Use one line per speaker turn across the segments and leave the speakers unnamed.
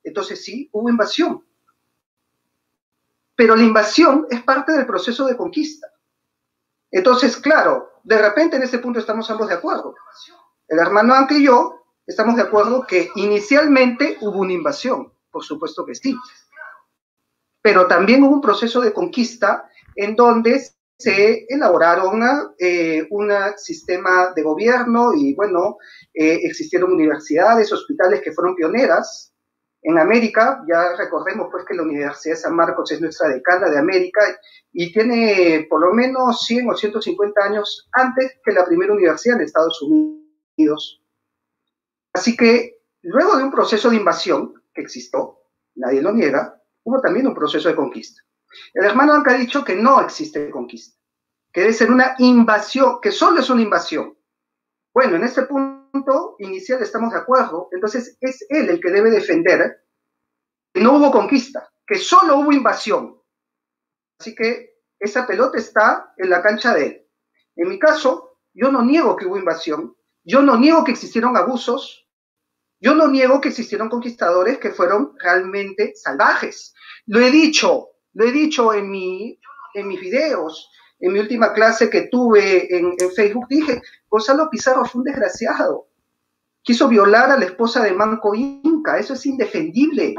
entonces sí, hubo invasión. Pero la invasión es parte del proceso de conquista. Entonces, claro, de repente en este punto estamos ambos de acuerdo. El hermano Anca y yo estamos de acuerdo que inicialmente hubo una invasión, por supuesto que sí. Pero también hubo un proceso de conquista en donde se elaboraron un sistema de gobierno y, bueno, existieron universidades, hospitales que fueron pioneras en América. Ya recordemos, pues, que la Universidad de San Marcos es nuestra decana de América y tiene por lo menos 100 o 150 años antes que la primera universidad en Estados Unidos. Así que, luego de un proceso de invasión que existió, nadie lo niega, hubo también un proceso de conquista. El hermano Anca ha dicho que no existe conquista, que debe ser una invasión, que solo es una invasión. Bueno, en este punto inicial estamos de acuerdo, entonces es él el que debe defender que no hubo conquista, que solo hubo invasión. Así que esa pelota está en la cancha de él. En mi caso, yo no niego que hubo invasión, yo no niego que existieron abusos, yo no niego que existieron conquistadores que fueron realmente salvajes. Lo he dicho en mis videos, en mi última clase que tuve en Facebook, dije, Gonzalo Pizarro fue un desgraciado. Quiso violar a la esposa de Manco Inca, eso es indefendible.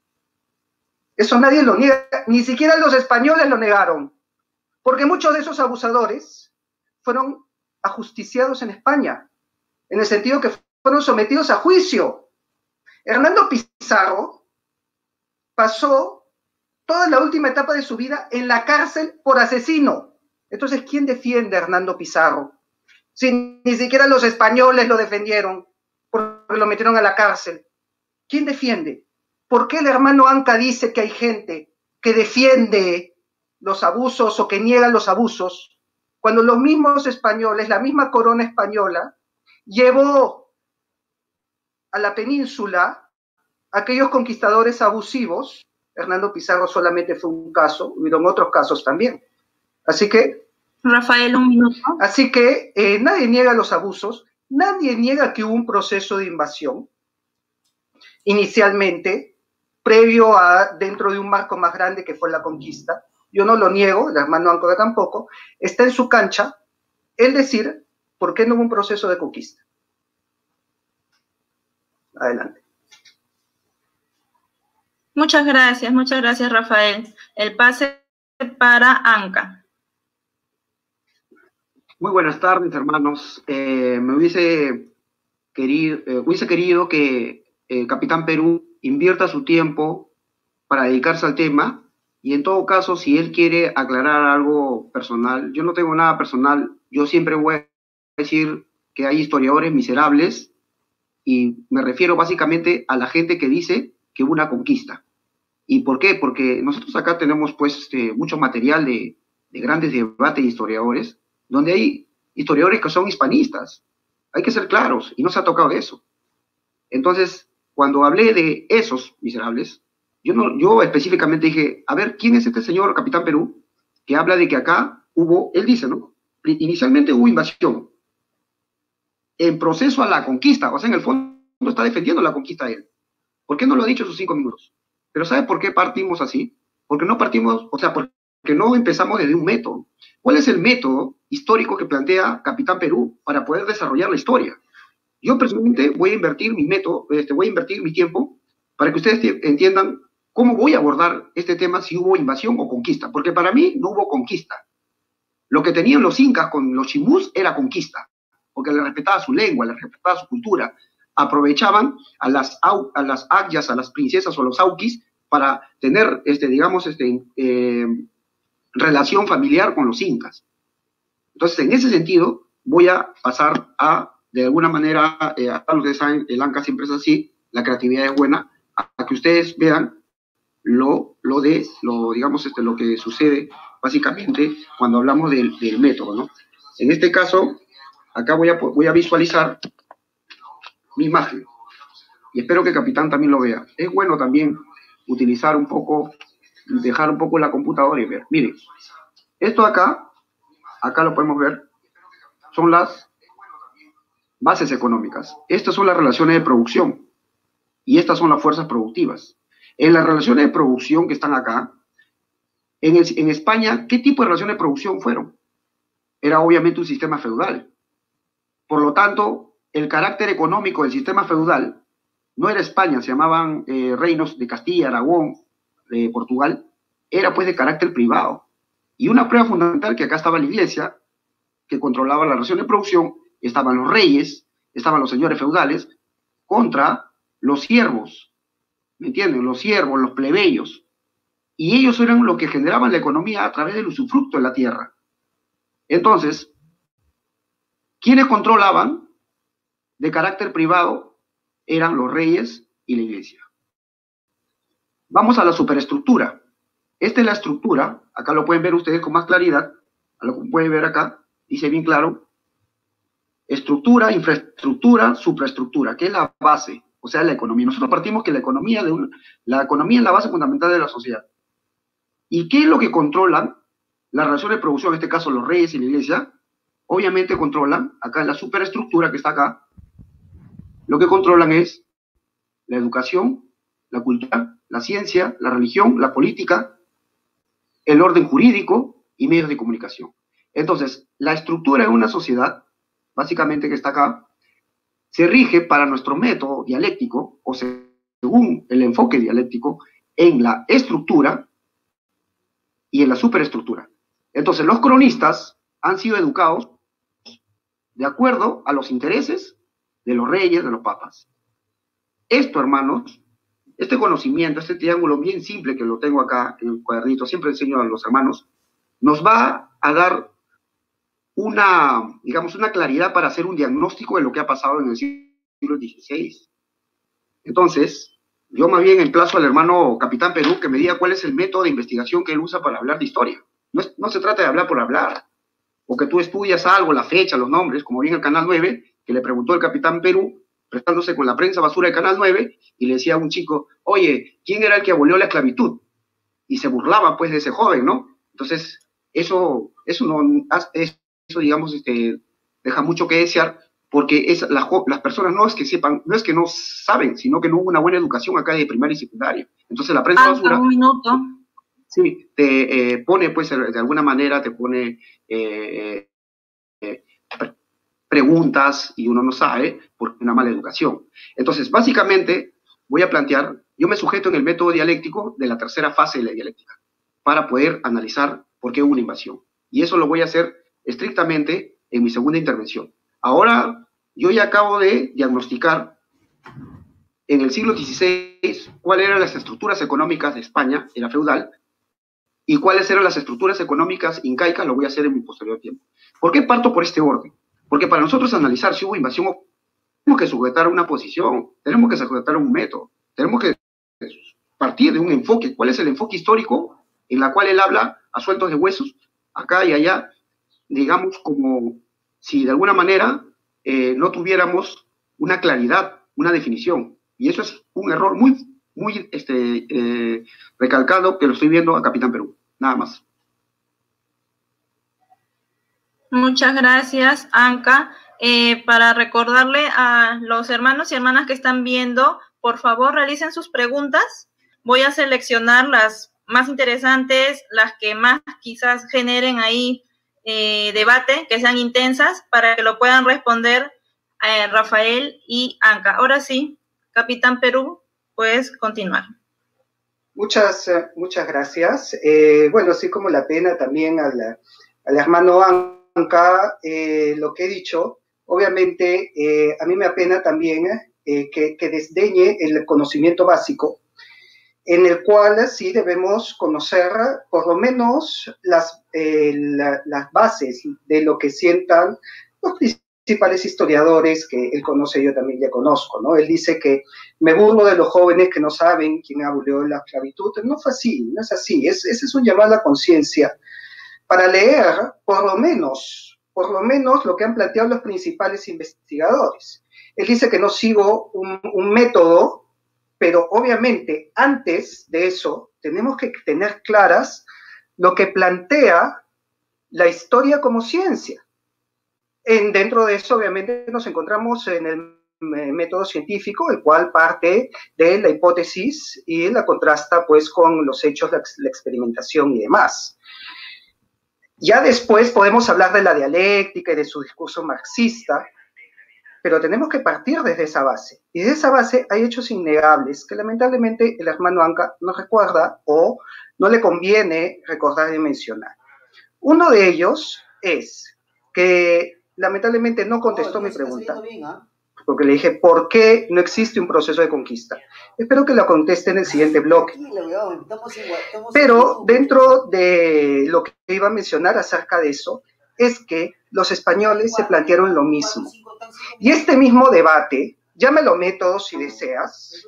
Eso nadie lo niega, ni siquiera los españoles lo negaron, porque muchos de esos abusadores fueron ajusticiados en España, en el sentido que fueron sometidos a juicio. Hernando Pizarro pasó toda la última etapa de su vida en la cárcel por asesino. Entonces, ¿quién defiende a Hernando Pizarro? Si ni siquiera los españoles lo defendieron porque lo metieron a la cárcel. ¿Quién defiende? ¿Por qué el hermano Anca dice que hay gente que defiende los abusos o que niega los abusos, cuando los mismos españoles, la misma corona española, llevó a la península a aquellos conquistadores abusivos? Hernando Pizarro solamente fue un caso, hubieron otros casos también. Así que,
Rafael, un minuto.
Así que nadie niega los abusos, nadie niega que hubo un proceso de invasión, inicialmente, previo a, dentro de un marco más grande que fue la conquista. Yo no lo niego, el hermano Anca tampoco. Está en su cancha el decir por qué no hubo un proceso de conquista. Adelante.
Muchas gracias, Rafael. El pase para Anca.
Muy buenas tardes, hermanos. Me hubiese querido que Capitán Perú invierta su tiempo para dedicarse al tema, y en todo caso, si él quiere aclarar algo personal, yo no tengo nada personal, yo siempre voy a decir que hay historiadores miserables, y me refiero básicamente a la gente que dice que hubo una conquista. ¿Y por qué? Porque nosotros acá tenemos pues mucho material de grandes debates de historiadores, donde hay historiadores que son hispanistas. Hay que ser claros, y no se ha tocado eso. Entonces, cuando hablé de esos miserables, yo específicamente dije, a ver, ¿quién es este señor Capitán Perú que habla de que acá hubo, él dice, ¿no? Inicialmente hubo invasión, en proceso a la conquista, o sea, en el fondo está defendiendo la conquista de él. ¿Por qué no lo ha dicho en sus 5 minutos? Pero ¿sabe por qué partimos así? Porque no partimos, o sea, porque no empezamos desde un método. ¿Cuál es el método histórico que plantea Capitán Perú para poder desarrollar la historia? Yo personalmente voy a invertir mi método, voy a invertir mi tiempo para que ustedes entiendan cómo voy a abordar este tema, si hubo invasión o conquista, porque para mí no hubo conquista. Lo que tenían los incas con los chimús era conquista, porque les respetaba su lengua, les respetaba su cultura, aprovechaban a las ayas, a las princesas o los auquis para tener, relación familiar con los incas. Entonces, en ese sentido, voy a pasar a, de alguna manera, hasta lo que saben, el Anca siempre es así, la creatividad es buena, a que ustedes vean lo que sucede básicamente cuando hablamos del método, ¿no? En este caso, acá voy a visualizar mi imagen, y espero que el capitán también lo vea. Es bueno también utilizar un poco, dejar un poco la computadora y ver. Miren, esto acá lo podemos ver, son las bases económicas. Estas son las relaciones de producción, y estas son las fuerzas productivas. En las relaciones de producción que están acá, en España, ¿qué tipo de relaciones de producción fueron? Era obviamente un sistema feudal. Por lo tanto, el carácter económico del sistema feudal no era España, se llamaban reinos de Castilla, Aragón, de Portugal, era pues de carácter privado. Y una prueba fundamental que acá estaba la iglesia, que controlaba la relación de producción, estaban los reyes, estaban los señores feudales, contra los siervos, ¿me entienden? Los siervos, los plebeyos. Y ellos eran los que generaban la economía a través del usufructo de la tierra. Entonces, ¿quiénes controlaban de carácter privado? Eran los reyes y la iglesia. Vamos a la superestructura. Esta es la estructura, acá lo pueden ver ustedes con más claridad, lo pueden ver acá, dice bien claro, estructura, infraestructura, supraestructura, que es la base, o sea, la economía. Nosotros partimos que la economía es la base fundamental de la sociedad. ¿Y qué es lo que controlan las relaciones de producción, en este caso los reyes y la iglesia? Obviamente controlan, acá en la superestructura que está acá, lo que controlan es la educación, la cultura, la ciencia, la religión, la política, el orden jurídico y medios de comunicación. Entonces, la estructura de una sociedad, básicamente que está acá, se rige para nuestro método dialéctico, o según el enfoque dialéctico, en la estructura y en la superestructura. Entonces, los cronistas han sido educados de acuerdo a los intereses de los reyes, de los papas. Esto, hermanos, este conocimiento, este triángulo bien simple que lo tengo acá en el cuadernito, siempre enseño a los hermanos, nos va a dar una, digamos, una claridad para hacer un diagnóstico de lo que ha pasado en el siglo XVI. Entonces, yo más bien emplazo al hermano Capitán Perú que me diga cuál es el método de investigación que él usa para hablar de historia. No se trata de hablar por hablar, o que tú estudias algo, la fecha, los nombres, como bien el Canal 9, que le preguntó el Capitán Perú, prestándose con la prensa basura del Canal 9, y le decía a un chico, oye, ¿quién era el que abolió la esclavitud? Y se burlaba, pues, de ese joven, ¿no? Entonces, eso digamos, deja mucho que desear, porque las personas no es que sepan, no es que no saben, sino que no hubo una buena educación acá de primaria y secundaria. Entonces, la prensa basura...
Un minuto.
Sí, te pone, pues, de alguna manera, te pone... preguntas y uno no sabe por una mala educación. Entonces, básicamente, voy a plantear, yo me sujeto en el método dialéctico de la tercera fase de la dialéctica para poder analizar por qué hubo una invasión. Y eso lo voy a hacer estrictamente en mi segunda intervención. Ahora, yo ya acabo de diagnosticar en el siglo XVI cuáles eran las estructuras económicas de España, en la feudal, y cuáles eran las estructuras económicas incaicas, lo voy a hacer en mi posterior tiempo. ¿Por qué parto por este orden? Porque para nosotros analizar si hubo invasión, tenemos que sujetar una posición, tenemos que sujetar un método, tenemos que partir de un enfoque. ¿Cuál es el enfoque histórico en la cual él habla a sueltos de huesos, acá y allá, digamos, como si de alguna manera no tuviéramos una claridad, una definición? Y eso es un error muy recalcado que lo estoy viendo a Capitán Perú. Nada más.
Muchas gracias, Anca. Para recordarle a los hermanos y hermanas que están viendo, por favor, realicen sus preguntas. Voy a seleccionar las más interesantes, las que más quizás generen ahí debate, que sean intensas, para que lo puedan responder Rafael y Anca. Ahora sí, Capitán Perú, puedes continuar.
Muchas gracias. Bueno, así como la pena también al hermano Anca, lo que he dicho, obviamente a mí me apena también que desdeñe el conocimiento básico, en el cual sí debemos conocer por lo menos las bases de lo que sientan los principales historiadores que él conoce, yo también ya conozco, ¿no? Él dice que me burlo de los jóvenes que no saben quién abolió la esclavitud. No fue así, no es así. Ese es un llamado a la conciencia para leer por lo menos lo que han planteado los principales investigadores. Él dice que no sigo un método, pero obviamente antes de eso tenemos que tener claras lo que plantea la historia como ciencia. Dentro de eso, obviamente, nos encontramos en el método científico, el cual parte de la hipótesis y la contrasta pues con los hechos, la experimentación y demás. Ya después podemos hablar de la dialéctica y de su discurso marxista, pero tenemos que partir desde esa base. Y de esa base hay hechos innegables que lamentablemente el hermano Anca no recuerda o no le conviene recordar y mencionar. Uno de ellos es que lamentablemente no contestó mi pregunta, porque le dije, ¿por qué no existe un proceso de conquista? Espero que lo conteste en el siguiente bloque. Pero dentro de lo que iba a mencionar acerca de eso, es que los españoles se plantearon lo mismo. Y este mismo debate, llámalo método si deseas,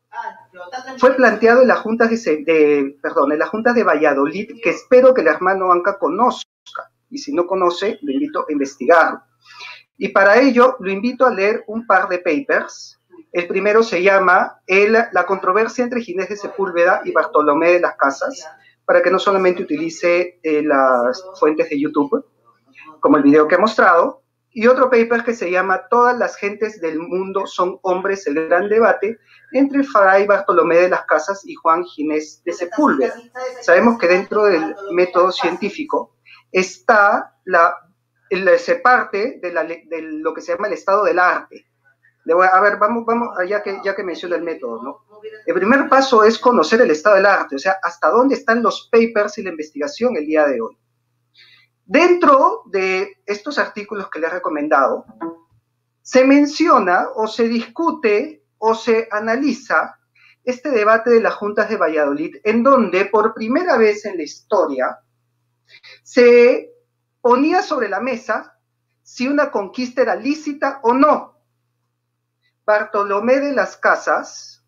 fue planteado en la Junta en la Junta de Valladolid, que espero que el hermano Anca conozca, y si no conoce, lo invito a investigarlo. Y para ello, lo invito a leer un par de papers. El primero se llama La controversia entre Ginés de Sepúlveda y Bartolomé de las Casas, para que no solamente utilice las fuentes de YouTube, como el video que he mostrado, y otro paper que se llama Todas las gentes del mundo son hombres, el gran debate entre Fray Bartolomé de las Casas y Juan Ginés de Sepúlveda. Sabemos que dentro del método científico está se parte de lo que se llama el estado del arte. A ver, vamos ya que menciona el método, ¿no? El primer paso es conocer el estado del arte, o sea, hasta dónde están los papers y la investigación el día de hoy. Dentro de estos artículos que le he recomendado, se menciona o se discute o se analiza este debate de las juntas de Valladolid, en donde por primera vez en la historia se ponía sobre la mesa si una conquista era lícita o no. Bartolomé de las Casas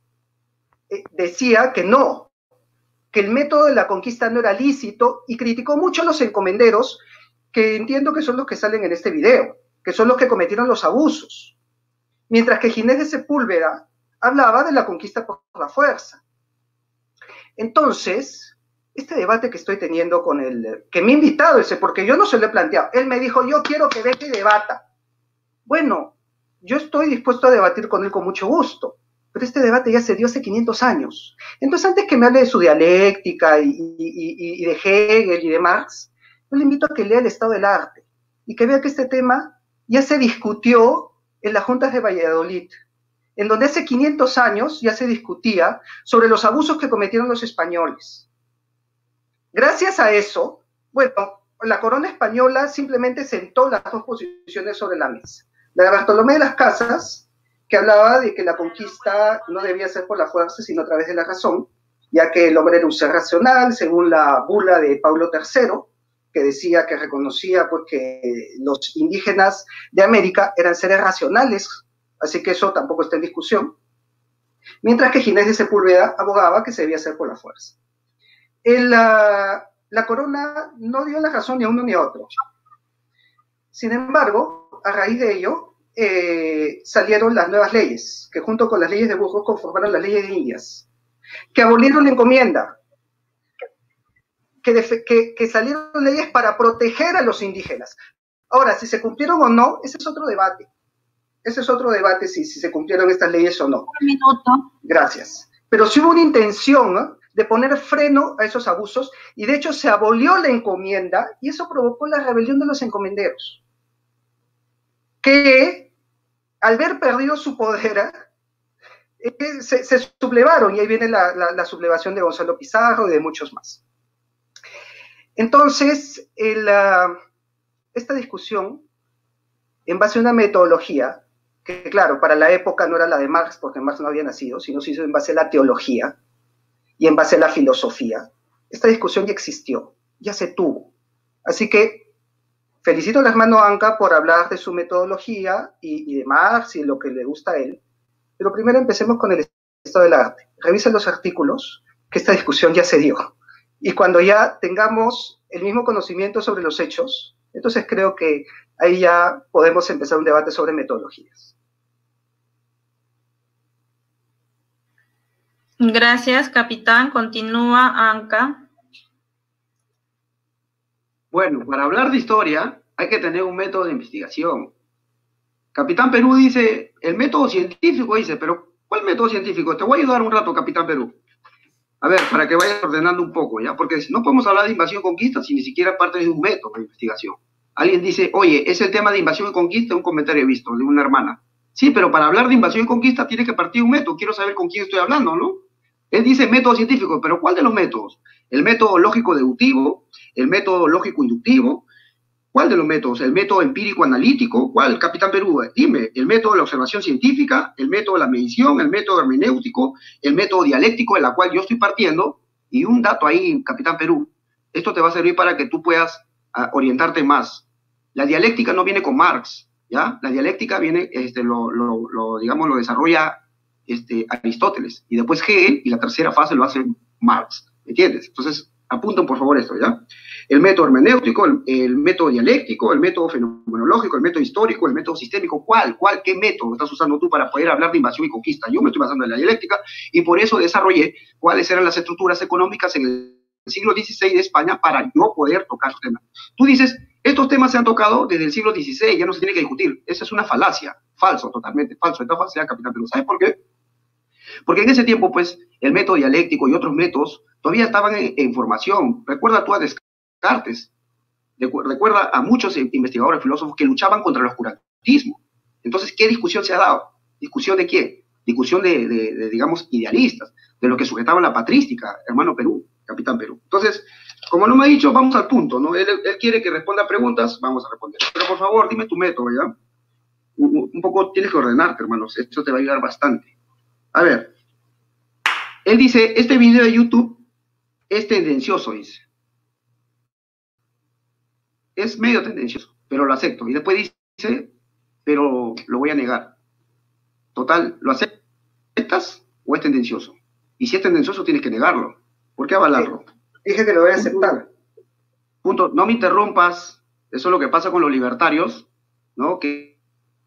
decía que no, que el método de la conquista no era lícito y criticó mucho a los encomenderos, que entiendo que son los que salen en este video, que son los que cometieron los abusos. Mientras que Ginés de Sepúlveda hablaba de la conquista por la fuerza. Entonces, este debate que estoy teniendo con que me ha invitado porque yo no se lo he planteado, él me dijo, yo quiero que venga y debata. Bueno, yo estoy dispuesto a debatir con él con mucho gusto, pero este debate ya se dio hace 500 años. Entonces, antes que me hable de su dialéctica y de Hegel y de Marx, yo le invito a que lea el estado del arte y que vea que este tema ya se discutió en las juntas de Valladolid, en donde hace 500 años ya se discutía sobre los abusos que cometieron los españoles. Gracias a eso, bueno, la corona española simplemente sentó las dos posiciones sobre la mesa. La de Bartolomé de las Casas, que hablaba de que la conquista no debía ser por la fuerza, sino a través de la razón, ya que el hombre era un ser racional, según la bula de Pablo III, que decía que reconocía pues, que los indígenas de América eran seres racionales, así que eso tampoco está en discusión. Mientras que Ginés de Sepúlveda abogaba que se debía hacer por la fuerza. La corona no dio la razón ni a uno ni a otro. Sin embargo, a raíz de ello, salieron las nuevas leyes, que junto con las leyes de Burgos conformaron las leyes de Indias, que abolieron la encomienda, que salieron leyes para proteger a los indígenas. Ahora, si se cumplieron o no, ese es otro debate. Ese es otro debate, si se cumplieron estas leyes o no.
Un minuto.
Gracias. Pero sí hubo una intención de poner freno a esos abusos, y de hecho se abolió la encomienda, y eso provocó la rebelión de los encomenderos, que al ver perdido su poder, se sublevaron, y ahí viene la sublevación de Gonzalo Pizarro y de muchos más. Entonces, esta discusión, en base a una metodología, que claro, para la época no era la de Marx, porque Marx no había nacido, sino se hizo en base a la teología y en base a la filosofía. Esta discusión ya existió, ya se tuvo. Así que felicito al hermano Anca por hablar de su metodología y de Marx y lo que le gusta a él, pero primero empecemos con el estado del arte. Revisen los artículos, que esta discusión ya se dio. Y cuando ya tengamos el mismo conocimiento sobre los hechos, entonces creo que ahí ya podemos empezar un debate sobre metodologías.
Gracias, capitán. Continúa, Anca.
Bueno, para hablar de historia hay que tener un método de investigación. Capitán Perú dice, el método científico, dice, pero ¿cuál método científico? Te voy a ayudar un rato, Capitán Perú. A ver, para que vayas ordenando un poco, ¿ya? Porque no podemos hablar de invasión y conquista si ni siquiera parte de un método de investigación. Alguien dice, oye, es el tema de invasión y conquista, un comentario he visto de una hermana. Sí, pero para hablar de invasión y conquista tiene que partir un método. Quiero saber con quién estoy hablando, ¿no? Él dice método científico, pero ¿cuál de los métodos? ¿El método lógico-deductivo? ¿El método lógico-inductivo? ¿Cuál de los métodos? ¿El método empírico-analítico? ¿Cuál, Capitán Perú? Dime, ¿el método de la observación científica? ¿El método de la medición? ¿El método hermenéutico? ¿El método dialéctico de la cual yo estoy partiendo? Y un dato ahí, Capitán Perú. Esto te va a servir para que tú puedas orientarte más. La dialéctica no viene con Marx, ¿ya? La dialéctica viene, digamos, lo desarrolla Aristóteles, y después Hegel, y la tercera fase lo hace Marx, ¿entiendes? Entonces, apunten por favor esto, ¿ya? El método hermenéutico, el método dialéctico, el método fenomenológico, el método histórico, el método sistémico. ¿Qué método estás usando tú para poder hablar de invasión y conquista? Yo me estoy basando en la dialéctica, y por eso desarrollé cuáles eran las estructuras económicas en el siglo XVI de España para yo poder tocar esos temas. Tú dices, estos temas se han tocado desde el siglo XVI, ya no se tiene que discutir. Esa es una falacia, falso, totalmente falso. Esta falsedad, Capitán Perú. ¿Sabes por qué? Porque en ese tiempo, pues, el método dialéctico y otros métodos todavía estaban en formación. Recuerda tú a Descartes, recuerda a muchos investigadores, filósofos que luchaban contra el oscurantismo. Entonces, ¿qué discusión se ha dado? ¿Discusión de qué? Discusión de digamos, idealistas, de lo que sujetaban la patrística, hermano Perú, Capitán Perú. Entonces, como no me ha dicho, vamos al punto, ¿no? Él quiere que responda a preguntas, vamos a responder. Pero por favor, dime tu método, ¿ya? Un poco tienes que ordenarte, hermanos, esto te va a ayudar bastante. A ver, él dice, este video de YouTube es tendencioso, dice. Es medio tendencioso, pero lo acepto. Y después dice, pero lo voy a negar. Total, ¿lo aceptas o es tendencioso? Y si es tendencioso, tienes que negarlo. ¿Por qué avalarlo?
Dije que lo voy a aceptar.
Punto. No me interrumpas. Eso es lo que pasa con los libertarios, ¿no? Que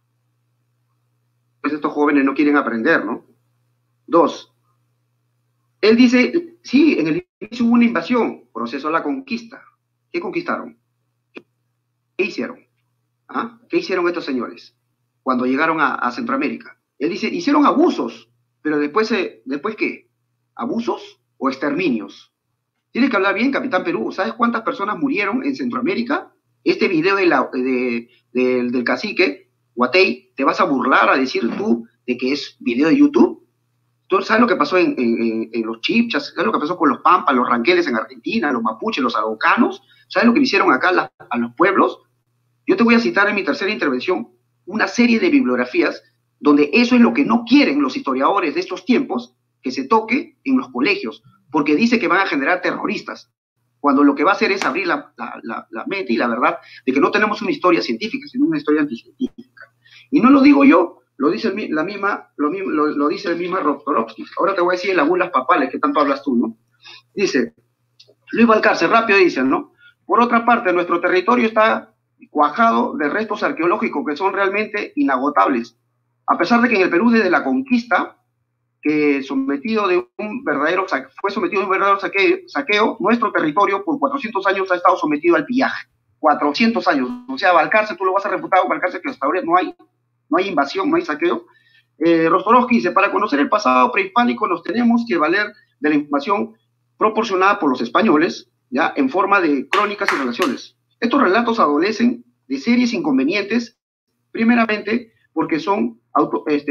pues estos jóvenes no quieren aprender, ¿no? 2. Él dice, sí, en el inicio hubo una invasión, proceso de la conquista. ¿Qué conquistaron? ¿Qué hicieron? ¿Ah? ¿Qué hicieron estos señores cuando llegaron a Centroamérica? Él dice, hicieron abusos, pero después ¿qué? ¿Abusos o exterminios? Tienes que hablar bien, Capitán Perú. ¿Sabes cuántas personas murieron en Centroamérica? Este video del cacique, Guatey, ¿te vas a burlar a decir tú de que es video de YouTube? ¿Tú sabes lo que pasó en los Chipchas? ¿Sabes lo que pasó con los Pampas, los Ranqueles en Argentina, los Mapuches, los Araucanos? ¿Sabes lo que le hicieron acá a los pueblos? Yo te voy a citar en mi tercera intervención una serie de bibliografías donde eso es lo que no quieren los historiadores de estos tiempos, que se toque en los colegios, porque dice que van a generar terroristas, cuando lo que va a hacer es abrir la mente y la verdad de que no tenemos una historia científica, sino una historia anticientífica. Y no lo digo yo, lo dice el mismo Rostrovsky. Ahora te voy a decir en las bulas papales que tanto hablas tú, ¿no? Dice, Luis Balcarce, rápido dicen, ¿no? Por otra parte, nuestro territorio está cuajado de restos arqueológicos que son realmente inagotables. A pesar de que en el Perú desde la conquista, que fue sometido a un verdadero saqueo, nuestro territorio por 400 años ha estado sometido al pillaje. 400 años. O sea, Balcarce, tú lo vas a refutar, Balcarce, que hasta ahora no hay invasión, no hay saqueo. Rostrovsky dice, para conocer el pasado prehispánico nos tenemos que valer de la información proporcionada por los españoles, ya, en forma de crónicas y relaciones. Estos relatos adolecen de serios inconvenientes, primeramente porque son autores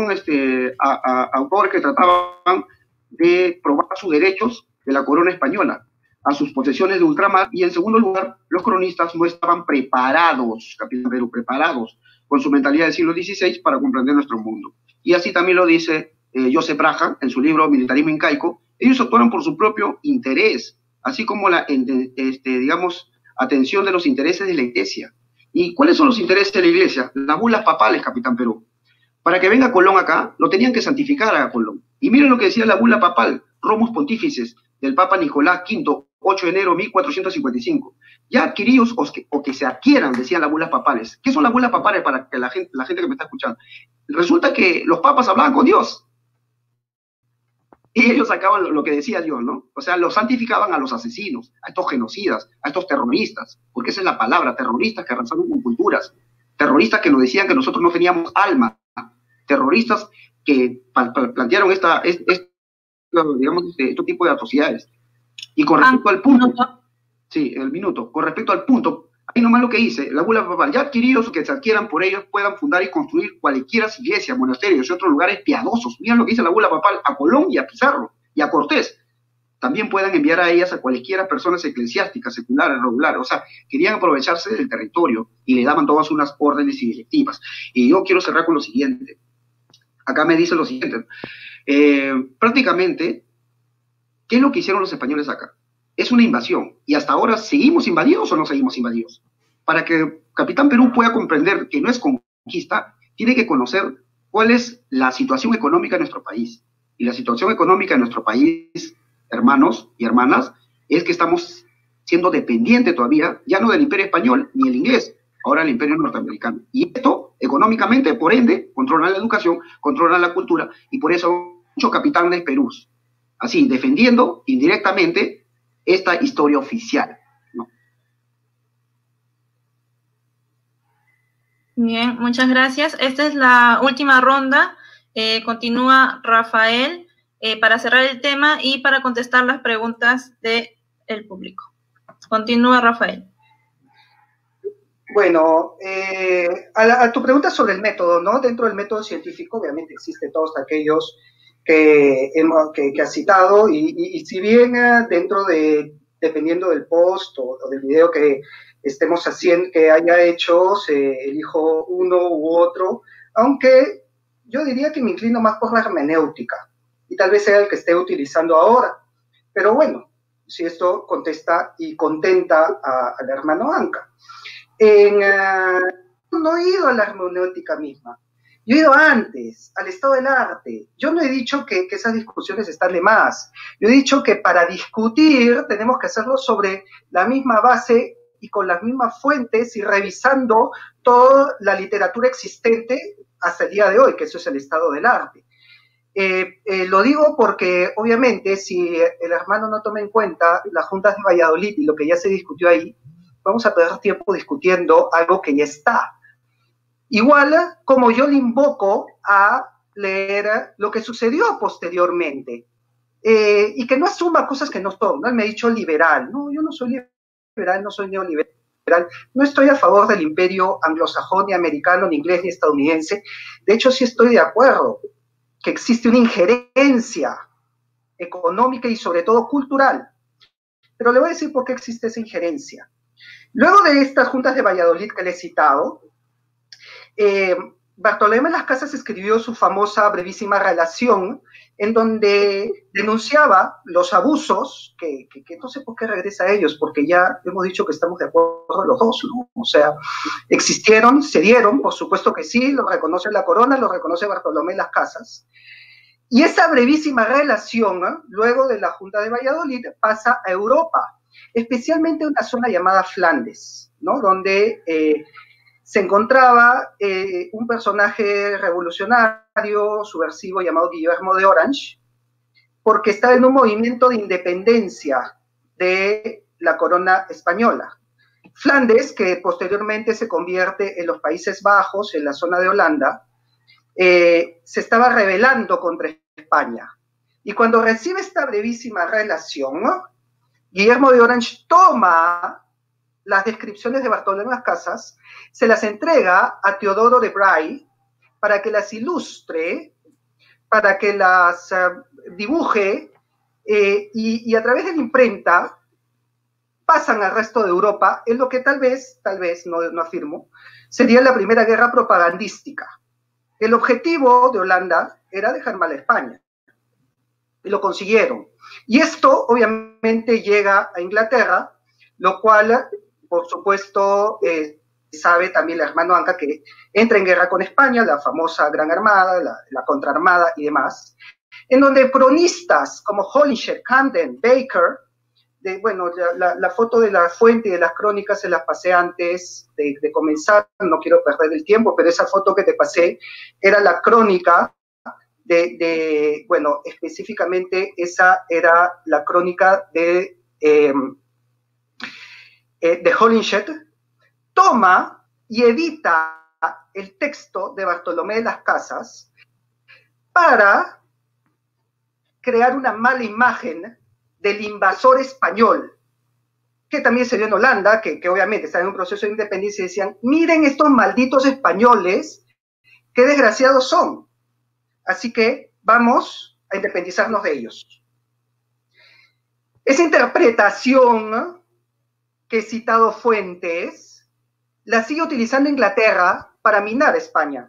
que trataban de probar sus derechos de la corona española a sus posesiones de ultramar, y en segundo lugar, los cronistas no estaban preparados, Capitán Perú, preparados con su mentalidad del siglo XVI para comprender nuestro mundo. Y así también lo dice Joseph Braja en su libro Militarismo Incaico. Ellos actuaron por su propio interés, así como digamos, atención de los intereses de la Iglesia. ¿Y cuáles son los intereses de la Iglesia? Las bulas papales, Capitán Perú. Para que venga Colón acá, lo tenían que santificar a Colón. Y miren lo que decía la bula papal, Romus Pontífices, del Papa Nicolás V, 8 de enero de 1455. Ya adquiridos o que se adquieran, decían las bulas papales. ¿Qué son las bulas papales para que la gente que me está escuchando? Resulta que los papas hablaban con Dios. Y ellos sacaban lo que decía Dios, ¿no? O sea, los santificaban a los asesinos, a estos genocidas, a estos terroristas, porque esa es la palabra, terroristas que arrasaron con culturas. terroristas que nos decían que nosotros no teníamos alma, terroristas que plantearon digamos, este tipo de atrocidades. Y con respecto al punto, sí, el minuto, con respecto al punto, ahí nomás lo que dice, la bula papal, ya adquiridos que se adquieran por ellos, puedan fundar y construir cualquiera iglesias, monasterios y otros lugares piadosos. Miren lo que dice la bula papal a Colón y a Pizarro y a Cortés. También puedan enviar a ellas a cualquiera personas eclesiásticas, seculares, regulares. O sea, querían aprovecharse del territorio y le daban todas unas órdenes y directivas. Y yo quiero cerrar con lo siguiente. Acá me dice lo siguiente. Prácticamente, ¿qué es lo que hicieron los españoles acá? Es una invasión. Y hasta ahora, ¿seguimos invadidos o no seguimos invadidos? Para que Capitán Perú pueda comprender que no es conquista, tiene que conocer cuál es la situación económica de nuestro país. Y la situación económica de nuestro país, hermanos y hermanas, es que estamos siendo dependientes todavía, ya no del imperio español ni el inglés, ahora el imperio norteamericano. Y esto, económicamente, por ende, controla la educación, controla la cultura, y por eso muchos capitanes Perú, así, defendiendo indirectamente esta historia oficial, ¿no?
Bien, muchas gracias. Esta es la última ronda. Continúa Rafael para cerrar el tema y para contestar las preguntas del público. Continúa, Rafael.
Bueno, a tu pregunta sobre el método, ¿no? Dentro del método científico, obviamente, existen todos aquellos que has citado, y si bien dependiendo del post o del video que estemos haciendo, que haya hecho, se elijo uno u otro, aunque yo diría que me inclino más por la hermenéutica, y tal vez sea el que esté utilizando ahora. Pero bueno, si esto contesta y contenta al hermano Anca. No he ido a la hermenéutica misma, yo he ido antes, al estado del arte. Yo no he dicho que esas discusiones están de más. Yo he dicho que para discutir tenemos que hacerlo sobre la misma base y con las mismas fuentes y revisando toda la literatura existente hasta el día de hoy, que eso es el estado del arte. Lo digo porque, obviamente, si el hermano no toma en cuenta las juntas de Valladolid y lo que ya se discutió ahí, vamos a perder tiempo discutiendo algo que ya está. Igual como yo le invoco a leer lo que sucedió posteriormente, y que no asuma cosas que no son, ¿no? Él me ha dicho liberal. No, yo no soy liberal, no soy neoliberal, no estoy a favor del imperio anglosajón, ni americano, ni inglés, ni estadounidense. De hecho, sí estoy de acuerdo que existe una injerencia económica y sobre todo cultural. Pero le voy a decir por qué existe esa injerencia. Luego de estas juntas de Valladolid que le he citado, Bartolomé Las Casas escribió su famosa brevísima relación en donde denunciaba los abusos, que no sé por qué regresa a ellos, porque ya hemos dicho que estamos de acuerdo los dos, ¿no? O sea, existieron, se dieron, por supuesto que sí, lo reconoce la corona, lo reconoce Bartolomé Las Casas. Y esa brevísima relación, luego de la Junta de Valladolid, pasa a Europa, especialmente una zona llamada Flandes, ¿no? Donde se encontraba un personaje revolucionario, subversivo, llamado Guillermo de Orange, porque estaba en un movimiento de independencia de la corona española. Flandes, que posteriormente se convierte en los Países Bajos, en la zona de Holanda, se estaba rebelando contra España. Y cuando recibe esta brevísima relación, ¿no? Guillermo de Orange toma las descripciones de Bartolomé Las Casas, se las entrega a Teodoro de Bray para que las ilustre, para que las dibuje, y a través de la imprenta pasan al resto de Europa en lo que tal vez, no afirmo, sería la primera guerra propagandística. El objetivo de Holanda era dejar mal a España, y lo consiguieron. Y esto obviamente llega a Inglaterra, lo cual, por supuesto, sabe también el hermano Anca que entra en guerra con España, la famosa Gran Armada, la Contraarmada y demás, en donde cronistas como Holinshed, Camden, Baker, bueno, la foto de la fuente y de las crónicas se las pasé antes de comenzar, no quiero perder el tiempo, pero esa foto que te pasé era la crónica bueno, específicamente esa era la crónica de Holinshed, toma y edita el texto de Bartolomé de las Casas para crear una mala imagen del invasor español, que también se dio en Holanda, que obviamente está en un proceso de independencia, y decían, miren estos malditos españoles, qué desgraciados son. Así que vamos a independizarnos de ellos. Esa interpretación que he citado fuentes, la sigue utilizando Inglaterra para minar España.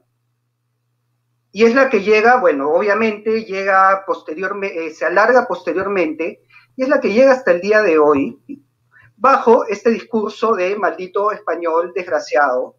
Y es la que llega, bueno, obviamente llega posteriormente, se alarga posteriormente, y es la que llega hasta el día de hoy, bajo este discurso de maldito español desgraciado,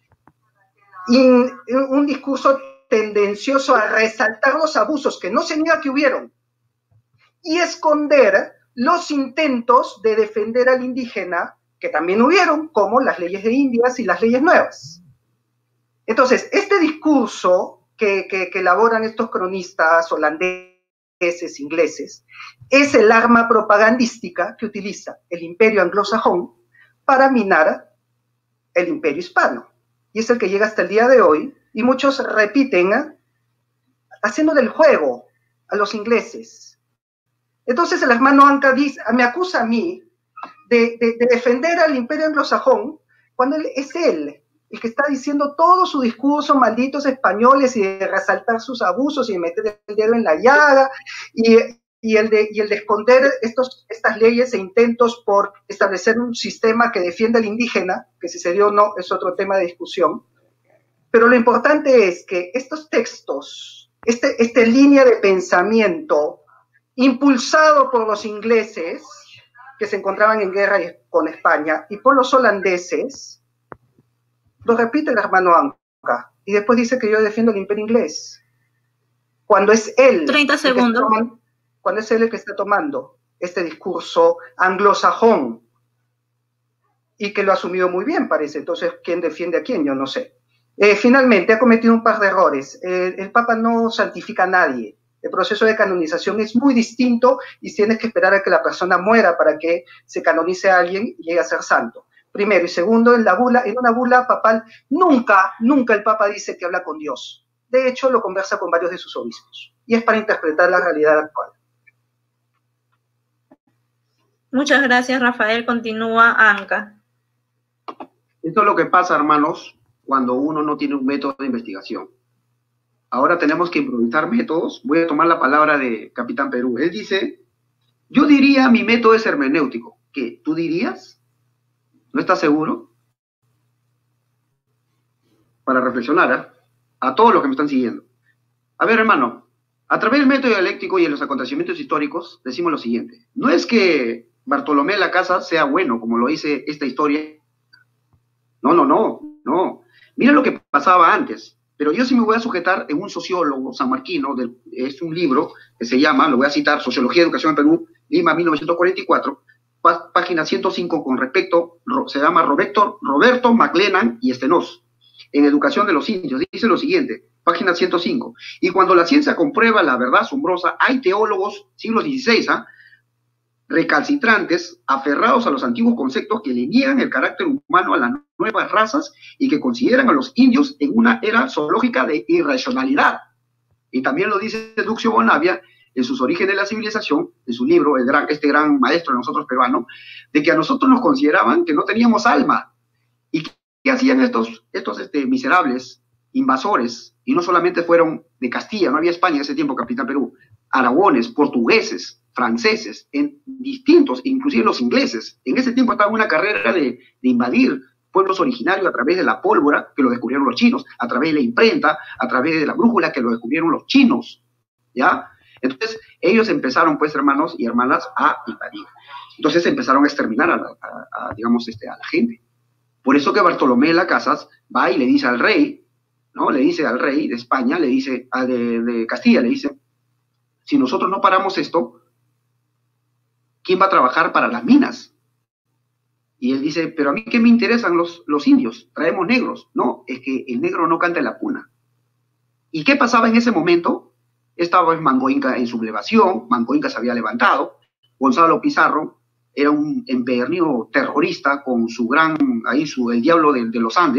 y un discurso tendencioso a resaltar los abusos que no se niega que hubieron, y esconder los intentos de defender al indígena, que también hubieron, como las leyes de Indias y las leyes nuevas. Entonces, este discurso que elaboran estos cronistas holandeses, ingleses, es el arma propagandística que utiliza el imperio anglosajón para minar el imperio hispano. Y es el que llega hasta el día de hoy, y muchos repiten, haciendo del juego a los ingleses. Entonces el hermano Anca dice, me acusa a mí de defender al imperio anglosajón, cuando es él el que está diciendo todo su discurso, malditos españoles, y de resaltar sus abusos y de meter el dedo en la llaga, y el de esconder estas leyes e intentos por establecer un sistema que defienda al indígena, que si se dio o no es otro tema de discusión. Pero lo importante es que estos textos, esta línea de pensamiento, impulsado por los ingleses, que se encontraban en guerra con España, y por los holandeses, lo repite el hermano Anca, y después dice que yo defiendo el imperio inglés, cuando es él
30 segundos.
Cuando es él el que está tomando este discurso anglosajón, y que lo ha asumido muy bien, parece. Entonces, ¿quién defiende a quién? Yo no sé. Finalmente, ha cometido un par de errores. El Papa no santifica a nadie. El proceso de canonización es muy distinto y tienes que esperar a que la persona muera para que se canonice a alguien y llegue a ser santo. Primero. Y segundo, en una bula papal, nunca el Papa dice que habla con Dios. De hecho, lo conversa con varios de sus obispos. Y es para interpretar la realidad actual.
Muchas gracias, Rafael. Continúa Anca.
Esto es lo que pasa, hermanos, cuando uno no tiene un método de investigación. Ahora tenemos que improvisar métodos. Voy a tomar la palabra de Capitán Perú. Él dice, yo diría mi método es hermenéutico. ¿Qué? ¿Tú dirías? ¿No estás seguro? Para reflexionar, ¿eh? A todos los que me están siguiendo. A ver, hermano, a través del método dialéctico y de los acontecimientos históricos, decimos lo siguiente. No es que Bartolomé de las Casas sea bueno, como lo dice esta historia. No. Mira lo que pasaba antes. Pero yo sí me voy a sujetar en un sociólogo sanmarquino, es un libro que se llama, lo voy a citar, Sociología y Educación en Perú, Lima, 1944, página 105, con respecto, se llama Roberto McLennan y Stenós, en Educación de los Indios. Dice lo siguiente, página 105, y cuando la ciencia comprueba la verdad asombrosa, hay teólogos, siglo XVI, recalcitrantes, aferrados a los antiguos conceptos que le niegan el carácter humano a las nuevas razas y que consideran a los indios en una era zoológica de irracionalidad. Y también lo dice Duccio Bonavia en sus Orígenes de la Civilización, en su libro, este gran maestro de nosotros peruanos, de que a nosotros nos consideraban que no teníamos alma. ¿Y qué hacían estos miserables invasores? Y no solamente fueron de Castilla, no había España en ese tiempo, Capitán Perú, aragones, portugueses, franceses, en distintos, inclusive los ingleses. En ese tiempo estaba una carrera de invadir pueblos originarios a través de la pólvora, que lo descubrieron los chinos, a través de la imprenta, a través de la brújula, que lo descubrieron los chinos, ¿ya? Entonces, ellos empezaron, pues, hermanos y hermanas, a invadir. Entonces empezaron a exterminar a la gente. Por eso que Bartolomé de las Casas va y le dice al rey, ¿no? Le dice al rey de España, le dice, de Castilla, le dice, si nosotros no paramos esto, ¿quién va a trabajar para las minas? Y él dice, pero a mí qué me interesan los indios, traemos negros. No, es que el negro no canta en la cuna. ¿Y qué pasaba en ese momento? Estaba Manco Inca en sublevación, Manco Inca se había levantado, Gonzalo Pizarro era un empedernido terrorista con el diablo de los Andes,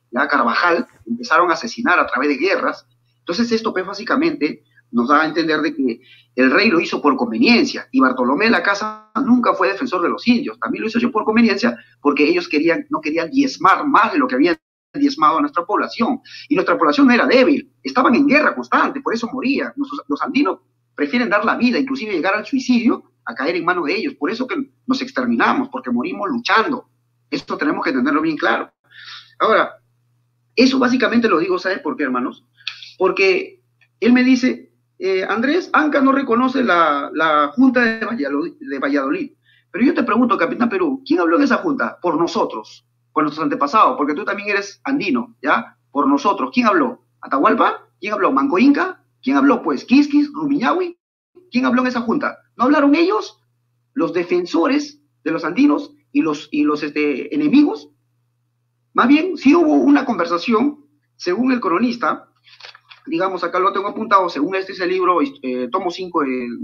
ya Carvajal, empezaron a asesinar a través de guerras. Entonces esto pues básicamente nos da a entender de que el rey lo hizo por conveniencia, y Bartolomé de la Casa nunca fue defensor de los indios, también lo hizo yo por conveniencia, porque ellos no querían diezmar más de lo que habían diezmado a nuestra población, y nuestra población era débil, estaban en guerra constante, por eso morían. Los andinos prefieren dar la vida, inclusive llegar al suicidio, a caer en manos de ellos, por eso que nos exterminamos, porque morimos luchando. Esto tenemos que tenerlo bien claro. Ahora, eso básicamente lo digo, ¿sabes por qué, hermanos? Porque él me dice, Andrés, Anca no reconoce la Junta de Valladolid. Pero yo te pregunto, Capitán Perú, ¿quién habló en esa Junta? Por nosotros, por nuestros antepasados, porque tú también eres andino, ¿ya? Por nosotros. ¿Quién habló? ¿Atahualpa? ¿Quién habló? ¿Manco Inca? ¿Quién habló? Pues, Quisquis, Rumiñahui. ¿Quién habló en esa Junta? ¿No hablaron ellos? Los defensores de los andinos y los enemigos. Más bien, sí hubo una conversación, según el cronista, digamos, acá lo tengo apuntado, según este es el libro, tomo 5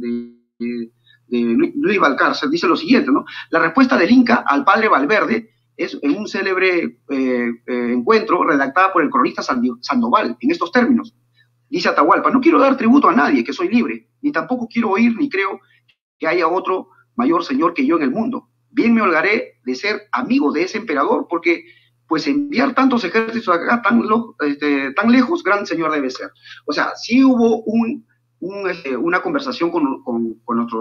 de Luis Valcárcel, dice lo siguiente, ¿no? La respuesta del Inca al padre Valverde es en un célebre encuentro redactada por el cronista Sandoval, en estos términos. Dice Atahualpa, no quiero dar tributo a nadie, que soy libre, ni tampoco quiero oír ni creo que haya otro mayor señor que yo en el mundo. Bien me holgaré de ser amigo de ese emperador, porque pues enviar tantos ejércitos acá tan lejos, gran señor debe ser. O sea, sí hubo una conversación con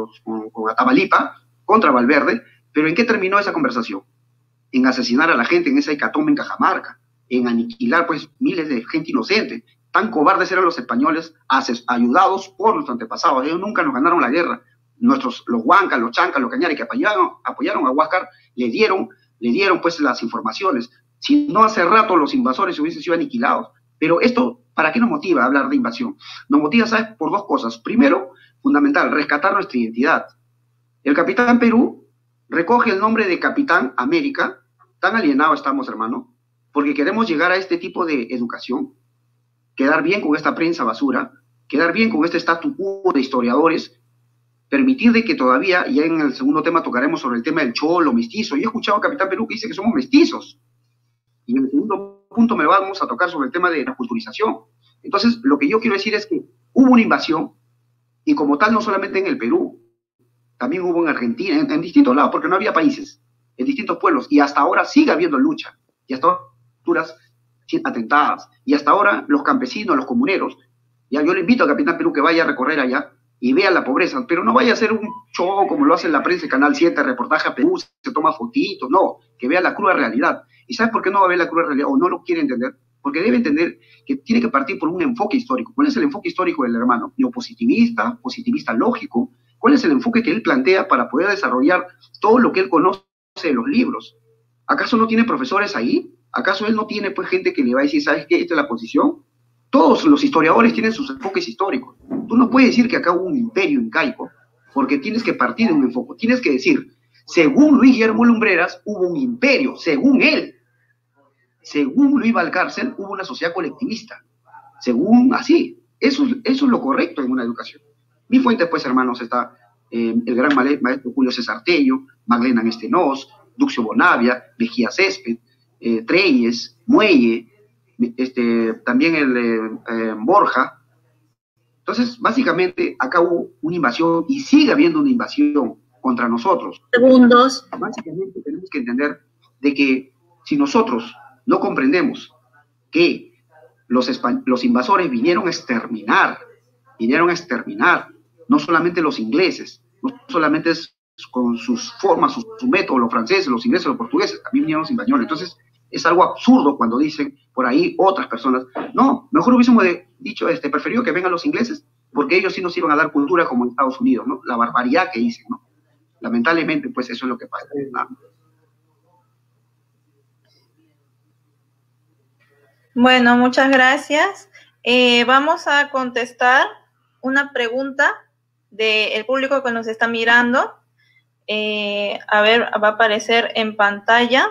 Atahualpa contra Valverde, pero ¿en qué terminó esa conversación? En asesinar a la gente en esa hecatombe en Cajamarca, en aniquilar pues miles de gente inocente. Tan cobardes eran los españoles, ayudados por nuestros antepasados. Ellos nunca nos ganaron la guerra. Los huancas, los chancas, los cañares que apoyaron a Huáscar, le dieron pues las informaciones. Si no, hace rato los invasores hubiesen sido aniquilados. Pero esto, ¿para qué nos motiva a hablar de invasión? Nos motiva, ¿sabes?, por dos cosas. Primero, fundamental, rescatar nuestra identidad. El Capitán Perú recoge el nombre de Capitán América. Tan alienados estamos, hermano, porque queremos llegar a este tipo de educación, quedar bien con esta prensa basura, quedar bien con este statu quo de historiadores, permitir de que todavía, ya en el segundo tema tocaremos sobre el tema del cholo, mestizo. Yo he escuchado a Capitán Perú que dice que somos mestizos. Y en el segundo punto me vamos a tocar sobre el tema de la culturización. Entonces, lo que yo quiero decir es que hubo una invasión, y como tal no solamente en el Perú, también hubo en Argentina, en distintos lados, porque no había países, en distintos pueblos, y hasta ahora sigue habiendo lucha, y hasta ahora culturas atentadas, y hasta ahora los campesinos, los comuneros, ya yo le invito a Capitán Perú que vaya a recorrer allá y vea la pobreza, pero no vaya a hacer un show como lo hace en la prensa, Canal 7, reportaje a Perú, se toma fotitos, no, que vea la cruda realidad. ¿Y sabes por qué no va a ver la cruda realidad o no lo quiere entender? Porque debe entender que tiene que partir por un enfoque histórico. ¿Cuál es el enfoque histórico del hermano? ¿Neopositivista? ¿Positivista lógico? ¿Cuál es el enfoque que él plantea para poder desarrollar todo lo que él conoce de los libros? ¿Acaso no tiene profesores ahí? ¿Acaso él no tiene pues gente que le va a decir, ¿sabes qué? Esta es la posición. Todos los historiadores tienen sus enfoques históricos. Tú no puedes decir que acá hubo un imperio incaico, porque tienes que partir de un enfoque. Tienes que decir, según Luis Guillermo Lumbreras, hubo un imperio, según él. Según Luis Valcárcel, hubo una sociedad colectivista. Según así. Eso es lo correcto en una educación. Mi fuente, pues, hermanos, está el gran maestro Julio César Tello, Magdalena Estenós, Duccio Bonavia, Mejía Césped, Treyes, Muelle, también el Borja. Entonces, básicamente, acá hubo una invasión y sigue habiendo una invasión contra nosotros.
Segundos.
Básicamente tenemos que entender de que si nosotros no comprendemos que los invasores vinieron a exterminar, no solamente los ingleses, no solamente con sus formas, su método, los franceses, los ingleses, los portugueses, también vinieron los españoles. Entonces, es algo absurdo cuando dicen por ahí otras personas, no, mejor hubiésemos dicho, preferido que vengan los ingleses, porque ellos sí nos iban a dar cultura como en Estados Unidos, ¿no? La barbaridad que dicen, ¿no? Lamentablemente, pues eso es lo que pasa.
Bueno, muchas gracias. Vamos a contestar una pregunta del público que nos está mirando. A ver, va a aparecer en pantalla.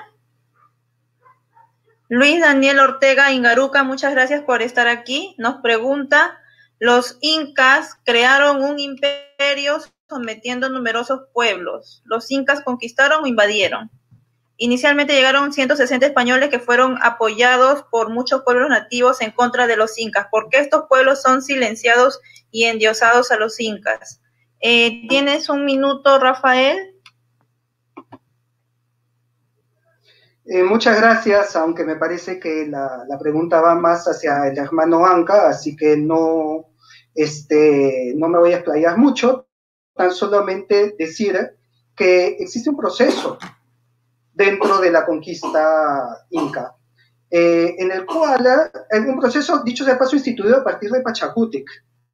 Luis Daniel Ortega Ingaruca, muchas gracias por estar aquí. Nos pregunta, los incas crearon un imperio sometiendo numerosos pueblos. ¿Los incas conquistaron o invadieron? Inicialmente llegaron 160 españoles que fueron apoyados por muchos pueblos nativos en contra de los incas. ¿Por qué estos pueblos son silenciados y endiosados a los incas? ¿Tienes un minuto, Rafael?
Muchas gracias, aunque me parece que la pregunta va más hacia el hermano Anca, así que no me voy a explayar mucho, tan solamente decir que existe un proceso dentro de la conquista inca, en el cual hay un proceso, dicho sea de paso, instituido a partir de Pachacútec,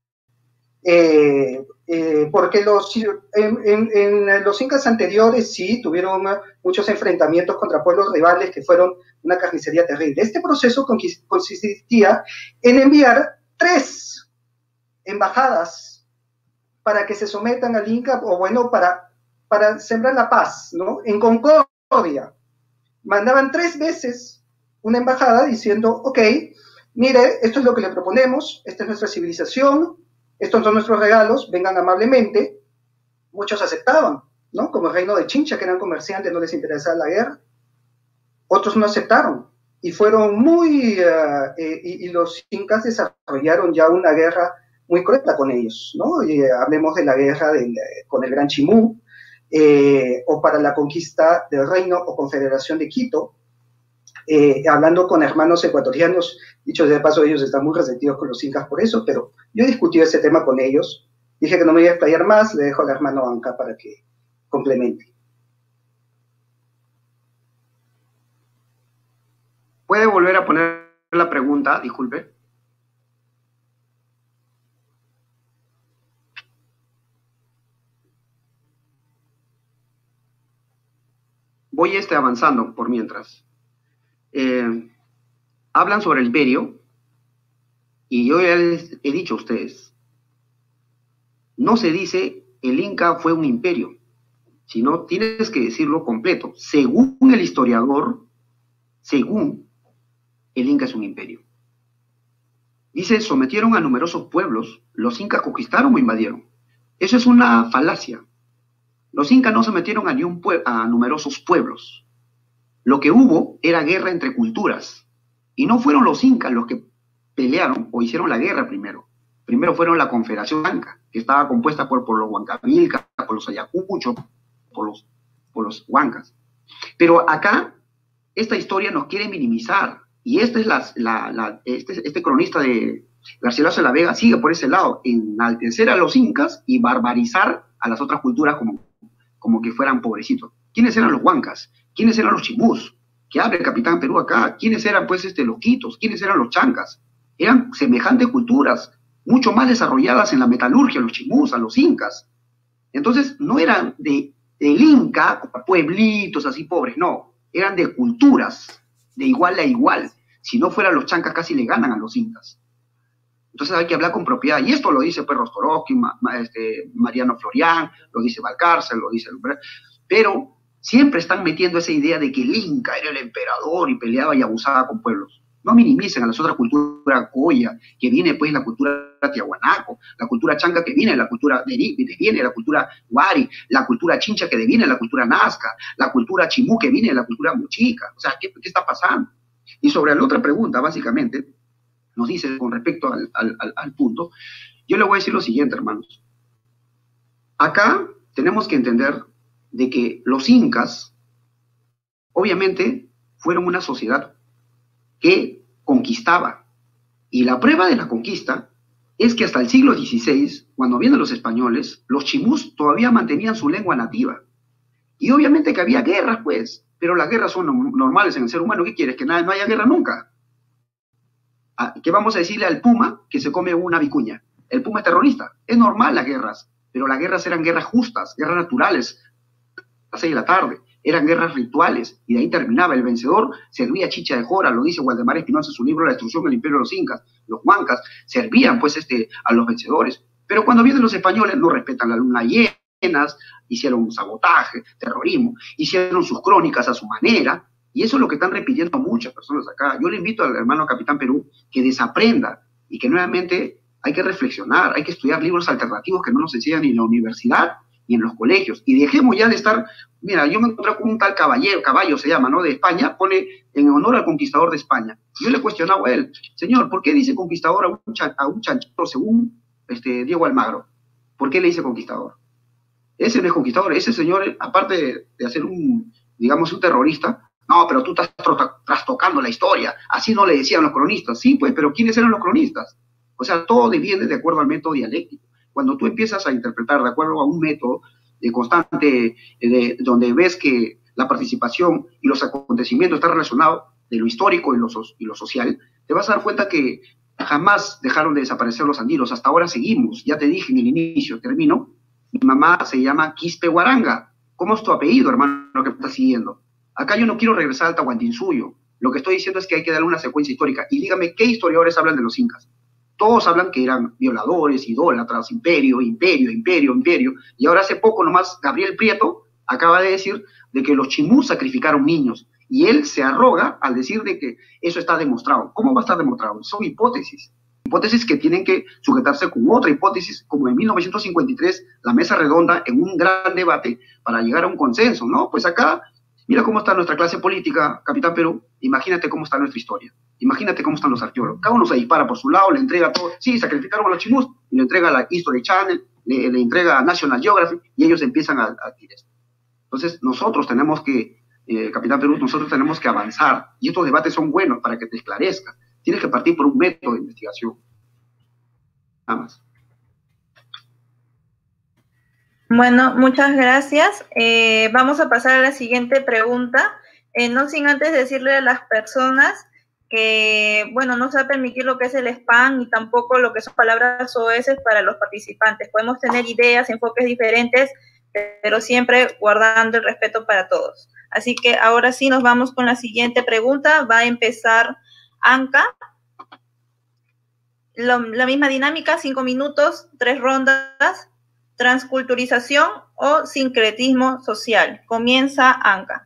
porque en los incas anteriores sí tuvieron muchos enfrentamientos contra pueblos rivales que fueron una carnicería terrible. Este proceso consistía en enviar 3 embajadas para que se sometan al Inca, o bueno, para sembrar la paz, ¿no? En Concordia. Mandaban 3 veces una embajada diciendo, ok, mire, esto es lo que le proponemos, esta es nuestra civilización, estos son nuestros regalos, vengan amablemente. Muchos aceptaban, ¿no? Como el reino de Chincha, que eran comerciantes, no les interesaba la guerra. Otros no aceptaron y fueron y los incas desarrollaron ya una guerra muy cruenta con ellos, ¿no? Hablemos de la guerra con el Gran Chimú, o para la conquista del reino o confederación de Quito. Hablando con hermanos ecuatorianos, dicho de paso, ellos están muy resentidos con los incas por eso, pero yo he discutido ese tema con ellos, dije que no me iba a explayar más, le dejo al hermano Anca para que complemente.
¿Puede volver a poner la pregunta? Disculpe. Voy avanzando por mientras. Hablan sobre el imperio, y yo ya les he dicho a ustedes, no se dice el Inca fue un imperio, sino tienes que decirlo completo. Según el historiador, según el Inca es un imperio. Dice, sometieron a numerosos pueblos, los incas conquistaron o invadieron. Eso es una falacia. Los incas no sometieron a numerosos pueblos. Lo que hubo era guerra entre culturas. Y no fueron los incas los que pelearon o hicieron la guerra primero. Primero fueron la Confederación Inca, que estaba compuesta por los Huancavilcas, por los Ayacuchos, por los Huancas. Pero acá, esta historia nos quiere minimizar. Y esta es este cronista de Garcilaso de la Vega sigue por ese lado, enaltecer a los incas y barbarizar a las otras culturas como que fueran pobrecitos. ¿Quiénes eran los huancas? ¿Quiénes eran los chimús? Que habla el Capitán Perú acá. ¿Quiénes eran, pues, los quitos? ¿Quiénes eran los chancas? Eran semejantes culturas, mucho más desarrolladas en la metalurgia, los chimús, a los incas. Entonces, no eran del Inca, pueblitos así pobres, no. Eran de culturas, de igual a igual. Si no fueran los chancas, casi le ganan a los incas. Entonces hay que hablar con propiedad. Y esto lo dice Perros Toroski, Mariano Florián, lo dice Valcárcel, lo dice... Pero siempre están metiendo esa idea de que el Inca era el emperador y peleaba y abusaba con pueblos. No minimicen a las otras culturas coya, que viene pues la cultura tiahuanaco, la cultura chanca que viene, la cultura deviene la cultura huari, la cultura chincha que deviene la cultura nazca, la cultura chimú que viene la cultura mochica. O sea, ¿qué está pasando? Y sobre la otra pregunta, básicamente, nos dice con respecto al punto, yo le voy a decir lo siguiente, hermanos. Acá tenemos que entender de que los incas, obviamente, fueron una sociedad que conquistaba. Y la prueba de la conquista es que hasta el siglo XVI, cuando vienen los españoles, los chimús todavía mantenían su lengua nativa. Y obviamente que había guerras, pues, pero las guerras son normales en el ser humano. ¿Qué quieres? ¿Que no haya guerra nunca? ¿Qué vamos a decirle al puma que se come una vicuña? El puma es terrorista. Es normal las guerras, pero las guerras eran guerras justas, guerras naturales, a las 6 de la tarde. Eran guerras rituales, y de ahí terminaba. El vencedor servía chicha de jora, lo dice Waldemar Espinosa en su libro La destrucción del imperio de los incas. Los huancas servían pues a los vencedores. Pero cuando vienen los españoles no respetan la luna llenas, hicieron un sabotaje, terrorismo, hicieron sus crónicas a su manera, y eso es lo que están repitiendo muchas personas acá. Yo le invito al hermano Capitán Perú que desaprenda y que nuevamente hay que reflexionar, hay que estudiar libros alternativos que no nos enseñan ni en la universidad y en los colegios. Y dejemos ya de estar, mira, yo me encontré con un tal Caballo se llama, ¿no? De España, pone en honor al conquistador de España. Yo le cuestionaba a él, señor, ¿por qué dice conquistador a un chanchito según Diego Almagro? ¿Por qué le dice conquistador? Ese no es conquistador, ese señor, aparte de hacer digamos, un terrorista, no, pero tú estás trastocando la historia, así no le decían los cronistas. Sí, pues, pero ¿quiénes eran los cronistas? O sea, todo deviene de acuerdo al método dialéctico. Cuando tú empiezas a interpretar de acuerdo a un método constante, donde ves que la participación y los acontecimientos están relacionados de lo histórico y lo social, te vas a dar cuenta que jamás dejaron de desaparecer los andinos, hasta ahora seguimos. Ya te dije en el inicio, termino, mi mamá se llama Quispe Guaranga. ¿Cómo es tu apellido, hermano, que me estás siguiendo? Acá yo no quiero regresar al Tahuantinsuyo. Lo que estoy diciendo es que hay que darle una secuencia histórica. Y dígame, ¿qué historiadores hablan de los incas? Todos hablan que eran violadores, idólatras, imperio. Y ahora hace poco nomás Gabriel Prieto acaba de decir de que los chimús sacrificaron niños. Y él se arroga al decir de que eso está demostrado. ¿Cómo va a estar demostrado? Son hipótesis. Hipótesis que tienen que sujetarse con otra hipótesis, como en 1953, la mesa redonda en un gran debate para llegar a un consenso, ¿no? Pues acá, mira cómo está nuestra clase política, Capitán Perú, imagínate cómo está nuestra historia, imagínate cómo están los arqueólogos, cada uno se dispara por su lado, le entrega todo, sí, sacrificaron a los chimús, y le entrega a la History Channel, le entrega a National Geographic, y ellos empiezan a decir esto. Entonces, nosotros tenemos que, Capitán Perú, nosotros tenemos que avanzar, y estos debates son buenos para que te esclarezcas. Tienes que partir por un método de investigación. Nada más.
Bueno, muchas gracias. Vamos a pasar a la siguiente pregunta. No sin antes decirle a las personas que, bueno, no se va a permitir lo que es el spam y tampoco lo que son palabras soeces para los participantes. Podemos tener ideas, enfoques diferentes, pero siempre guardando el respeto para todos. Así que ahora sí nos vamos con la siguiente pregunta. Va a empezar Anca. La misma dinámica, 5 minutos, 3 rondas, transculturización o sincretismo social. Comienza Anca.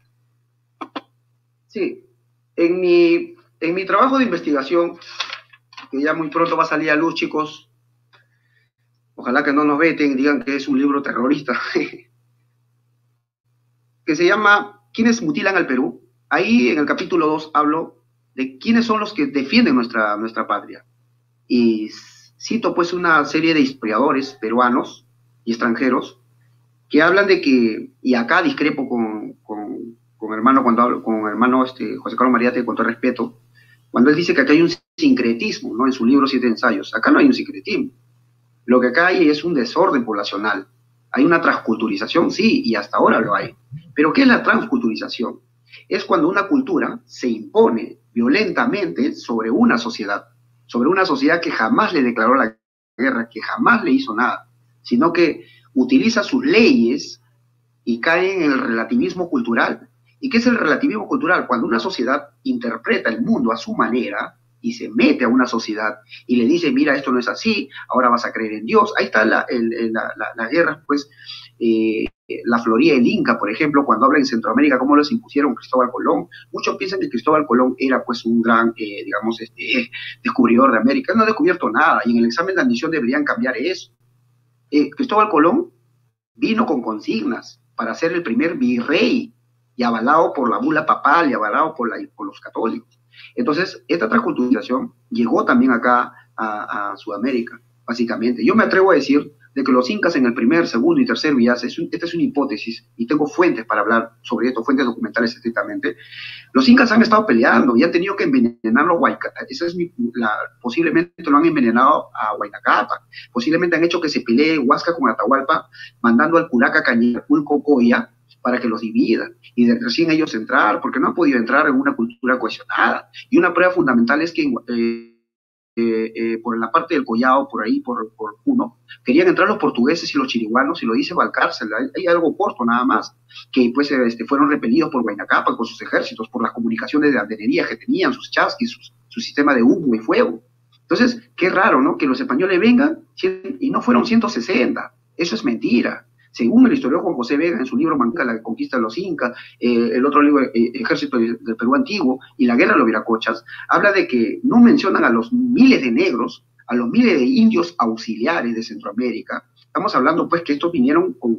Sí, en mi trabajo de investigación, que ya muy pronto va a salir a luz, chicos, ojalá que no nos veten y digan que es un libro terrorista, que se llama ¿Quiénes mutilan al Perú? Ahí en el capítulo 2 hablo de quiénes son los que defienden nuestra patria. Y cito pues una serie de historiadores peruanos y extranjeros que hablan de que, y acá discrepo con hermano cuando hablo, con hermano José Carlos Mariate, con todo respeto, cuando él dice que acá hay un sincretismo, ¿no? En su libro 7 ensayos. Acá no hay un sincretismo. Lo que acá hay es un desorden poblacional. Hay una transculturización, sí, y hasta ahora lo hay. Pero ¿qué es la transculturización? Es cuando una cultura se impone violentamente sobre una sociedad que jamás le declaró la guerra, que jamás le hizo nada, sino que utiliza sus leyes y cae en el relativismo cultural. ¿Y qué es el relativismo cultural? Cuando una sociedad interpreta el mundo a su manera y se mete a una sociedad y le dice, mira, esto no es así, ahora vas a creer en Dios. Ahí está la guerra, pues, la floría del Inca, por ejemplo, cuando habla en Centroamérica, cómo los impusieron Cristóbal Colón. Muchos piensan que Cristóbal Colón era, pues, un gran, descubridor de América. Él no ha descubierto nada, y en el examen de admisión deberían cambiar eso. Cristóbal Colón vino con consignas para ser el primer virrey, y avalado por la bula papal, y avalado por los católicos. Entonces, esta transculturización llegó también acá a Sudamérica, básicamente. Yo me atrevo a decir de que los incas en el primer, segundo y tercer viaje, esta es una hipótesis, y tengo fuentes para hablar sobre esto, fuentes documentales estrictamente, los incas han estado peleando y han tenido que envenenar a Huayna. Posiblemente lo han envenenado a Huayna-Capac, posiblemente han hecho que se pelee Huasca con Atahualpa, mandando al Curaca Cañipulco Coya para que los dividan, y recién ellos entrar, porque no han podido entrar en una cultura cohesionada. Y una prueba fundamental es que por la parte del Collao, por ahí, por Puno, querían entrar los portugueses y los chiriguanos, y lo dice Valcárcel, hay algo corto nada más, que pues fueron repelidos por Huayna Capac con sus ejércitos, por las comunicaciones de antenería que tenían, sus chasquis, su sistema de humo y fuego. Entonces, qué raro, ¿no? Que los españoles vengan, y no fueron 160, eso es mentira. Según el historiador Juan José Vega, en su libro Manca, la conquista de los incas, el otro libro, Ejército del Perú Antiguo, y la guerra de los Viracochas, habla de que no mencionan a los miles de negros, a los miles de indios auxiliares de Centroamérica. Estamos hablando, pues, que estos vinieron con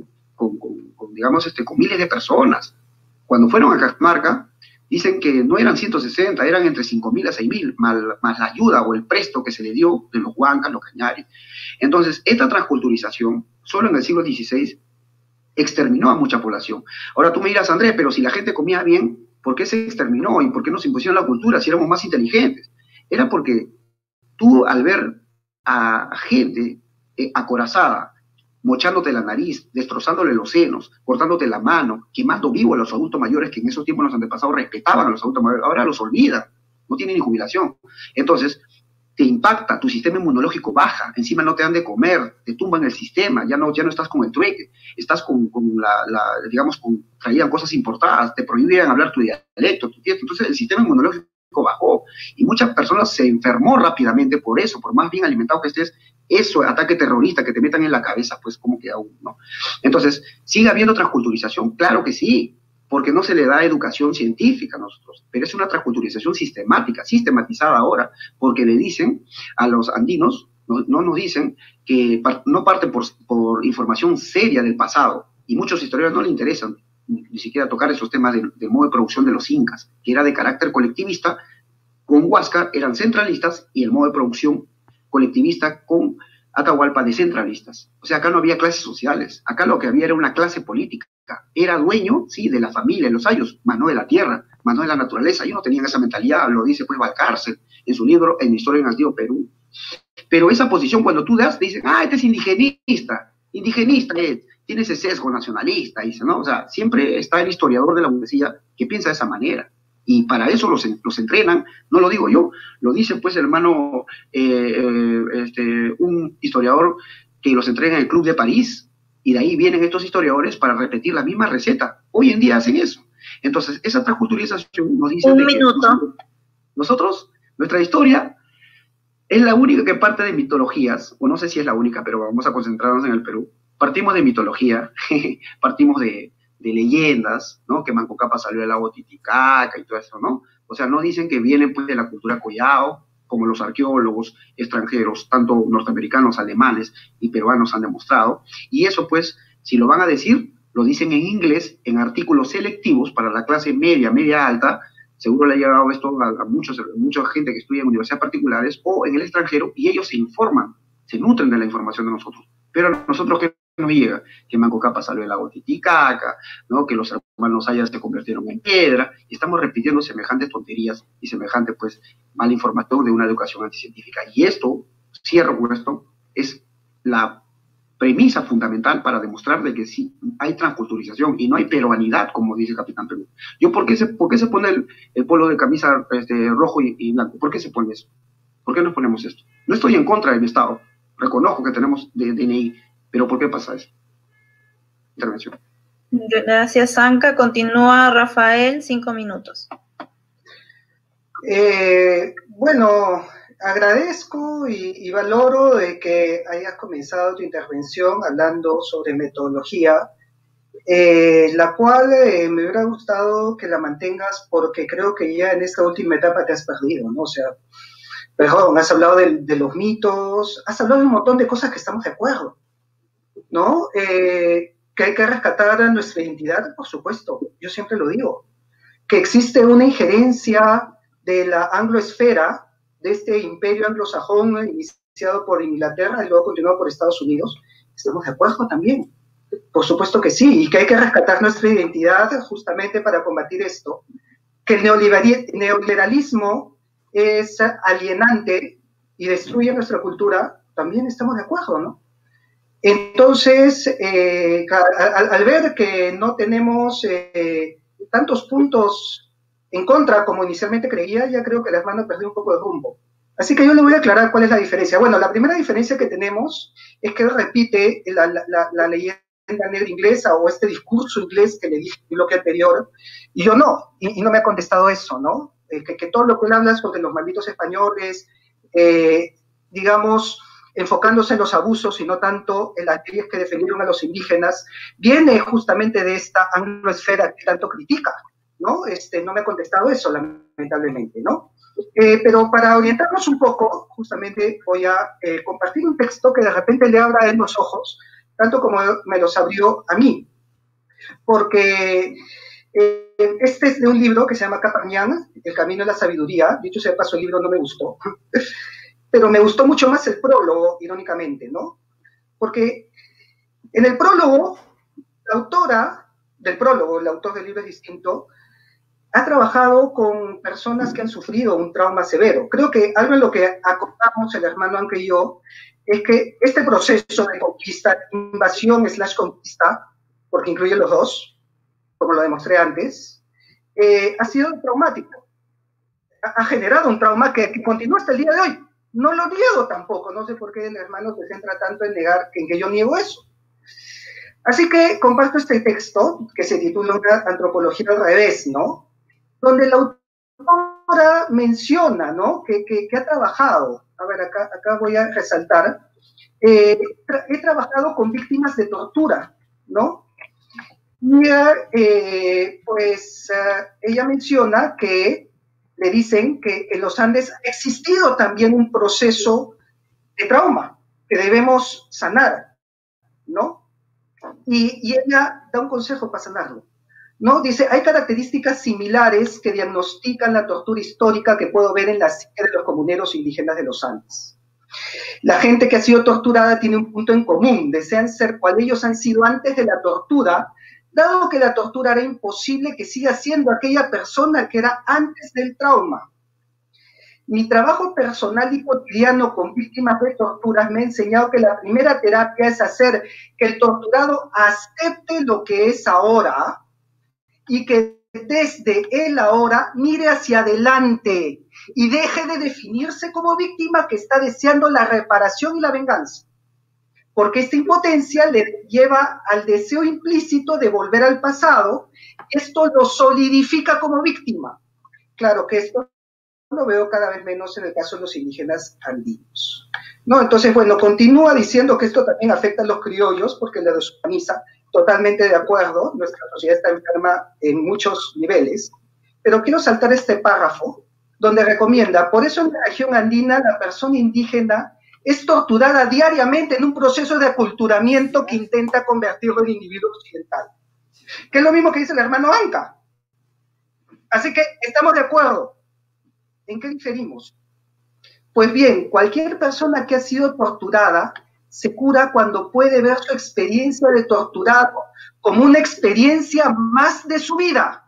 digamos, con miles de personas. Cuando fueron a Cajamarca, dicen que no eran 160, eran entre 5.000 a 6.000, más la ayuda o el presto que se le dio de los huancas, los cañaris. Entonces, esta transculturización, solo en el siglo XVI, exterminó a mucha población. Ahora tú me dirás, Andrés, pero si la gente comía bien, ¿por qué se exterminó y por qué nos impusieron la cultura si éramos más inteligentes? Era porque tú, al ver a gente acorazada, mochándote la nariz, destrozándole los senos, cortándote la mano, quemando vivo a los adultos mayores que en esos tiempos los antepasados respetaban a los adultos mayores, ahora los olvidan, no tienen ni jubilación. Entonces, te impacta, tu sistema inmunológico baja, encima no te dan de comer, te tumban el sistema, ya no estás con el trueque, estás digamos, traían cosas importadas, te prohibían hablar tu dialecto, tu fiesta, entonces el sistema inmunológico bajó, y muchas personas se enfermó rápidamente por eso, por más bien alimentado que estés, eso, ataque terrorista que te metan en la cabeza, pues como que aún, ¿no? Entonces, ¿sigue habiendo transculturización? Claro que sí, porque no se le da educación científica a nosotros, pero es una transculturización sistemática, sistematizada ahora, porque le dicen a los andinos, no nos dicen que no parten por información seria del pasado, y muchos historiadores no le interesan ni siquiera tocar esos temas del modo de producción de los incas, que era de carácter colectivista, con Huáscar eran centralistas, y el modo de producción colectivista con Atahualpa de centralistas. O sea, acá no había clases sociales, acá lo que había era una clase política. Era dueño, sí, de la familia, de los ayos, más no de la tierra, más no de la naturaleza. Ellos no tenían esa mentalidad, lo dice pues Valcárcel en su libro En Historia del Antiguo Perú. Pero esa posición, cuando tú das, dicen, este es indigenista, tiene ese sesgo nacionalista, dice, ¿no? O sea, siempre está el historiador de la burguesía que piensa de esa manera. Y para eso los entrenan, no lo digo yo, lo dice pues el hermano, un historiador que los entrena en el Club de París, y de ahí vienen estos historiadores para repetir la misma receta. Hoy en día hacen eso. Entonces, esa transculturización nos dice
Un minuto.
Nosotros, nuestra historia es la única que parte de mitologías, o no sé si es la única, pero vamos a concentrarnos en el Perú. Partimos de mitología, partimos de leyendas, ¿no? Que Manco Cápac salió del lago Titicaca y todo eso, ¿no? O sea, no dicen que vienen pues de la cultura Collao, como los arqueólogos extranjeros, tanto norteamericanos, alemanes y peruanos han demostrado. Y eso pues, si lo van a decir, lo dicen en inglés, en artículos selectivos para la clase media, media alta. Seguro le ha llegado esto a mucha gente que estudia en universidades particulares o en el extranjero, y ellos se informan, se nutren de la información de nosotros. Pero a nosotros, ¿qué nos llega? Que Manco Cápac salió del lago Titicaca, ¿no? Que los hermanos Ayas se convirtieron en piedra, y estamos repitiendo semejantes tonterías y semejante, pues, mala información de una educación anticientífica. Y esto, cierro con esto, es la premisa fundamental para demostrar de que sí hay transculturización y no hay peruanidad, como dice el Capitán Perú. ¿Por qué se pone el polo de camisa rojo y blanco? ¿Por qué se pone eso? ¿Por qué nos ponemos esto? No estoy en contra de mi Estado, reconozco que tenemos DNI, pero ¿por qué pasa eso? Intervención.
Gracias, Anca. Continúa Rafael, 5 minutos.
Bueno, agradezco y valoro de que hayas comenzado tu intervención hablando sobre metodología, la cual me hubiera gustado que la mantengas, porque creo que ya en esta última etapa te has perdido, ¿no? O sea, perdón, has hablado de los mitos, has hablado de un montón de cosas que estamos de acuerdo, ¿no? Que hay que rescatar a nuestra identidad, por supuesto, yo siempre lo digo, que existe una injerencia de la angloesfera, de este imperio anglosajón iniciado por Inglaterra y luego continuado por Estados Unidos. ¿Estamos de acuerdo también? Por supuesto que sí, y que hay que rescatar nuestra identidad justamente para combatir esto. Que el neoliberalismo es alienante y destruye nuestra cultura, también estamos de acuerdo, ¿no? Entonces, al ver que no tenemos tantos puntos en contra como inicialmente creía, ya creo que la hermana perdió un poco de rumbo. Así que yo le voy a aclarar cuál es la diferencia. Bueno, la primera diferencia que tenemos es que él repite la leyenda negra inglesa o este discurso inglés que le dije en el bloque anterior, y yo no, y no me ha contestado eso, ¿no? Que todo lo que él habla sobre los malditos españoles, digamos, enfocándose en los abusos y no tanto en las leyes que defendieron a los indígenas, viene justamente de esta angloesfera que tanto critica, ¿no? No me ha contestado eso, lamentablemente, ¿no? Pero para orientarnos un poco, justamente voy a compartir un texto que de repente le abra a él los ojos, tanto como me los abrió a mí, porque este es de un libro que se llama Capañán, El camino de la sabiduría. Dicho sea de paso, el libro no me gustó, pero me gustó mucho más el prólogo, irónicamente, ¿no? Porque en el prólogo, la autora del prólogo, el autor del libro es distinto, ha trabajado con personas que han sufrido un trauma severo. Creo que algo en lo que acordamos el hermano Anca y yo es que este proceso de conquista, invasión / conquista, porque incluye los dos, como lo demostré antes, ha sido traumático. Ha generado un trauma que continúa hasta el día de hoy. No lo niego tampoco, no sé por qué el hermano se centra tanto en negar en que yo niego eso. Así que comparto este texto que se titula Una antropología al revés, ¿no? Donde la autora menciona, ¿no? Que ha trabajado, a ver, acá voy a resaltar, he trabajado con víctimas de tortura, ¿no? Y ella menciona que le dicen que en los Andes ha existido también un proceso de trauma que debemos sanar, ¿no? Y ella da un consejo para sanarlo, ¿no? Dice, hay características similares que diagnostican la tortura histórica que puedo ver en la psique de los comuneros indígenas de los Andes. La gente que ha sido torturada tiene un punto en común, desean ser cual ellos han sido antes de la tortura, dado que la tortura era imposible que siga siendo aquella persona que era antes del trauma. Mi trabajo personal y cotidiano con víctimas de torturas me ha enseñado que la primera terapia es hacer que el torturado acepte lo que es ahora y que desde él ahora mire hacia adelante y deje de definirse como víctima que está deseando la reparación y la venganza. Porque esta impotencia le lleva al deseo implícito de volver al pasado, esto lo solidifica como víctima. Claro que esto lo veo cada vez menos en el caso de los indígenas andinos, ¿no? Entonces, bueno, continúa diciendo que esto también afecta a los criollos, porque la deshumaniza, totalmente de acuerdo, nuestra sociedad está enferma en muchos niveles, pero quiero saltar este párrafo, donde recomienda, por eso en la región andina la persona indígena es torturada diariamente en un proceso de aculturamiento que intenta convertirlo en individuo occidental, que es lo mismo que dice el hermano Anca. Así que estamos de acuerdo. ¿En qué diferimos? Pues bien, cualquier persona que ha sido torturada se cura cuando puede ver su experiencia de torturado como una experiencia más de su vida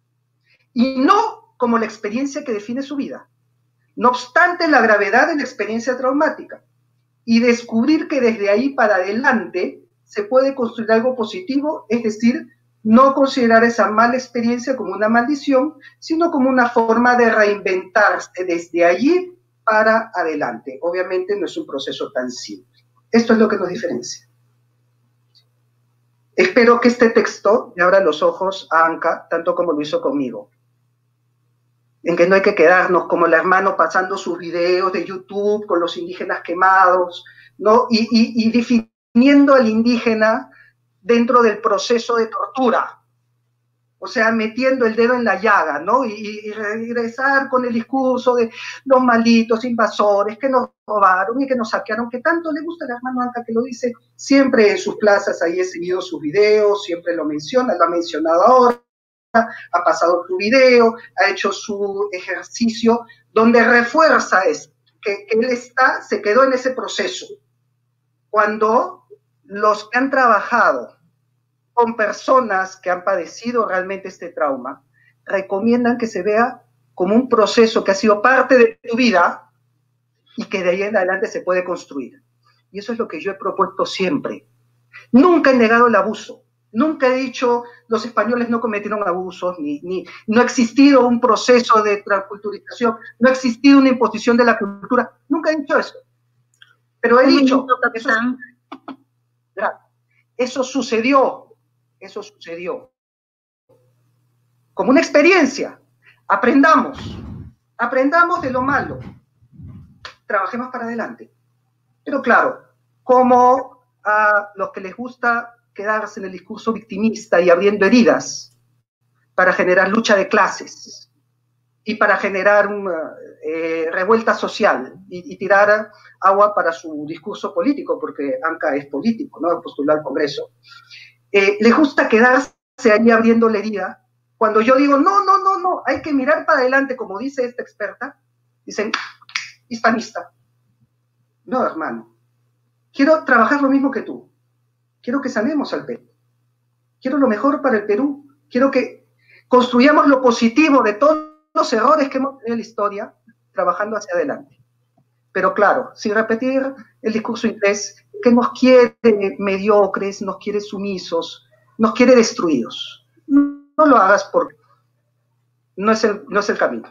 y no como la experiencia que define su vida. No obstante la gravedad de la experiencia traumática, y descubrir que desde ahí para adelante se puede construir algo positivo, es decir, no considerar esa mala experiencia como una maldición, sino como una forma de reinventarse desde allí para adelante. Obviamente no es un proceso tan simple. Esto es lo que nos diferencia. Espero que este texto le abra los ojos a Anca, tanto como lo hizo conmigo, en que no hay que quedarnos como el hermano pasando sus videos de YouTube con los indígenas quemados, ¿no? Y definiendo al indígena dentro del proceso de tortura, o sea, metiendo el dedo en la llaga, ¿no? Y regresar con el discurso de los malditos invasores que nos robaron y que nos saquearon, que tanto le gusta al hermano Anca, que lo dice siempre en sus plazas. Ahí he seguido sus videos, siempre lo menciona, lo ha mencionado ahora, ha pasado su video, ha hecho su ejercicio, donde refuerza esto, que él se quedó en ese proceso. Cuando los que han trabajado con personas que han padecido realmente este trauma, recomiendan que se vea como un proceso que ha sido parte de tu vida y que de ahí en adelante se puede construir. Y eso es lo que yo he propuesto siempre. Nunca he negado el abuso. Nunca he dicho los españoles no cometieron abusos, no ha existido un proceso de transculturización, no ha existido una imposición de la cultura. Nunca he dicho eso. Pero he dicho, eso sucedió como una experiencia. Aprendamos de lo malo, trabajemos para adelante. Pero claro, como a los que les gusta quedarse en el discurso victimista y abriendo heridas para generar lucha de clases y para generar revuelta social y tirar agua para su discurso político, porque Anca es político, ¿no? Postuló al Congreso. Les gusta quedarse ahí abriendo la herida. Cuando yo digo, no, hay que mirar para adelante, como dice esta experta, dicen, hispanista. No, hermano, quiero trabajar lo mismo que tú. Quiero que sanemos al Perú. Quiero lo mejor para el Perú. Quiero que construyamos lo positivo de todos los errores que hemos tenido en la historia, trabajando hacia adelante. Pero claro, sin repetir el discurso inglés, que nos quiere mediocres, nos quiere sumisos, nos quiere destruidos. No lo hagas porque no es el camino.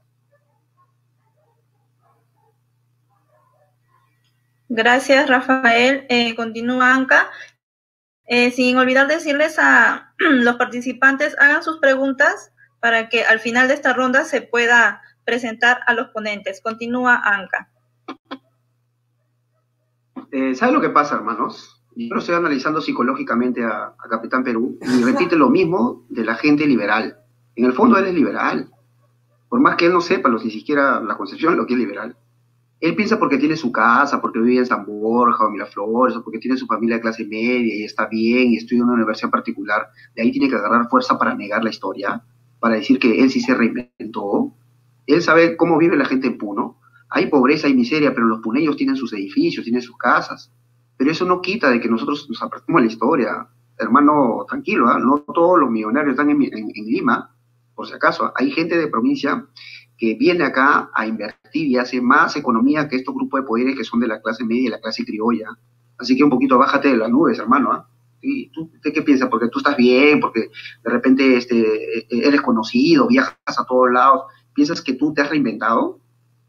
Gracias, Rafael. Continúa Anca. Sin olvidar decirles a los participantes, hagan sus preguntas para que al final de esta ronda se pueda presentar a los ponentes. Continúa Anca.
¿Saben lo que pasa, hermanos? Yo lo estoy analizando psicológicamente a Capitán Perú y repite lo mismo de la gente liberal. En el fondo él es liberal. Por más que él no sepa ni siquiera la concepción de lo que es liberal. Él piensa porque tiene su casa, porque vive en San Borja o Miraflores, o porque tiene su familia de clase media y está bien y estudia en una universidad particular. De ahí tiene que agarrar fuerza para negar la historia, para decir que él sí se reinventó. Él sabe cómo vive la gente en Puno. Hay pobreza y miseria, pero los puneños tienen sus edificios, tienen sus casas. Pero eso no quita de que nosotros nos apartemos de la historia. Hermano, tranquilo, ¿eh? No todos los millonarios están en Lima, por si acaso. Hay gente de provincia que viene acá a invertir y hace más economía que estos grupos de poderes que son de la clase media y la clase criolla. Así que un poquito bájate de las nubes, hermano. ¿Y tú qué piensas? Porque tú estás bien, porque de repente eres conocido, viajas a todos lados. ¿Piensas que tú te has reinventado?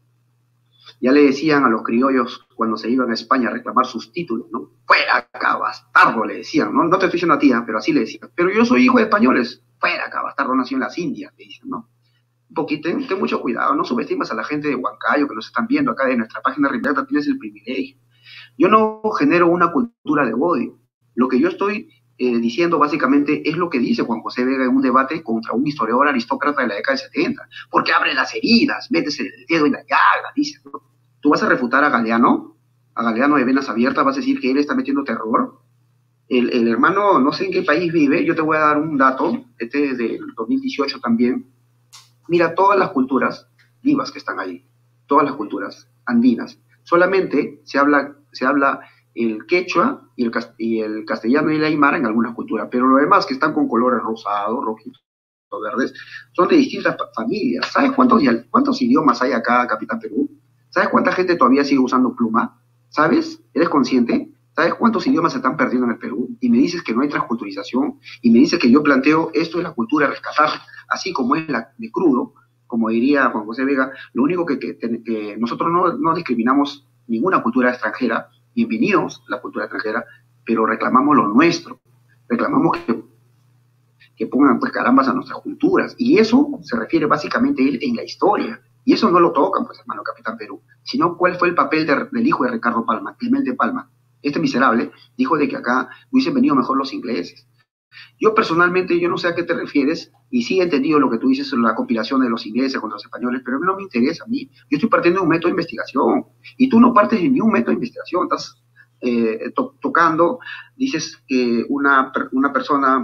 Ya le decían a los criollos cuando se iban a España a reclamar sus títulos, ¿no? Fuera acá, bastardo, le decían, ¿no? No te estoy diciendo a ti, pero así le decían. Pero yo soy hijo de españoles. Fuera acá, bastardo, nació en las Indias, le dicen, ¿no? Un poquito, ten mucho cuidado, no subestimas a la gente de Huancayo que nos están viendo acá de nuestra página Reinventate, tienes el privilegio. Yo no genero una cultura de odio. Lo que yo estoy diciendo básicamente es lo que dice Juan José Vega en un debate contra un historiador aristócrata de la década del 70. Porque abre las heridas, metes el dedo en la llaga, dice, ¿no? ¿Tú vas a refutar a Galeano de venas abiertas? ¿Vas a decir que él está metiendo terror? El hermano, no sé en qué país vive, yo te voy a dar un dato, este es del 2018 también. Mira todas las culturas vivas que están ahí, todas las culturas andinas. Solamente se habla el quechua y el castellano y el aymara en algunas culturas, pero lo demás que están con colores rosados, rojitos, verdes, son de distintas familias. ¿Sabes cuántos idiomas hay acá, Capitán Perú? ¿Sabes cuánta gente todavía sigue usando pluma? ¿Sabes? ¿Eres consciente? ¿Sabes cuántos idiomas se están perdiendo en el Perú? Y me dices que no hay transculturización, y me dices que yo planteo esto es la cultura, rescatar, así como es la de crudo, como diría Juan José Vega, lo único que nosotros no discriminamos ninguna cultura extranjera, bienvenidos a la cultura extranjera, pero reclamamos lo nuestro, reclamamos que pongan pues carambas a nuestras culturas, y eso se refiere básicamente a él en la historia. Y eso no lo tocan, pues, hermano Capitán Perú, sino cuál fue el papel del hijo de Ricardo Palma, Clemente Palma. Este miserable dijo de que acá hubiesen venido mejor los ingleses. Yo personalmente, yo no sé a qué te refieres, y sí he entendido lo que tú dices sobre la conspiración de los ingleses contra los españoles, pero no me interesa a mí. Yo estoy partiendo de un método de investigación, y tú no partes de ni un método de investigación, estás tocando, dices que una persona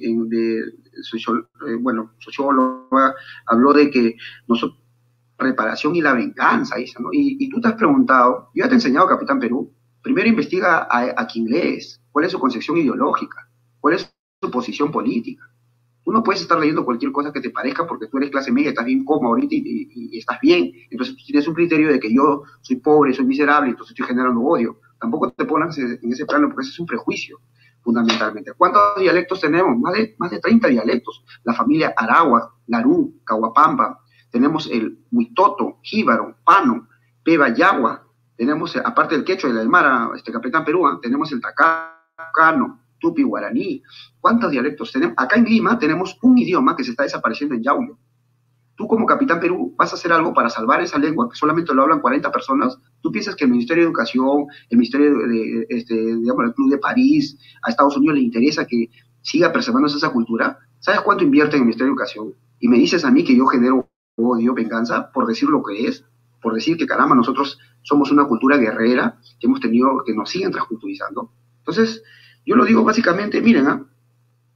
socióloga habló de que nosotros reparación y la venganza, dice, ¿no? Y tú te has preguntado, yo ya te he enseñado, Capitán Perú, primero investiga a quién lees, cuál es su concepción ideológica, cuál es su posición política. Tú no puedes estar leyendo cualquier cosa que te parezca porque tú eres clase media, estás bien cómodo ahorita y estás bien, entonces tú tienes un criterio de que yo soy pobre, soy miserable, entonces estoy generando odio. Tampoco te pongas en ese plano porque ese es un prejuicio, fundamentalmente. ¿Cuántos dialectos tenemos? Más de 30 dialectos. La familia Aragua, Larú, Cahuapampa, tenemos el Huitoto, Jíbaro, Pano, Peba, Yagua, tenemos, aparte del quechua y del aymara, Capitán Perú, tenemos el tacano, tupi, guaraní. ¿Cuántos dialectos tenemos? Acá en Lima tenemos un idioma que se está desapareciendo en Yaullo. Tú como Capitán Perú vas a hacer algo para salvar esa lengua que solamente lo hablan 40 personas. ¿Tú piensas que el Ministerio de Educación, el Ministerio digamos, el Club de París, a Estados Unidos le interesa que siga preservándose esa cultura? ¿Sabes cuánto invierte en el Ministerio de Educación? Y me dices a mí que yo genero odio, venganza, por decir lo que es, por decir que caramba, nosotros somos una cultura guerrera, que hemos tenido, que nos siguen transculturizando. Entonces, yo lo digo básicamente, miren,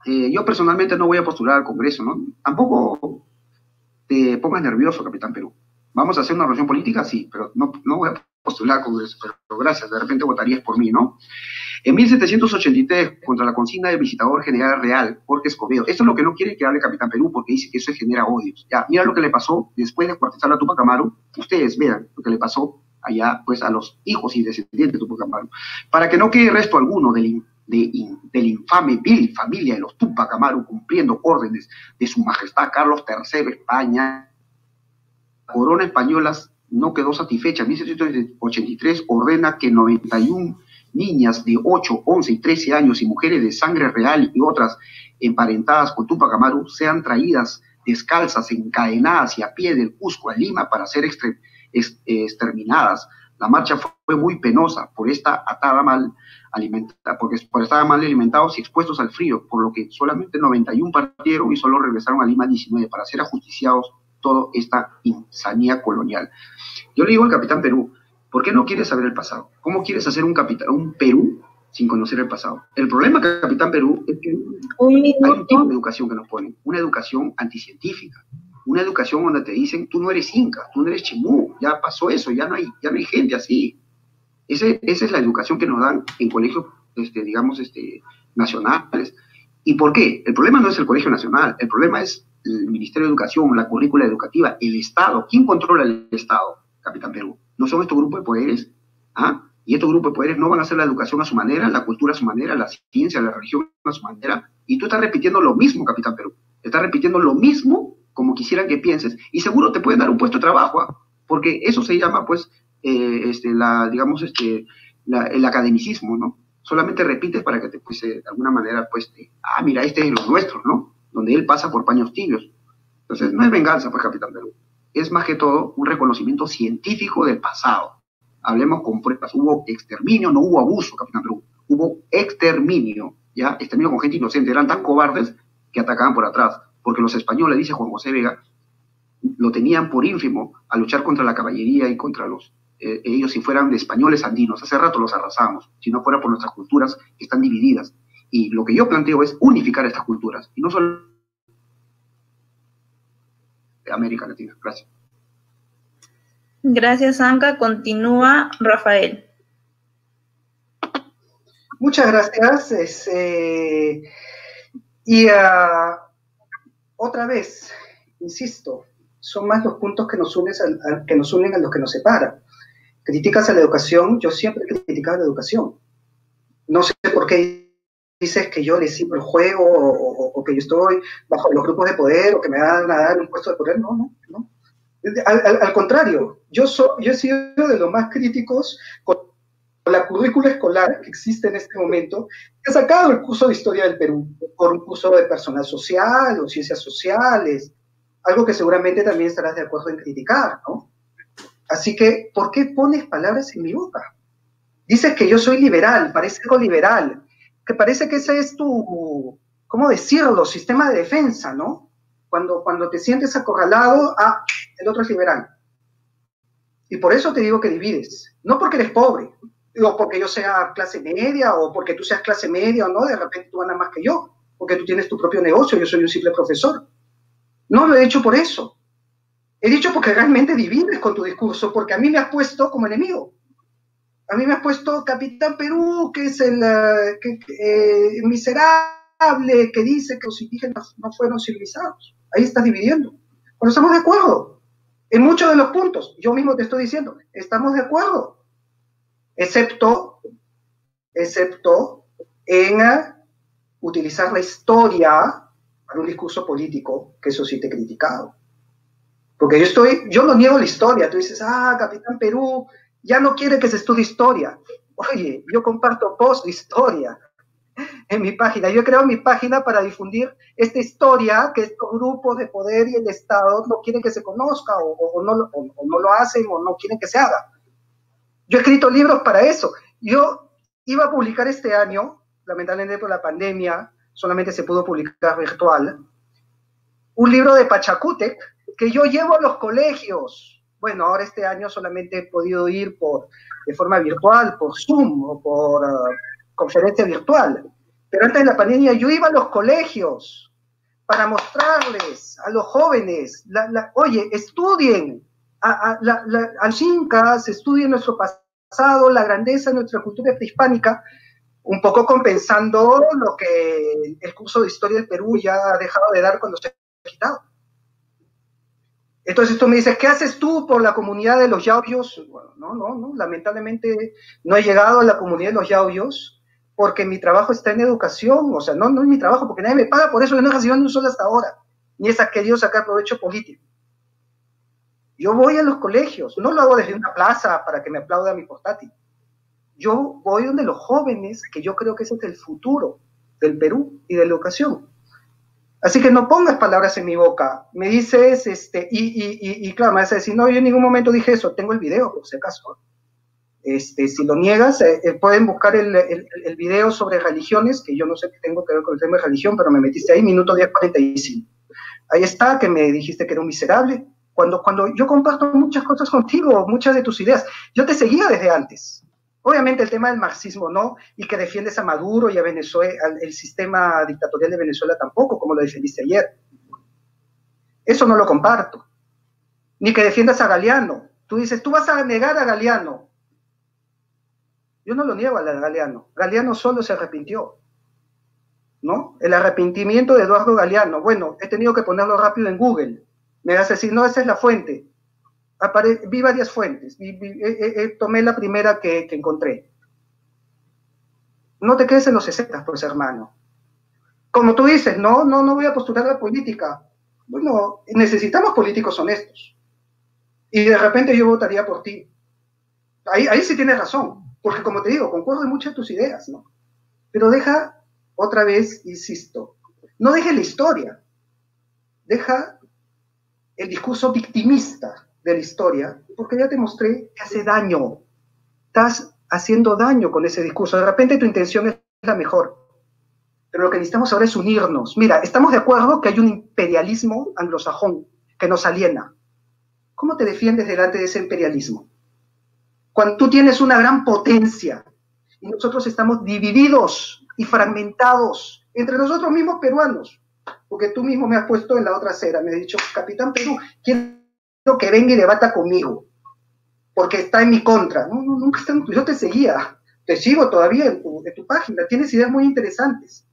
Yo personalmente no voy a postular al Congreso, ¿no? Tampoco te pongas nervioso, Capitán Perú. ¿Vamos a hacer una reunión política? Sí, pero no voy a postular al Congreso, pero gracias, de repente votarías por mí, ¿no? En 1783, contra la consigna del visitador general real, Jorge Escobedo. Esto es lo que no quiere que hable Capitán Perú, porque dice que eso genera odios. Ya, mira lo que le pasó después de cuartizar a Tupac Amaru. Ustedes vean lo que le pasó allá, pues, a los hijos y descendientes de Tupac Amaru. Para que no quede resto alguno del infame vil familia de los Tupac Amaru, cumpliendo órdenes de su majestad Carlos III España, la corona española no quedó satisfecha. En 1783 ordena que 91 niñas de 8, 11 y 13 años y mujeres de sangre real y otras emparentadas con Tupac Amaru sean traídas descalzas, encadenadas y a pie del Cusco a Lima para ser exterminadas. La marcha fue muy penosa por estar mal alimentados y expuestos al frío, por lo que solamente 91 partieron y solo regresaron a Lima 19 para ser ajusticiados toda esta insanía colonial. Yo le digo al Capitán Perú, ¿por qué no quieres saber el pasado? ¿Cómo quieres hacer un Perú sin conocer el pasado? El problema, Capitán Perú, es que hay un tipo de educación que nos ponen, una educación anticientífica, una educación donde te dicen, tú no eres inca, tú no eres chimú, ya pasó eso, ya no hay gente así. Esa es la educación que nos dan en colegios, nacionales. ¿Y por qué? El problema no es el Colegio Nacional, el problema es el Ministerio de Educación, la currícula educativa, el Estado. ¿Quién controla el Estado, Capitán Perú? ¿No son estos grupos de poderes? ¿Ah? Y estos grupos de poderes no van a hacer la educación a su manera, la cultura a su manera, la ciencia, la religión a su manera. Y tú estás repitiendo lo mismo, Capitán Perú. Estás repitiendo lo mismo como quisieran que pienses. Y seguro te pueden dar un puesto de trabajo, ¿eh? Porque eso se llama, pues, el academicismo, ¿no? Solamente repites para que te, pues, de alguna manera, pues, mira, este es de los nuestros, ¿no? Donde él pasa por paños tibios. Entonces, no es venganza, pues, Capitán Perú. Es más que todo un reconocimiento científico del pasado. Hablemos con pruebas. Hubo exterminio, no hubo abuso, Capitán Perú. Hubo exterminio, ¿ya? Exterminio con gente inocente. Eran tan cobardes que atacaban por atrás. Porque los españoles, dice Juan José Vega, lo tenían por ínfimo a luchar contra la caballería y contra ellos si fueran de españoles andinos. Hace rato los arrasamos, si no fuera por nuestras culturas que están divididas. Y lo que yo planteo es unificar estas culturas, y no solo de América Latina. Gracias.
Gracias, Anca. Continúa Rafael.
Muchas gracias. Otra vez, insisto, son más los puntos que nos unen a los que nos separan. Criticas a la educación, yo siempre he criticado la educación. No sé por qué dices que yo le sirvo el juego o que yo estoy bajo los grupos de poder o que me van a dar un puesto de poder. No. Al contrario, yo he sido de los más críticos con la currícula escolar que existe en este momento. He sacado el curso de Historia del Perú por un curso de personal social o ciencias sociales, algo que seguramente también estarás de acuerdo en criticar, ¿no? Así que, ¿por qué pones palabras en mi boca? Dices que yo soy liberal, parece algo liberal, que parece que ese es tu, ¿cómo decirlo?, sistema de defensa, ¿no? Cuando te sientes acorralado, el otro es liberal. Y por eso te digo que divides, no porque eres pobre, o porque yo sea clase media, o porque tú seas clase media, o no, de repente tú ganas más que yo, porque tú tienes tu propio negocio, yo soy un simple profesor. No lo he hecho por eso. He dicho porque realmente divides con tu discurso, porque a mí me has puesto como enemigo. A mí me has puesto Capitán Perú, que es el miserable que dice que los indígenas no fueron civilizados. Ahí estás dividiendo. Pero estamos de acuerdo en muchos de los puntos. Yo mismo te estoy diciendo, estamos de acuerdo. Excepto en utilizar la historia para un discurso político, que eso sí te he criticado. Porque yo no niego la historia. Tú dices, Capitán Perú ya no quiere que se estudie historia. Oye, yo comparto post de historia en mi página. Yo he creado mi página para difundir esta historia que estos grupos de poder y el Estado no quieren que se conozca o no lo hacen o no quieren que se haga. Yo he escrito libros para eso. Yo iba a publicar este año, lamentablemente por la pandemia, solamente se pudo publicar virtual, un libro de Pachacútec que yo llevo a los colegios. Bueno, ahora este año solamente he podido ir de forma virtual, por Zoom o por conferencia virtual. Pero antes de la pandemia yo iba a los colegios para mostrarles a los jóvenes, oye, estudien a los incas, estudien nuestro pasado, la grandeza de nuestra cultura prehispánica, un poco compensando lo que el curso de historia del Perú ya ha dejado de dar cuando se ha quitado. Entonces tú me dices, ¿qué haces tú por la comunidad de los yauyos? Bueno, no, lamentablemente no he llegado a la comunidad de los yauyos porque mi trabajo está en educación, o sea, no es mi trabajo porque nadie me paga por eso, yo no he recibido ni un solo hasta ahora, ni he querido sacar provecho político. Yo voy a los colegios, no lo hago desde una plaza para que me aplauda mi portátil. Yo voy donde los jóvenes, que yo creo que ese es el futuro del Perú y de la educación. Así que no pongas palabras en mi boca. Me dices, y claro, me vas a decir, no, yo en ningún momento dije eso, tengo el video, por si acaso. Si lo niegas, pueden buscar el video sobre religiones, que yo no sé qué tengo que ver con el tema de religión, pero me metiste ahí, minuto 10:45. Ahí está, que me dijiste que era un miserable. Cuando yo comparto muchas cosas contigo, muchas de tus ideas, yo te seguía desde antes. Obviamente el tema del marxismo no, y que defiendes a Maduro y a Venezuela, el sistema dictatorial de Venezuela tampoco, como lo defendiste ayer. Eso no lo comparto. Ni que defiendas a Galeano. Tú dices, tú vas a negar a Galeano. Yo no lo niego a Galeano. Galeano solo se arrepintió, ¿no? El arrepentimiento de Eduardo Galeano. Bueno, he tenido que ponerlo rápido en Google. Me vas a decir, no, esa es la fuente. Vi varias fuentes, tomé la primera que encontré. No te quedes en los 60, pues, hermano. Como tú dices, no voy a postular la política. Bueno, necesitamos políticos honestos. Y de repente yo votaría por ti. Ahí sí tienes razón, porque como te digo, concuerdo en muchas de tus ideas, ¿no? Pero deja, otra vez, insisto, no dejes la historia, deja el discurso victimista de la historia, porque ya te mostré que hace daño. Estás haciendo daño con ese discurso. De repente tu intención es la mejor, pero lo que necesitamos ahora es unirnos. Mira, estamos de acuerdo que hay un imperialismo anglosajón que nos aliena. ¿Cómo te defiendes delante de ese imperialismo? Cuando tú tienes una gran potencia y nosotros estamos divididos y fragmentados entre nosotros mismos peruanos, porque tú mismo me has puesto en la otra acera, me has dicho, Capitán Perú, quiero que venga y debata conmigo, porque está en mi contra. No, nunca está, yo te seguía, te sigo todavía en tu página, tienes ideas muy interesantes.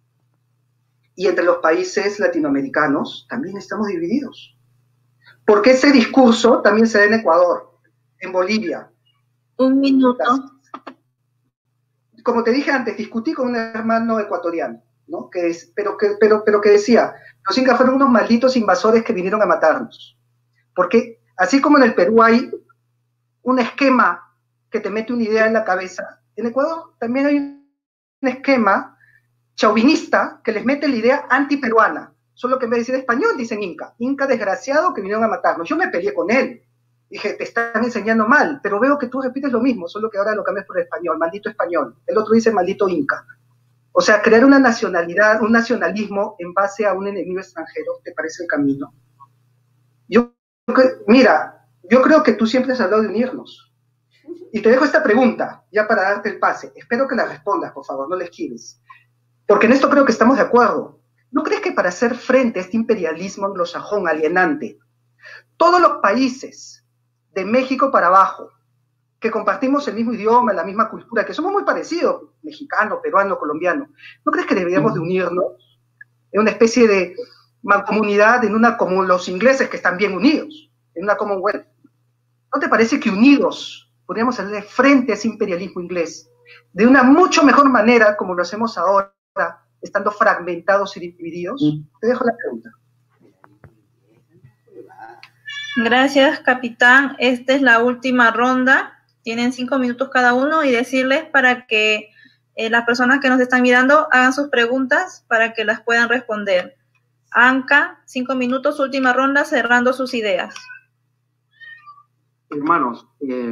Y entre los países latinoamericanos también estamos divididos, porque ese discurso también se da en Ecuador, en Bolivia.
Un minuto.
Como te dije antes, discutí con un hermano ecuatoriano, ¿no? Pero que decía, los incas fueron unos malditos invasores que vinieron a matarnos. Porque así como en el Perú hay un esquema que te mete una idea en la cabeza, en Ecuador también hay un esquema chauvinista que les mete la idea antiperuana. Solo que en vez de decir español, dicen inca. Inca desgraciado que vinieron a matarnos. Yo me peleé con él. Dije, te están enseñando mal, pero veo que tú repites lo mismo, solo que ahora lo cambias por español, maldito español. El otro dice maldito inca. O sea, crear una nacionalidad, un nacionalismo en base a un enemigo extranjero, ¿te parece el camino? Mira, yo creo que tú siempre has hablado de unirnos. Y te dejo esta pregunta, ya para darte el pase. Espero que la respondas, por favor, no la esquives. Porque en esto creo que estamos de acuerdo. ¿No crees que para hacer frente a este imperialismo anglosajón alienante, todos los países de México para abajo, que compartimos el mismo idioma, la misma cultura, que somos muy parecidos, mexicano, peruano, colombiano, ¿no crees que deberíamos de unirnos en una especie de mancomunidad, como los ingleses que están bien unidos, en una Commonwealth? ¿No te parece que unidos podríamos hacerle frente a ese imperialismo inglés de una mucho mejor manera como lo hacemos ahora, estando fragmentados y divididos? Te dejo la pregunta.
Gracias, capitán. Esta es la última ronda. Tienen 5 minutos cada uno y decirles para que las personas que nos están mirando hagan sus preguntas para que las puedan responder. Anca, 5 minutos, última ronda, cerrando sus ideas.
Hermanos,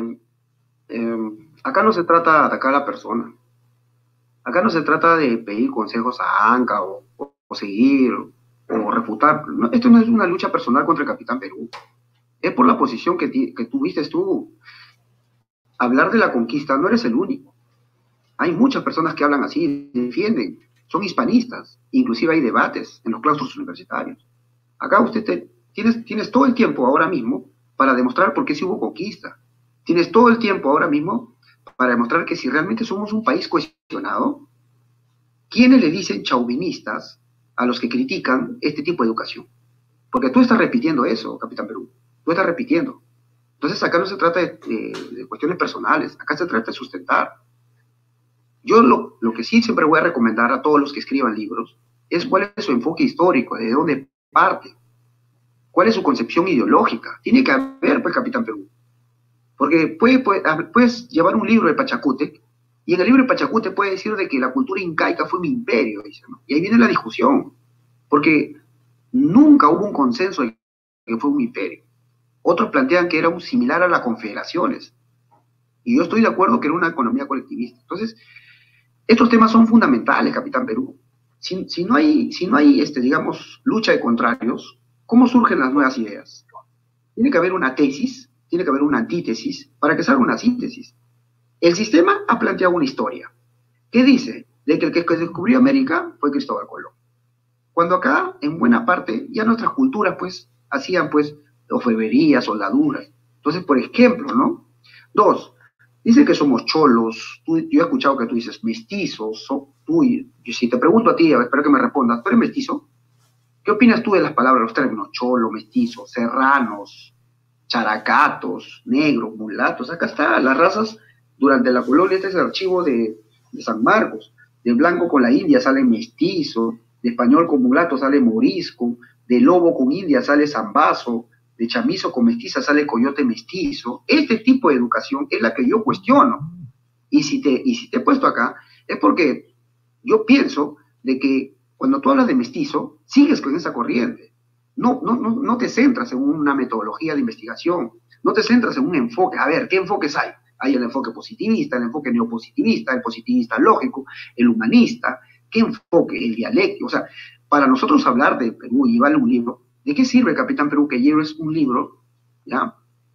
acá no se trata de atacar a la persona. Acá no se trata de pedir consejos a Anca o seguir o refutar. Esto no es una lucha personal contra el Capitán Perú. Es por la posición que tuviste tú. Hablar de la conquista, no eres el único. Hay muchas personas que hablan así, defienden. son hispanistas, inclusive hay debates en los claustros universitarios. Acá tienes todo el tiempo ahora mismo para demostrar por qué sí hubo conquista. Tienes todo el tiempo ahora mismo para demostrar que si realmente somos un país cohesionado, ¿quiénes le dicen chauvinistas a los que critican este tipo de educación? Porque tú estás repitiendo eso, Capitán Perú. Tú estás repitiendo. Entonces acá no se trata de cuestiones personales, acá se trata de sustentar. Yo lo que sí siempre voy a recomendar a todos los que escriban libros es cuál es su enfoque histórico, de dónde parte, cuál es su concepción ideológica. Tiene que haber, pues, Capitán Perú. Porque puedes llevar un libro de Pachacútec y en el libro de Pachacútec puede decir de que la cultura incaica fue un imperio, dice, ¿no? Y ahí viene la discusión, porque nunca hubo un consenso de que fue un imperio. Otros plantean que era similar a las confederaciones. Y yo estoy de acuerdo que era una economía colectivista. Entonces, estos temas son fundamentales, Capitán Perú. Si no hay, digamos, lucha de contrarios, ¿cómo surgen las nuevas ideas? Tiene que haber una tesis, tiene que haber una antítesis, para que salga una síntesis. El sistema ha planteado una historia. ¿Qué dice? De que el que descubrió América fue Cristóbal Colón. Cuando acá, en buena parte, ya nuestras culturas, pues, hacían, pues, orfebrería, soldaduras. Entonces, por ejemplo, ¿no? 2, dice que somos cholos. Yo he escuchado que tú dices mestizos. Si te pregunto a ti, espero que me respondas, ¿tú eres mestizo? ¿Qué opinas tú de las palabras, los términos cholo, mestizo, serranos, characatos, negros, mulatos? Acá está, las razas durante la colonia. Este es el archivo de San Marcos. De blanco con la india sale mestizo, de español con mulato sale morisco, de lobo con india sale zambazo, de chamizo con mestiza sale coyote mestizo. Este tipo de educación es la que yo cuestiono. Y si te he puesto acá, es porque yo pienso de que cuando tú hablas de mestizo, sigues con esa corriente. No te centras en una metodología de investigación, no te centras en un enfoque. A ver, ¿qué enfoques hay? Hay el enfoque positivista, el enfoque neopositivista, el positivista lógico, el humanista. ¿Qué enfoque? El dialéctico. O sea, para nosotros hablar de Perú y llevarle un libro, ¿de qué sirve, Capitán Perú, que lleves un libro, ¿ya?,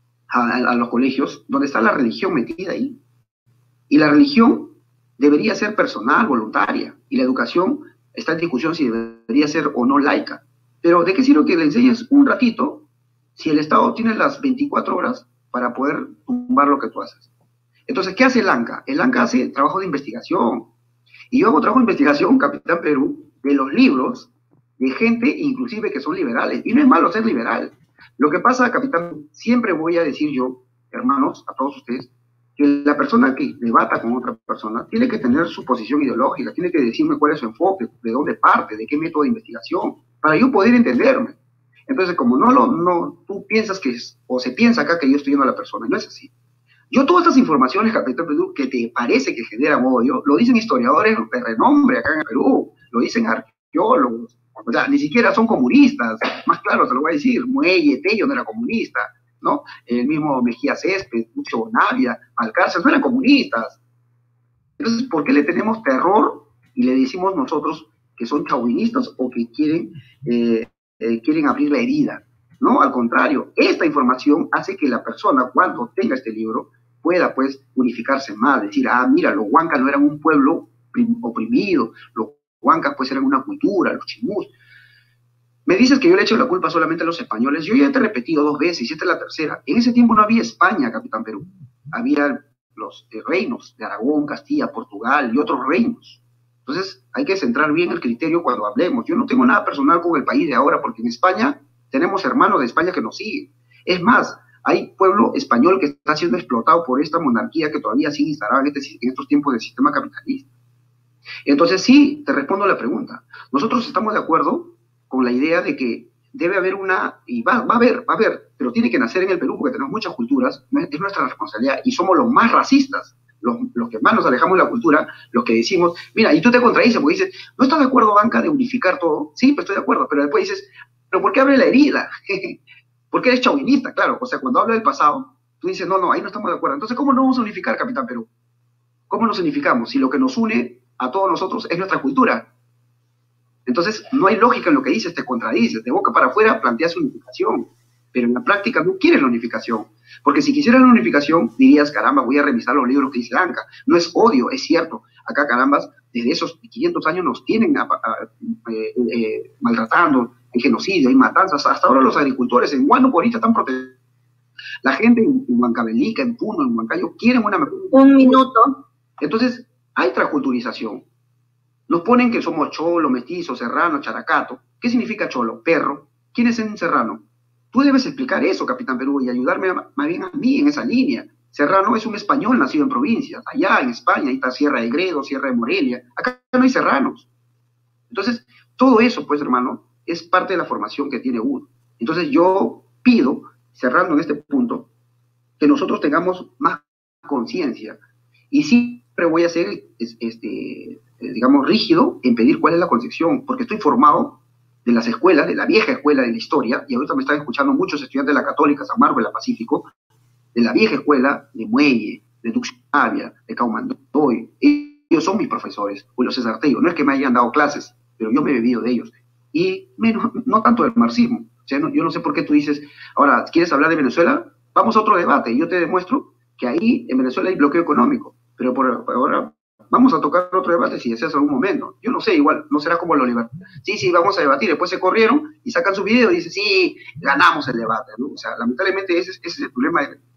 a los colegios donde está la religión metida ahí? Y la religión debería ser personal, voluntaria, y la educación está en discusión si debería ser o no laica. Pero ¿de qué sirve que le enseñes un ratito si el Estado tiene las 24 horas para poder tumbar lo que tú haces? Entonces, ¿qué hace el ANCA? El ANCA hace trabajo de investigación. Y yo hago trabajo de investigación, Capitán Perú, de los libros de gente inclusive que son liberales. Y no es malo ser liberal. Lo que pasa, Capitán, siempre voy a decir yo, hermanos, a todos ustedes, que la persona que debata con otra persona tiene que tener su posición ideológica, tiene que decirme cuál es su enfoque, de dónde parte, de qué método de investigación, para yo poder entenderme. Entonces, como tú piensas o se piensa acá que yo estoy yendo a la persona, no es así. Yo todas estas informaciones, Capitán Perú, que te parece que generan odio, lo dicen historiadores de renombre acá en el Perú, lo dicen arqueólogos, o sea, ni siquiera son comunistas, más claro se lo voy a decir, Muelle, Tello no era comunista, ¿no? El mismo Mejía Césped, Lucio Bonavia, Alcázar, no eran comunistas. Entonces, ¿por qué le tenemos terror y le decimos nosotros que son chauvinistas o que quieren abrir la herida? No, al contrario, esta información hace que la persona, cuando tenga este libro, pueda, pues, unificarse más, decir, mira, los huancas no eran un pueblo oprimido, los huancas, pues, eran una cultura, los chimús. Me dices que yo le echo la culpa solamente a los españoles. Yo ya te he repetido 2 veces, y esta es la tercera. En ese tiempo no había España, Capitán Perú. Había los reinos de Aragón, Castilla, Portugal y otros reinos. Entonces, hay que centrar bien el criterio cuando hablemos. Yo no tengo nada personal con el país de ahora, porque en España tenemos hermanos de España que nos siguen. Es más, hay pueblo español que está siendo explotado por esta monarquía que todavía sigue instalada en estos tiempos del sistema capitalista. Entonces, sí, te respondo a la pregunta. Nosotros estamos de acuerdo con la idea de que debe haber va a haber, pero tiene que nacer en el Perú porque tenemos muchas culturas, es nuestra responsabilidad y somos los más racistas, los que más nos alejamos de la cultura, los que decimos, mira, y tú te contradices porque dices, ¿no estás de acuerdo, Banca, de unificar todo? Sí, pues estoy de acuerdo, pero después dices, ¿pero por qué abre la herida? Porque eres chauvinista, claro, o sea, cuando habla del pasado, tú dices, no, ahí no estamos de acuerdo. Entonces, ¿cómo no vamos a unificar, Capitán Perú? ¿Cómo nos unificamos si lo que nos une a todos nosotros es nuestra cultura? Entonces, no hay lógica en lo que dices, te contradices, de boca para afuera planteas unificación, pero en la práctica no quieres la unificación, porque si quisieras la unificación, dirías, caramba, voy a revisar los libros que dice Anca. No es odio, es cierto, acá, carambas, desde esos 500 años nos tienen maltratando, hay genocidio, hay matanzas. Hasta ahora los agricultores en Huánuco ahorita están protegidos. La gente en Huancavelica, en Puno, en Huancayo, quieren una mejor.
Un minuto.
Entonces, hay transculturización. Nos ponen que somos cholo, mestizo, serrano, characato. ¿Qué significa cholo? Perro. ¿Quién es un serrano? Tú debes explicar eso, Capitán Perú, y ayudarme más bien a mí en esa línea. Serrano es un español nacido en provincias. Allá en España, ahí está Sierra de Gredos, Sierra de Morelia. Acá no hay serranos. Entonces, todo eso, pues, hermano, es parte de la formación que tiene uno. Entonces, yo pido, cerrando en este punto, que nosotros tengamos más conciencia. Y siempre voy a ser, digamos, rígido en pedir cuál es la concepción, porque estoy formado de las escuelas, de la vieja escuela de la historia, y ahorita me están escuchando muchos estudiantes de la Católica, San Marcos, de la Pacífico, de la vieja escuela de Muelle, de Duxavia, de Caumandoy. Ellos son mis profesores, Julio César Tello. No es que me hayan dado clases, pero yo me he bebido de ellos. Y menos, no tanto del marxismo. O sea, yo no sé por qué tú dices, ahora, ¿quieres hablar de Venezuela? Vamos a otro debate. Yo te demuestro que ahí en Venezuela hay bloqueo económico. Pero por ahora vamos a tocar otro debate si deseas algún momento. Yo no sé, igual, no será como los libertadores. Sí, vamos a debatir. Después se corrieron y sacan su video y dicen, sí, ganamos el debate, ¿no? O sea, lamentablemente ese es el problema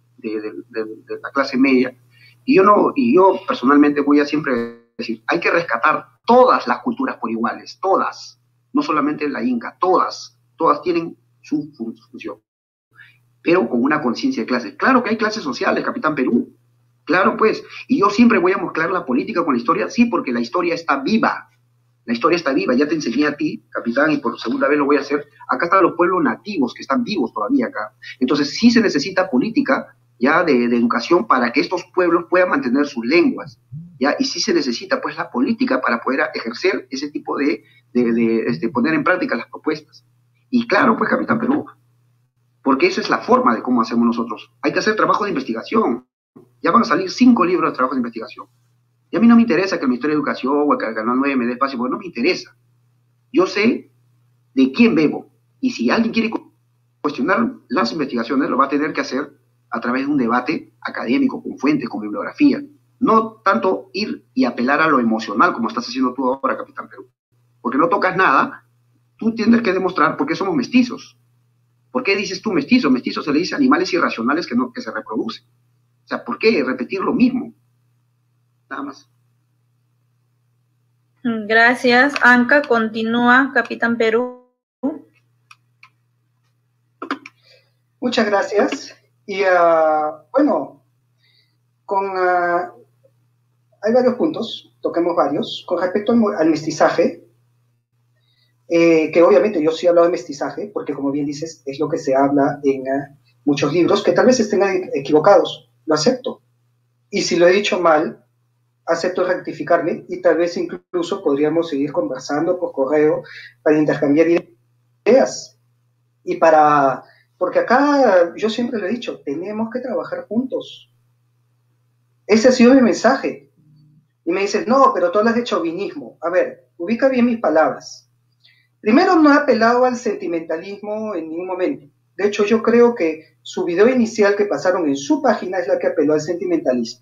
de la clase media. Y yo personalmente voy a siempre decir, hay que rescatar todas las culturas por iguales, todas. No solamente la inca, todas tienen su función. Pero con una conciencia de clase. Claro que hay clases sociales, Capitán Perú. Claro, pues, y yo siempre voy a mezclar la política con la historia, sí, porque la historia está viva. La historia está viva, ya te enseñé a ti, capitán, y por segunda vez lo voy a hacer. Acá están los pueblos nativos que están vivos todavía acá. Entonces sí se necesita política ya de educación para que estos pueblos puedan mantener sus lenguas, ya, y sí se necesita pues la política para poder ejercer ese tipo de poner en práctica las propuestas. Y claro, pues, Capitán Perú, porque esa es la forma de cómo hacemos nosotros. Hay que hacer trabajo de investigación. Ya van a salir 5 libros de trabajo de investigación. Y a mí no me interesa que el Ministerio de Educación o que el Canal 9 me dé espacio, porque no me interesa. Yo sé de quién bebo. Y si alguien quiere cuestionar las investigaciones, lo va a tener que hacer a través de un debate académico, con fuentes, con bibliografía. No tanto ir y apelar a lo emocional, como estás haciendo tú ahora, Capitán Perú. Porque no tocas nada, tú tienes que demostrar por qué somos mestizos. ¿Por qué dices tú mestizo? Mestizo se le dice animales irracionales que se reproducen. O sea, ¿por qué repetir lo mismo? Nada más.
Gracias, Anca. Continúa, Capitán Perú.
Muchas gracias. Y bueno, hay varios puntos, toquemos varios. Con respecto al mestizaje, que obviamente yo sí he hablado de mestizaje, porque como bien dices, es lo que se habla en muchos libros, que tal vez estén equivocados, lo acepto. Y si lo he dicho mal, acepto rectificarme y tal vez incluso podríamos seguir conversando por correo para intercambiar ideas. Porque acá yo siempre lo he dicho, tenemos que trabajar juntos. Ese ha sido mi mensaje. Y me dices, no, pero tú hablas de chauvinismo. A ver, ubica bien mis palabras. Primero, no he apelado al sentimentalismo en ningún momento. De hecho, yo creo que su video inicial que pasaron en su página es la que apeló al sentimentalismo.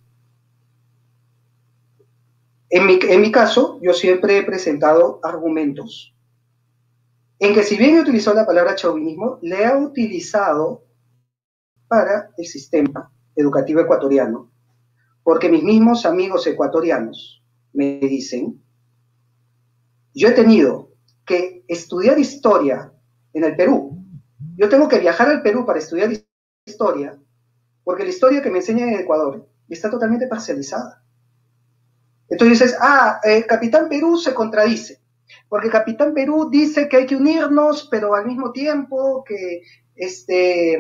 En mi caso, yo siempre he presentado argumentos en que si bien he utilizado la palabra chauvinismo, le he utilizado para el sistema educativo ecuatoriano, porque mis mismos amigos ecuatorianos me dicen, yo he tenido que estudiar historia en el Perú. Yo tengo que viajar al Perú para estudiar historia, porque la historia que me enseñan en Ecuador está totalmente parcializada. Entonces dices, Capitán Perú se contradice, porque Capitán Perú dice que hay que unirnos, pero al mismo tiempo que, que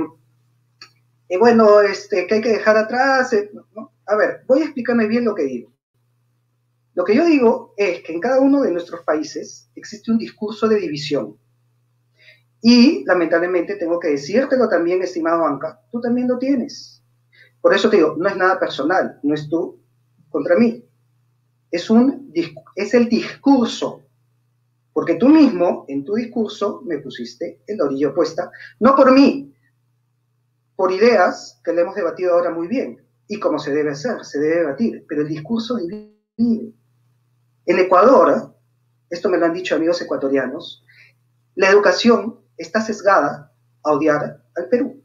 hay que dejar atrás. ¿No? A ver, voy a explicarme bien lo que digo. Lo que yo digo es que en cada uno de nuestros países existe un discurso de división. Y, lamentablemente, tengo que decírtelo también, estimado Anca, tú también lo tienes. Por eso te digo, no es nada personal, no es tú contra mí. Es el discurso, porque tú mismo, en tu discurso, me pusiste en la orilla opuesta, no por mí, por ideas que le hemos debatido ahora muy bien, y como se debe hacer, se debe debatir, pero el discurso divide. En Ecuador, esto me lo han dicho amigos ecuatorianos, la educación está sesgada a odiar al Perú,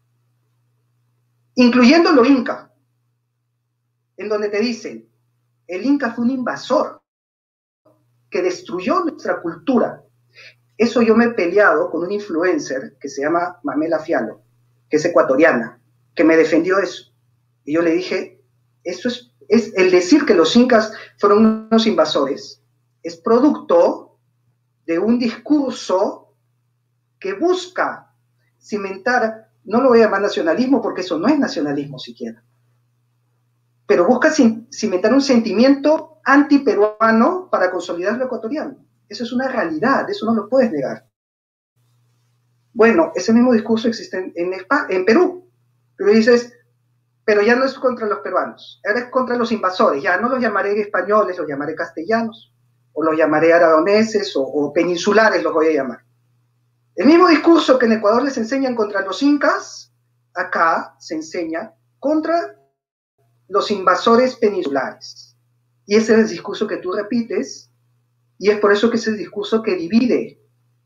incluyendo lo Inca, en donde te dicen, el Inca fue un invasor que destruyó nuestra cultura. Eso yo me he peleado con un influencer que se llama Mamela Fialo, que es ecuatoriana, que me defendió eso. Y yo le dije, eso es el decir que los incas fueron unos invasores, es producto de un discurso que busca cimentar, no lo voy a llamar nacionalismo porque eso no es nacionalismo siquiera, pero busca cimentar un sentimiento antiperuano para consolidar lo ecuatoriano. Eso es una realidad, eso no lo puedes negar. Bueno, ese mismo discurso existe en Perú. Tú dices, pero ya no es contra los peruanos, ahora es contra los invasores. Ya no los llamaré españoles, los llamaré castellanos, o los llamaré aragoneses, o peninsulares los voy a llamar. El mismo discurso que en Ecuador les enseñan contra los incas, acá se enseña contra los invasores peninsulares. Y ese es el discurso que tú repites, y es por eso que es el discurso que divide.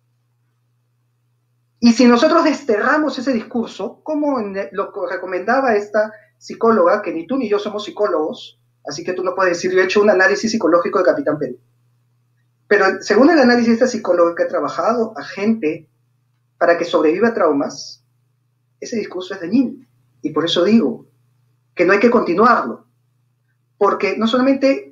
Y si nosotros desterramos ese discurso, como lo recomendaba esta psicóloga, que ni tú ni yo somos psicólogos, así que tú no puedes decir, yo he hecho un análisis psicológico de Capitán Perú. Pero según el análisis de esta psicóloga que ha trabajado a gente para que sobreviva a traumas, ese discurso es dañino. Y por eso digo que no hay que continuarlo, porque no solamente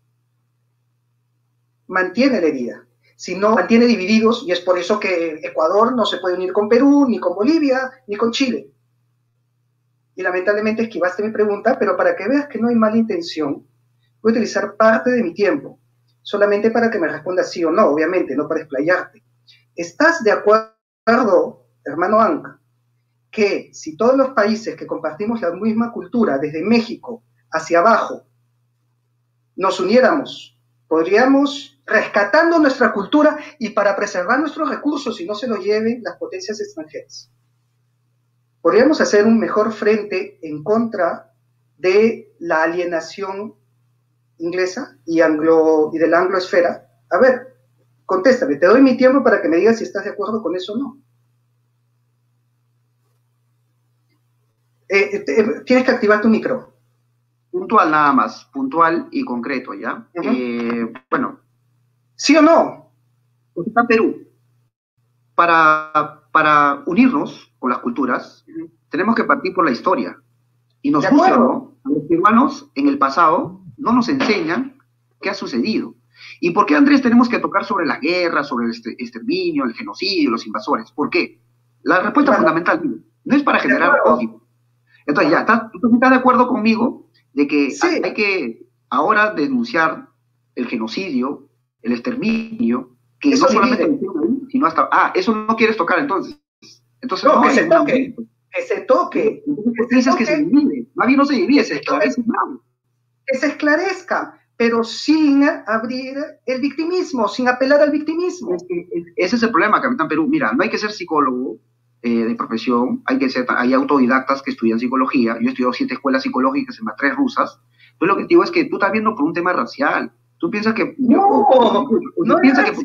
mantiene la herida, sino mantiene divididos, y es por eso que Ecuador no se puede unir con Perú, ni con Bolivia, ni con Chile. Y lamentablemente esquivaste mi pregunta, pero para que veas que no hay mala intención, voy a utilizar parte de mi tiempo, solamente para que me respondas sí o no, obviamente, no para explayarte. ¿Estás de acuerdo, hermano Anca, que si todos los países que compartimos la misma cultura, desde México hacia abajo, nos uniéramos, podríamos, rescatando nuestra cultura y para preservar nuestros recursos y no se los lleven las potencias extranjeras, podríamos hacer un mejor frente en contra de la alienación inglesa y de la angloesfera? A ver, contéstame, te doy mi tiempo para que me digas si estás de acuerdo con eso o no. Tienes que activar tu micro.
Puntual nada más, puntual y concreto, ¿ya? Bueno.
¿Sí o no?
Está Perú. Para unirnos con las culturas, tenemos que partir por la historia. Y nos gusta, ¿no? A los peruanos en el pasado no nos enseñan qué ha sucedido. ¿Y por qué, Andrés, tenemos que tocar sobre la guerra, sobre el exterminio, el genocidio, los invasores? ¿Por qué? La respuesta fundamental no es para generar odio. Entonces, ¿tú estás de acuerdo conmigo de que sí, hay que ahora denunciar el genocidio, el exterminio, que eso no solamente sino hasta... eso no quieres tocar entonces.
No, que se toque. Que se toque.
Dices que se divide. Más bien no se divide, se esclarece.
Que se esclarezca, pero sin abrir el victimismo, sin apelar al victimismo.
Ese es el problema, Capitán Perú. Mira, no hay que ser psicólogo de profesión, hay autodidactas que estudian psicología. Yo he estudiado 7 escuelas psicológicas en 3 rusas. Entonces lo que te digo es que tú estás viendo por un tema racial. Tú piensas que...
No
piensas que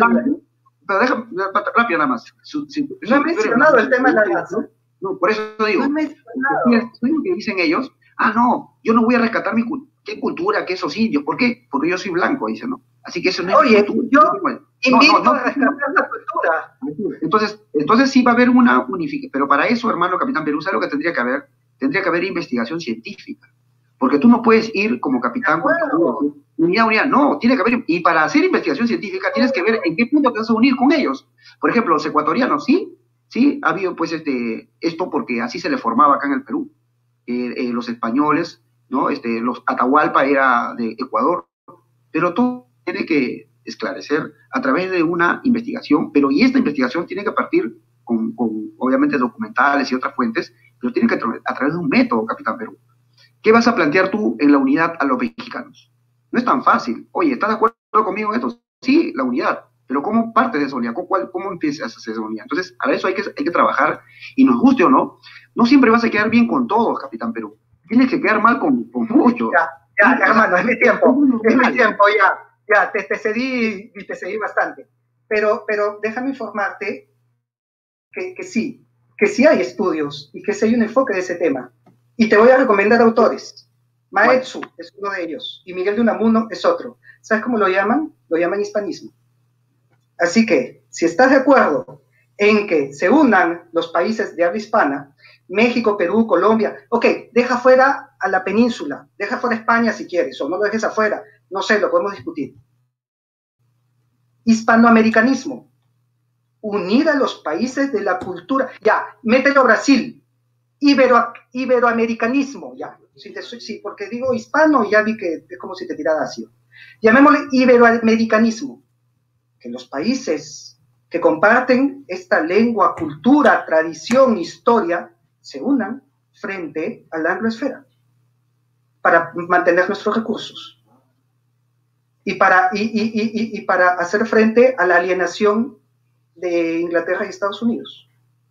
pero
déjame, rápido nada más.
No he mencionado el tema de la raza.
No, por eso digo.
No he mencionado.
Que dicen ellos, no, yo no voy a rescatar qué cultura, qué socidio. ¿Por qué? Porque yo soy blanco, dicen, ¿no? Así que eso no es...
Oye, yo invito a rescatar la cultura.
Entonces sí va a haber una unificación. Pero para eso, hermano Capitán Perú, ¿sabes lo que tendría que haber? Tendría que haber investigación científica. Porque tú no puedes ir como capitán unidad, no, tiene que haber, y para hacer investigación científica tienes que ver en qué punto te vas a unir con ellos. Por ejemplo, los ecuatorianos, sí, ha habido pues esto porque así se le formaba acá en el Perú. Los españoles, ¿no? Los Atahualpa era de Ecuador, pero todo tiene que esclarecer a través de una investigación, y esta investigación tiene que partir con obviamente documentales y otras fuentes, pero tiene que a través de un método, Capitán Perú. ¿Qué vas a plantear tú en la unidad a los mexicanos? No es tan fácil. Oye, ¿estás de acuerdo conmigo en esto? Sí, la unidad. Pero ¿cómo partes de esa unidad? ¿Cómo empiezas a hacer esa unidad? Entonces, para eso hay que trabajar, y nos guste o no, no siempre vas a quedar bien con todos, Capitán Perú. Tienes que quedar mal con muchos.
Ya, hermano, es mi tiempo, ya. Ya, te cedí y te cedí bastante. Pero déjame informarte que sí hay estudios y que sí hay un enfoque de ese tema. Y te voy a recomendar autores. Maetsu es uno de ellos y Miguel de Unamuno es otro. ¿Sabes cómo lo llaman? Lo llaman hispanismo. Así que, si estás de acuerdo en que se unan los países de habla hispana, México, Perú, Colombia, ok, deja fuera a la península, deja fuera España si quieres, o no lo dejes afuera, no sé, lo podemos discutir. Hispanoamericanismo, unir a los países de la cultura, ya, mételo Brasil, iberoamericanismo, ya, sí, porque digo hispano, ya vi que es como si te tirara ácido. Llamémosle iberoamericanismo, que los países que comparten esta lengua, cultura, tradición, historia, se unan frente a la angloesfera para mantener nuestros recursos y para hacer frente a la alienación de Inglaterra y Estados Unidos.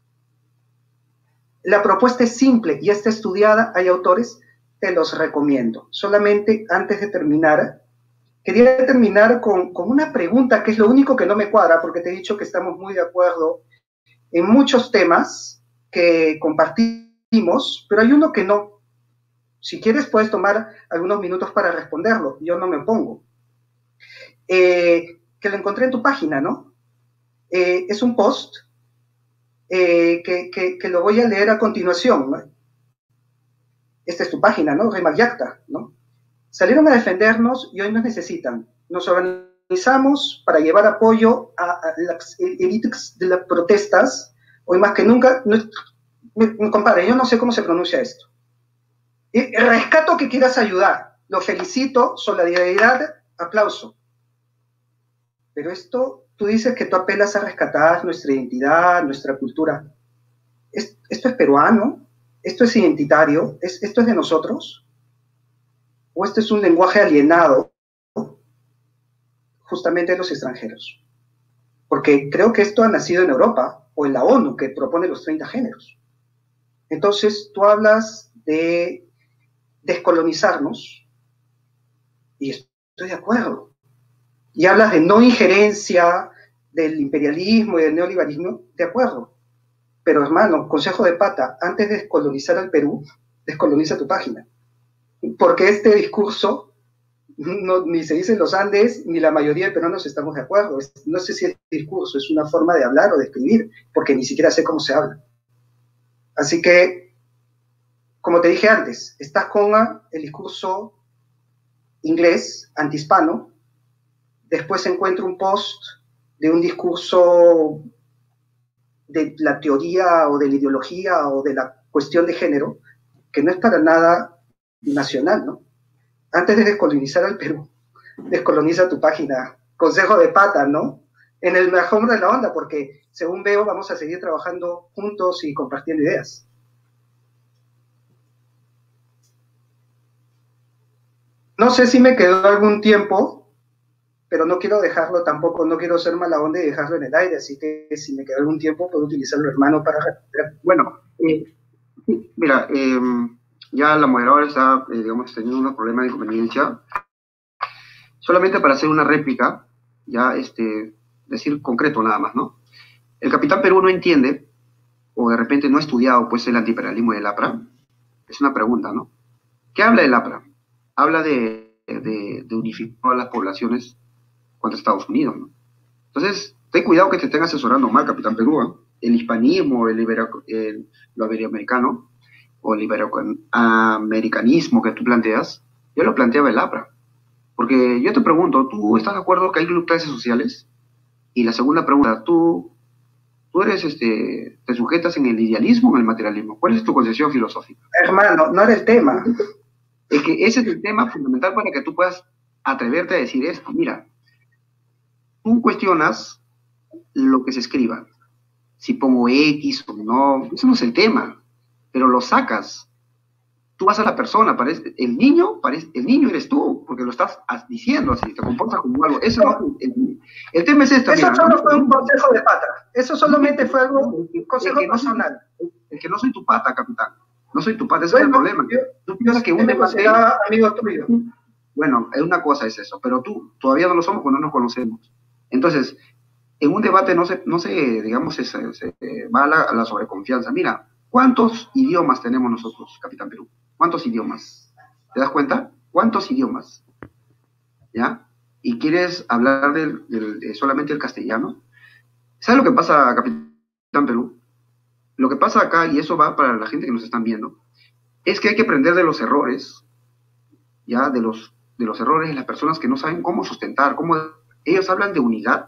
La propuesta es simple y está estudiada, hay autores, te los recomiendo. Solamente antes de terminar, quería terminar con una pregunta que es lo único que no me cuadra, porque te he dicho que estamos muy de acuerdo en muchos temas que compartimos, pero hay uno que no. Si quieres puedes tomar algunos minutos para responderlo, yo no me opongo. Que lo encontré en tu página, ¿no? Es un post que lo voy a leer a continuación, ¿no? Esta es tu página, ¿no? Rimac Yacta, ¿no? Salieron a defendernos y hoy nos necesitan. Nos organizamos para llevar apoyo a las élites de las protestas. Hoy más que nunca, compadre, yo no sé cómo se pronuncia esto. Rescato que quieras ayudar. Lo felicito, solidaridad, aplauso. Pero esto, tú dices que tú apelas a rescatar nuestra identidad, nuestra cultura. ¿Esto es peruano? ¿Esto es identitario? ¿Esto es de nosotros? ¿O esto es un lenguaje alienado justamente de los extranjeros? Porque creo que esto ha nacido en Europa o en la ONU, que propone los 30 géneros. Entonces, tú hablas de descolonizarnos, y estoy de acuerdo. Y hablas de no injerencia, del imperialismo y del neoliberalismo, de acuerdo. Pero hermano, consejo de pata, antes de descolonizar al Perú, descoloniza tu página. Porque este discurso ni se dice en los Andes, ni la mayoría de peruanos estamos de acuerdo. No sé si el discurso es una forma de hablar o de escribir, porque ni siquiera sé cómo se habla. Así que, como te dije antes, estás con el discurso inglés, antihispano, después encuentro un post de un discurso de la teoría o de la ideología o de la cuestión de género, que no es para nada nacional, ¿no? Antes de descolonizar al Perú, descoloniza tu página. Consejo de pata, ¿no? En el mejor de la onda, porque según veo vamos a seguir trabajando juntos y compartiendo ideas. No sé si me quedó algún tiempo, pero no quiero dejarlo tampoco, no quiero ser mala onda y dejarlo en el aire, así que si me queda algún tiempo puedo utilizarlo, hermano, para...
Bueno, mira, ya la moderadora está, digamos, teniendo unos problemas de conveniencia. Solamente para hacer una réplica, ya, decir concreto nada más, ¿no? El capitán Perú no entiende, o de repente no ha estudiado, pues, el antiimperialismo del APRA. Es una pregunta, ¿no? ¿Qué habla del APRA? Habla de unificar a las poblaciones contra Estados Unidos, ¿no? Entonces, ten cuidado que te estén asesorando mal, capitán Perú, ¿eh? El hispanismo, lo iberoamericano, o el iberoamericanismo que tú planteas, yo lo planteaba el APRA. Porque yo te pregunto, ¿tú estás de acuerdo que hay clases sociales? Y la segunda pregunta, ¿tú eres, te sujetas en el idealismo o en el materialismo? ¿Cuál es tu concepción filosófica?
Hermano, no era el tema.
Es que ese es el tema fundamental para que tú puedas atreverte a decir esto. Mira, tú cuestionas lo que se escriba. Si pongo X o no, eso no es el tema. Pero lo sacas. Tú vas a la persona, el niño eres tú, porque lo estás diciendo así, te comportas como algo. Eso no, el tema es esto.
Eso
mira,
solo fue un consejo de pata. Eso solamente fue un consejo personal.
Es que no soy tu pata, capitán. No soy tu pata, ese es el problema. Tú piensas que un debate...
amigo tuyo.
Bueno, una cosa es eso, pero tú todavía no lo somos cuando no nos conocemos. Entonces, en un debate digamos, se va a la sobreconfianza. Mira, ¿cuántos idiomas tenemos nosotros, Capitán Perú? ¿Cuántos idiomas? ¿Te das cuenta? ¿Cuántos idiomas? ¿Ya? ¿Y quieres hablar solamente el castellano? ¿Sabes lo que pasa, Capitán Perú? Lo que pasa acá, y eso va para la gente que nos están viendo, es que hay que aprender de los errores, ¿ya? De los errores de las personas que no saben cómo sustentar, cómo ellos hablan de unidad,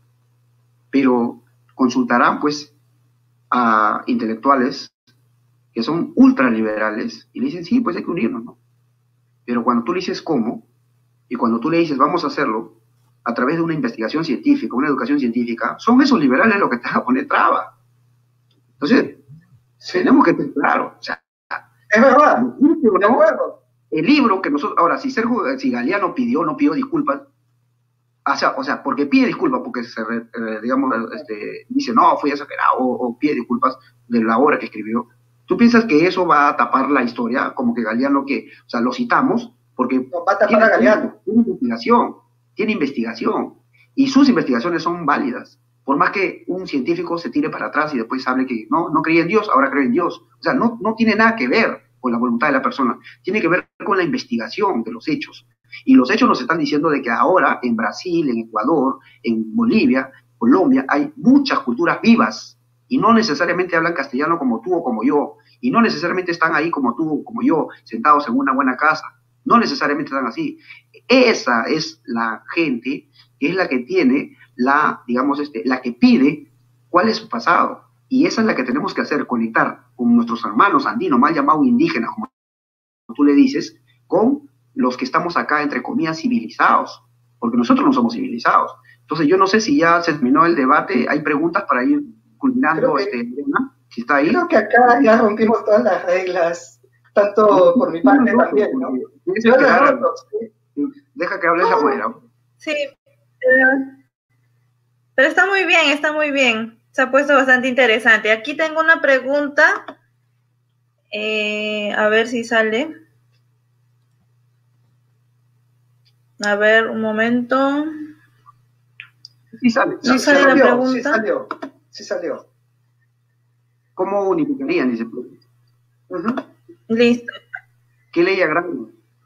pero consultarán, pues, a intelectuales que son ultraliberales y le dicen, sí, pues hay que unirnos, ¿no? Pero cuando tú le dices cómo, y cuando tú le dices, vamos a hacerlo a través de una investigación científica, una educación científica, son esos liberales los que te van a poner traba. Entonces, tenemos que tener claro, o sea,
es verdad, de acuerdo.
El libro que nosotros, ahora, si Galeano no pidió disculpas, o sea, porque pide disculpas, porque digamos, dice, no, fui exagerado, o pide disculpas de la obra que escribió. ¿Tú piensas que eso va a tapar la historia? Como que Galeano, o sea, lo citamos, porque
no, va a tapar a Galeano.
Tiene investigación, y sus investigaciones son válidas. Por más que un científico se tire para atrás y después hable que no creía en Dios, ahora cree en Dios. O sea, no tiene nada que ver con la voluntad de la persona, tiene que ver con la investigación de los hechos. Y los hechos nos están diciendo de que ahora en Brasil, en Ecuador, en Bolivia, Colombia, hay muchas culturas vivas y no necesariamente hablan castellano como tú o como yo, y no necesariamente están ahí como tú o como yo, sentados en una buena casa. No necesariamente están así. Esa es la gente que es la que tiene digamos, la que pide cuál es su pasado. Y esa es la que tenemos que hacer, conectar con nuestros hermanos andinos, mal llamados indígenas, como tú le dices, con los que estamos acá, entre comillas, civilizados, porque nosotros no somos civilizados. Entonces, yo no sé si ya se terminó el debate, hay preguntas para ir culminando, si está ahí.
Creo que acá ya rompimos todas las reglas, tanto por mi parte también, ¿no?
Deja que hables afuera.
Sí, pero está muy bien, está muy bien. Se ha puesto bastante interesante. Aquí tengo una pregunta. A ver si sale. A ver, un momento.
Sí sale.
Sí sale la pregunta.
Sí salió.
¿Cómo unificarían? Dice.
Listo.
¿Qué ley agranda?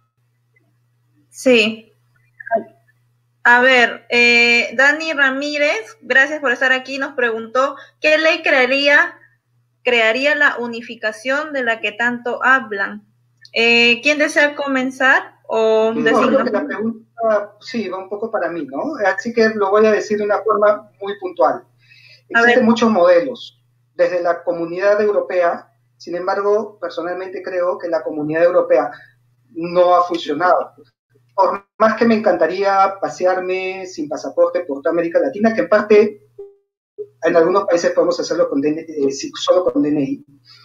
Sí. A ver, Dani Ramírez, gracias por estar aquí, nos preguntó, ¿qué ley crearía la unificación de la que tanto hablan? ¿Quién desea comenzar?
Creo que la pregunta, sí, va un poco para mí, ¿no? Así que lo voy a decir de una forma muy puntual. Existen muchos modelos, desde la Comunidad Europea, sin embargo, personalmente creo que la Comunidad Europea no ha funcionado. Por más que me encantaría pasearme sin pasaporte por toda América Latina, que en parte en algunos países podemos hacerlo solo con DNI.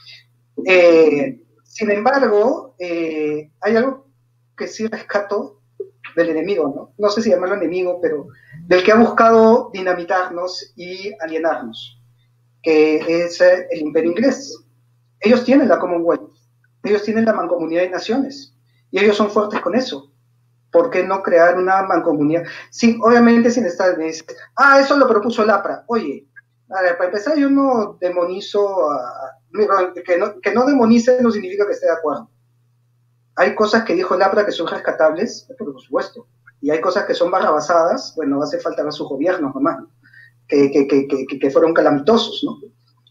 Sin embargo, hay algo que sí rescato del enemigo, ¿no? No sé si llamarlo enemigo, pero del que ha buscado dinamitarnos y alienarnos, que es el Imperio Inglés. Ellos tienen la Commonwealth, ellos tienen la Mancomunidad de Naciones, y ellos son fuertes con eso. ¿Por qué no crear una mancomunidad? Sí, obviamente sin estar, me dice, eso lo propuso el APRA. Oye, a ver, para empezar yo no demonizo, que no demonice no significa que esté de acuerdo. Hay cosas que dijo el APRA que son rescatables, por supuesto, y hay cosas que son barrabasadas, bueno, hace falta ver sus gobiernos nomás, que fueron calamitosos, ¿no?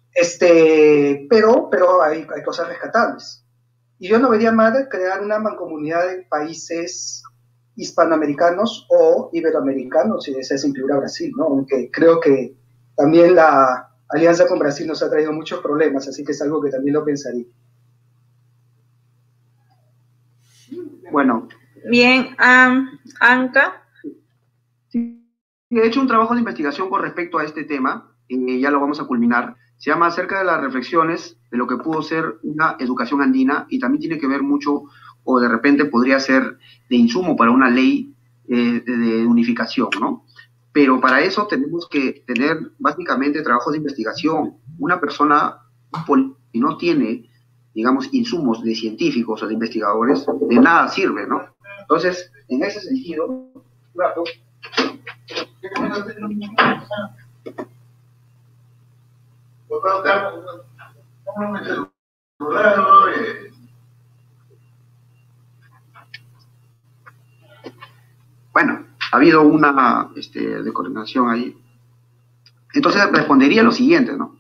Pero hay cosas rescatables. Y yo no vería mal crear una mancomunidad de países hispanoamericanos o iberoamericanos, si deseas incluir a Brasil, ¿no? Aunque creo que también la alianza con Brasil nos ha traído muchos problemas, así que es algo que también lo pensaría.
Bueno.
Bien, Anca.
Sí, he hecho un trabajo de investigación con respecto a este tema, ya lo vamos a culminar. Se llama Acerca de las reflexiones de lo que pudo ser una educación andina, y también tiene que ver mucho, o de repente podría ser de insumo para una ley de unificación, ¿no? Pero para eso tenemos que tener básicamente trabajos de investigación. Una persona que no tiene, digamos, insumos de científicos o de investigadores, de nada sirve, ¿no? Entonces, en ese sentido, rato, bueno, ha habido una descoordinación ahí. Entonces respondería lo siguiente, ¿no?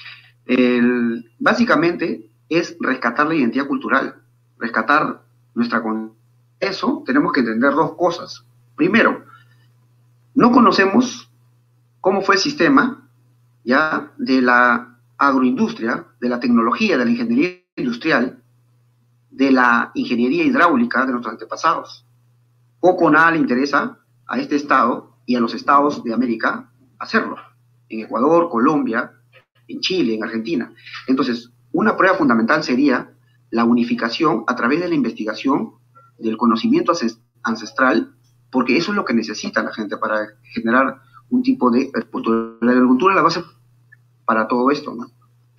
Básicamente es rescatar la identidad cultural, rescatar nuestra... Eso tenemos que entender dos cosas. Primero, no conocemos cómo fue el sistema ya de la agroindustria, de la tecnología, de la ingeniería industrial, de la ingeniería hidráulica de nuestros antepasados. Poco o nada le interesa a este estado y a los estados de América hacerlo. En Ecuador, Colombia, en Chile, en Argentina. Entonces, una prueba fundamental sería la unificación a través de la investigación del conocimiento ancestral, porque eso es lo que necesita la gente para generar un tipo de agricultura. La agricultura es la base para todo esto, ¿no?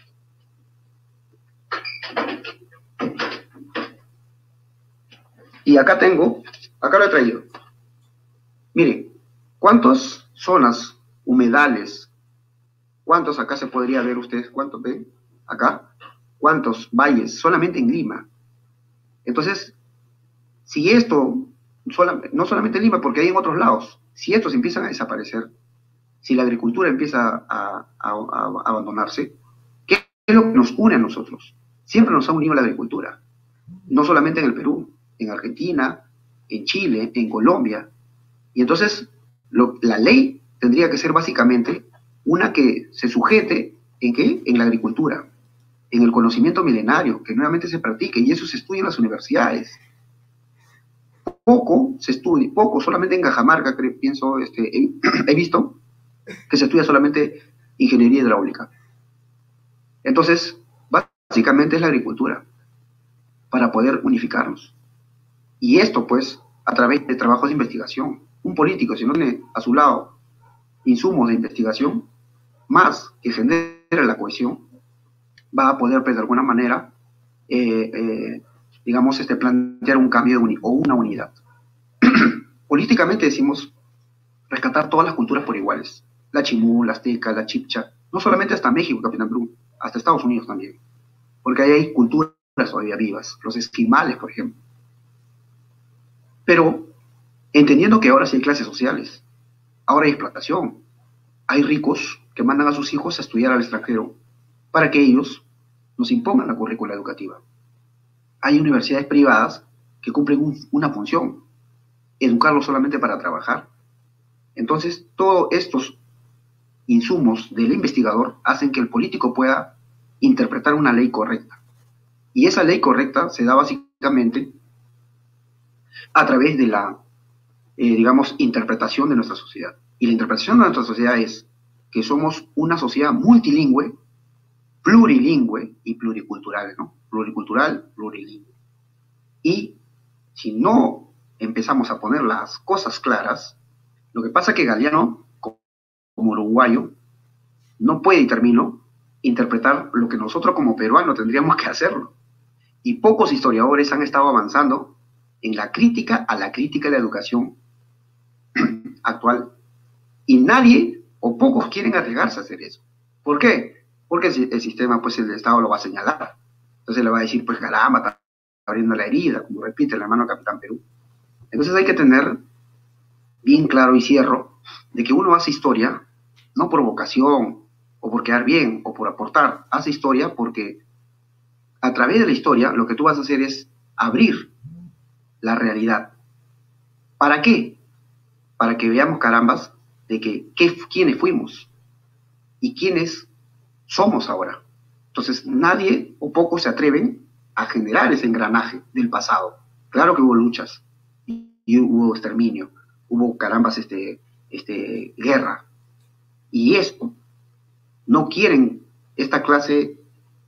Y acá lo he traído. Miren, ¿cuántas zonas, humedales, cuántos acá se podría ver ustedes? ¿Cuántos ven acá? ¿Cuántos valles? Solamente en Lima. Entonces, si esto, no solamente en Lima, porque hay en otros lados, si estos empiezan a desaparecer, si la agricultura empieza a abandonarse, ¿qué es lo que nos une a nosotros? Siempre nos ha unido la agricultura. No solamente en el Perú, en Argentina, en Chile, en Colombia. Y entonces, la ley tendría que ser básicamente una que se sujete ¿en qué? En la agricultura, en el conocimiento milenario, que nuevamente se practique, y eso se estudia en las universidades. Poco se estudia, solamente en Cajamarca, pienso, he visto que se estudia solamente ingeniería hidráulica. Entonces, básicamente es la agricultura, para poder unificarnos. Y esto, pues, a través de trabajos de investigación. Un político, si no tiene a su lado insumos de investigación, más que genere la cohesión, va a poder, pues, de alguna manera, digamos, plantear un cambio o una unidad. Políticamente decimos rescatar todas las culturas por iguales. La chimú, la azteca, la chipcha, no solamente hasta México, Capitán Perú, hasta Estados Unidos también. Porque ahí hay culturas todavía vivas, los esquimales, por ejemplo. Pero entendiendo que ahora sí hay clases sociales, ahora hay explotación, hay ricos que mandan a sus hijos a estudiar al extranjero para que ellos nos impongan la currícula educativa. Hay universidades privadas que cumplen una función, educarlos solamente para trabajar. Entonces, todos estos insumos del investigador hacen que el político pueda interpretar una ley correcta. Y esa ley correcta se da básicamente a través de la, digamos, interpretación de nuestra sociedad. Y la interpretación de nuestra sociedad es que somos una sociedad multilingüe, plurilingüe y pluricultural, ¿no? Pluricultural, plurilingüe. Y si no empezamos a poner las cosas claras, lo que pasa es que Galeano, como uruguayo, no puede, y termino, interpretar lo que nosotros como peruanos tendríamos que hacerlo. Y pocos historiadores han estado avanzando en la crítica a la crítica de la educación actual. Y nadie, o pocos, quieren arriesgarse a hacer eso. ¿Por qué? Porque el sistema, pues el Estado lo va a señalar. Entonces le va a decir, pues caramba, está abriendo la herida, como repite el hermano Capitán Perú. Entonces hay que tener bien claro y cierro de que uno hace historia no por vocación, o por quedar bien, o por aportar. Hace historia porque a través de la historia lo que tú vas a hacer es abrir la realidad. ¿Para qué? Para que veamos, carambas, de quiénes fuimos y quiénes somos ahora. Entonces nadie o pocos se atreven a generar ese engranaje del pasado. Claro que hubo luchas y hubo exterminio, hubo, carambas, guerra. Y esto no quieren, esta clase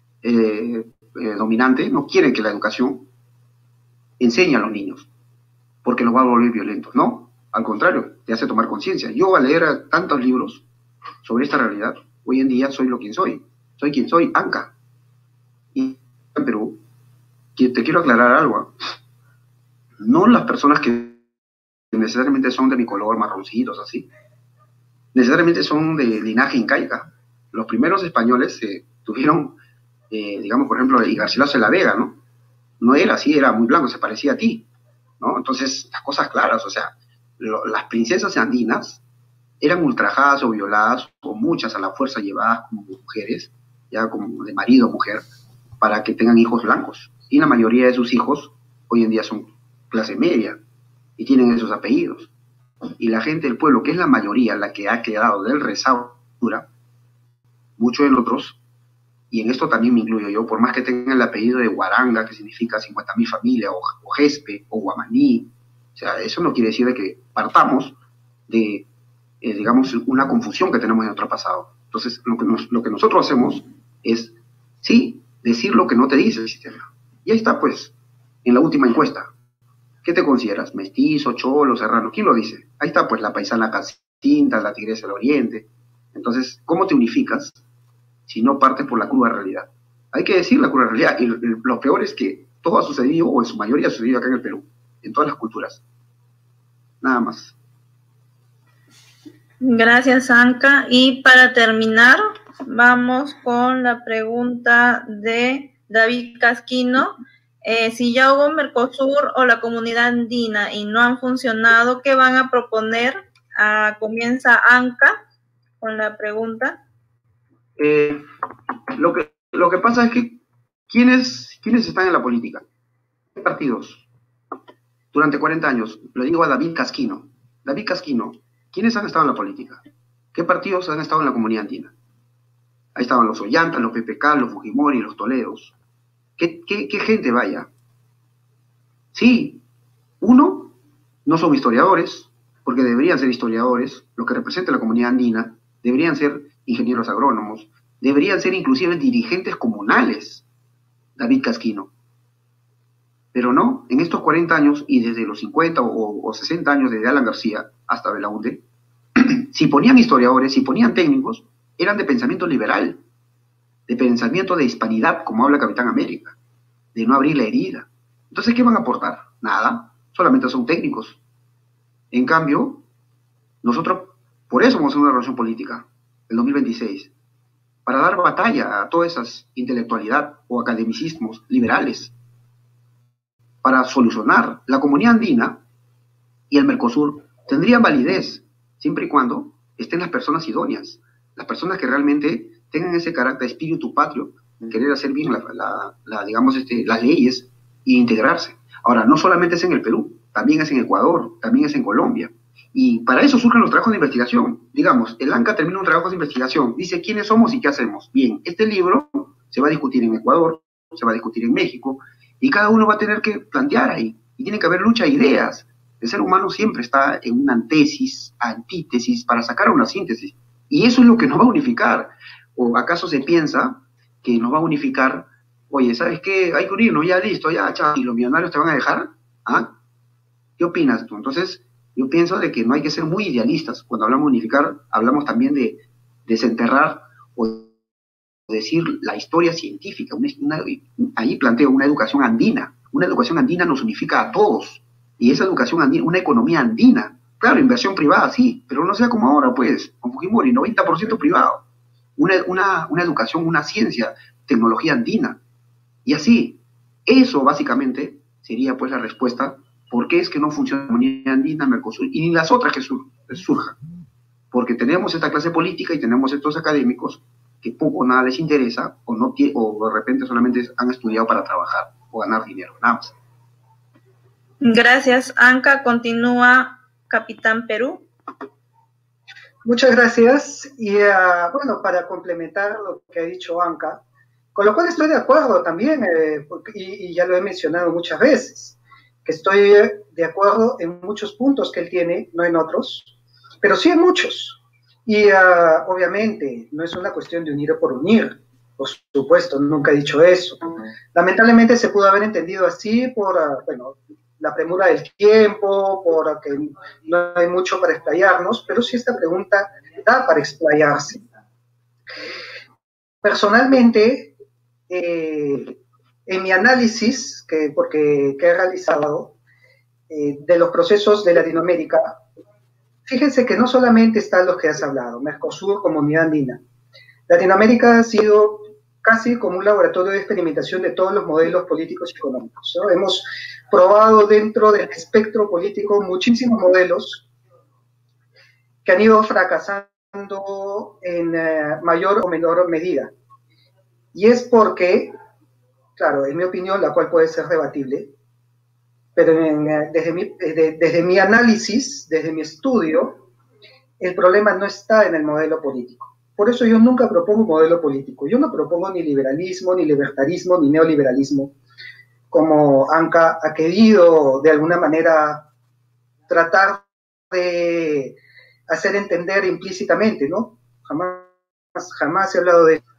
dominante, no quieren que la educación enseñe a los niños, porque los va a volver violentos. No, al contrario, te hace tomar conciencia. Yo al leer tantos libros sobre esta realidad, hoy en día soy quien soy, Anca. Y en Perú, te quiero aclarar algo. no las personas que necesariamente son de mi color, marroncitos, así, necesariamente son de linaje incaica. Los primeros españoles tuvieron, digamos, por ejemplo, y Garcilaso de la Vega, ¿no? No era así, era muy blanco, se parecía a ti, ¿no? Entonces, las cosas claras, o sea, las princesas andinas eran ultrajadas o violadas, o muchas a la fuerza llevadas como mujeres, ya como de marido o mujer, para que tengan hijos blancos. Y la mayoría de sus hijos hoy en día son clase media y tienen esos apellidos. Y la gente del pueblo, que es la mayoría, la que ha quedado del rezago, muchos de nosotros, y en esto también me incluyo yo, por más que tengan el apellido de Guaranga, que significa 50.000 familias, o Jespe, o Guamaní, o sea, eso no quiere decir de que partamos de, digamos, una confusión que tenemos en nuestro pasado. Entonces, lo que nosotros hacemos es, sí, decir lo que no te dice el sistema. Y ahí está, pues, en la última encuesta. ¿Qué te consideras? ¿Mestizo, cholo, serrano? ¿Quién lo dice? Ahí está, pues, la paisana Jacinta, la tigresa del Oriente. Entonces, ¿cómo te unificas si no partes por la cruda realidad? Hay que decir la cruda realidad. Y lo peor es que todo ha sucedido, o en su mayoría ha sucedido acá en el Perú, en todas las culturas. Nada más.
Gracias, Anca. Y para terminar, vamos con la pregunta de David Casquino. Si ya hubo Mercosur o la comunidad andina y no han funcionado, ¿qué van a proponer? Comienza Anca con la pregunta.
Lo que pasa es que ¿quiénes están en la política? ¿Qué partidos? Durante 40 años, lo digo a David Casquino. David Casquino, ¿quiénes han estado en la política? ¿Qué partidos han estado en la comunidad andina? Ahí estaban los Ollantas, los PPK, los Fujimori, los Toledos. ¿Qué gente vaya? Sí, uno, no son historiadores, porque deberían ser historiadores, lo que representa la comunidad andina, deberían ser ingenieros agrónomos, deberían ser inclusive dirigentes comunales, David Casquino. Pero no, en estos 40 años, y desde los 50 o 60 años desde Alan García hasta Belaunde, si ponían historiadores, si ponían técnicos, eran de pensamiento liberal, de pensamiento de hispanidad, como habla Capitán América, de no abrir la herida. Entonces, ¿qué van a aportar? Nada, solamente son técnicos. En cambio, nosotros, por eso vamos a hacer una revolución política, el 2026, para dar batalla a toda esa intelectualidad o academicismos liberales, para solucionar. La comunidad andina y el Mercosur tendrían validez, siempre y cuando estén las personas idóneas, las personas que realmente tengan ese carácter espíritu patrio, en querer hacer bien digamos, las leyes e integrarse. Ahora, no solamente es en el Perú, también es en Ecuador, también es en Colombia. Y para eso surgen los trabajos de investigación. Digamos, el ANCA termina un trabajo de investigación, dice quiénes somos y qué hacemos. Bien, este libro se va a discutir en Ecuador, se va a discutir en México, y cada uno va a tener que plantear ahí. Y tiene que haber lucha de ideas. El ser humano siempre está en una antítesis, para sacar una síntesis. Y eso es lo que nos va a unificar. ¿O acaso se piensa que nos va a unificar? Oye, ¿sabes qué? Hay que unirnos, ya listo, ya, chao. ¿Y los millonarios te van a dejar? ¿Ah? ¿Qué opinas tú? Entonces, yo pienso de que no hay que ser muy idealistas. Cuando hablamos de unificar, hablamos también de desenterrar o decir la historia científica. Ahí planteo una educación andina. Una educación andina nos unifica a todos. Y esa educación andina, una economía andina. Claro, inversión privada, sí, pero no sea como ahora, pues, con Fujimori, 90% privado. Una educación, una ciencia, tecnología andina. Y así, eso básicamente sería pues la respuesta. ¿Por qué es que no funciona la comunidad andina, Mercosur y ni las otras que surjan? Porque tenemos esta clase política y tenemos estos académicos que poco o nada les interesa o de repente solamente han estudiado para trabajar o ganar dinero, nada más.
Gracias, Anca. Continúa Capitán Perú.
Muchas gracias. Y bueno, para complementar lo que ha dicho Anca, con lo cual estoy de acuerdo también, y ya lo he mencionado muchas veces, que estoy de acuerdo en muchos puntos que él tiene, no en otros, pero sí en muchos. Y obviamente no es una cuestión de unir o por unir, por supuesto, nunca he dicho eso. Lamentablemente se pudo haber entendido así por, bueno, la premura del tiempo, porque no hay mucho para explayarnos, pero sí esta pregunta da para explayarse. Personalmente, en mi análisis que he realizado, de los procesos de Latinoamérica, fíjense que no solamente están los que has hablado, Mercosur, Comunidad Andina. Latinoamérica ha sido casi como un laboratorio de experimentación de todos los modelos políticos y económicos, ¿no? Hemos probado dentro del espectro político muchísimos modelos que han ido fracasando en mayor o menor medida. Y es porque, claro, en mi opinión, la cual puede ser debatible, pero desde mi análisis, desde mi estudio, el problema no está en el modelo político. Por eso yo nunca propongo un modelo político. Yo no propongo ni liberalismo, ni libertarismo, ni neoliberalismo, como Anca ha querido de alguna manera tratar de hacer entender implícitamente, ¿no? Jamás he hablado de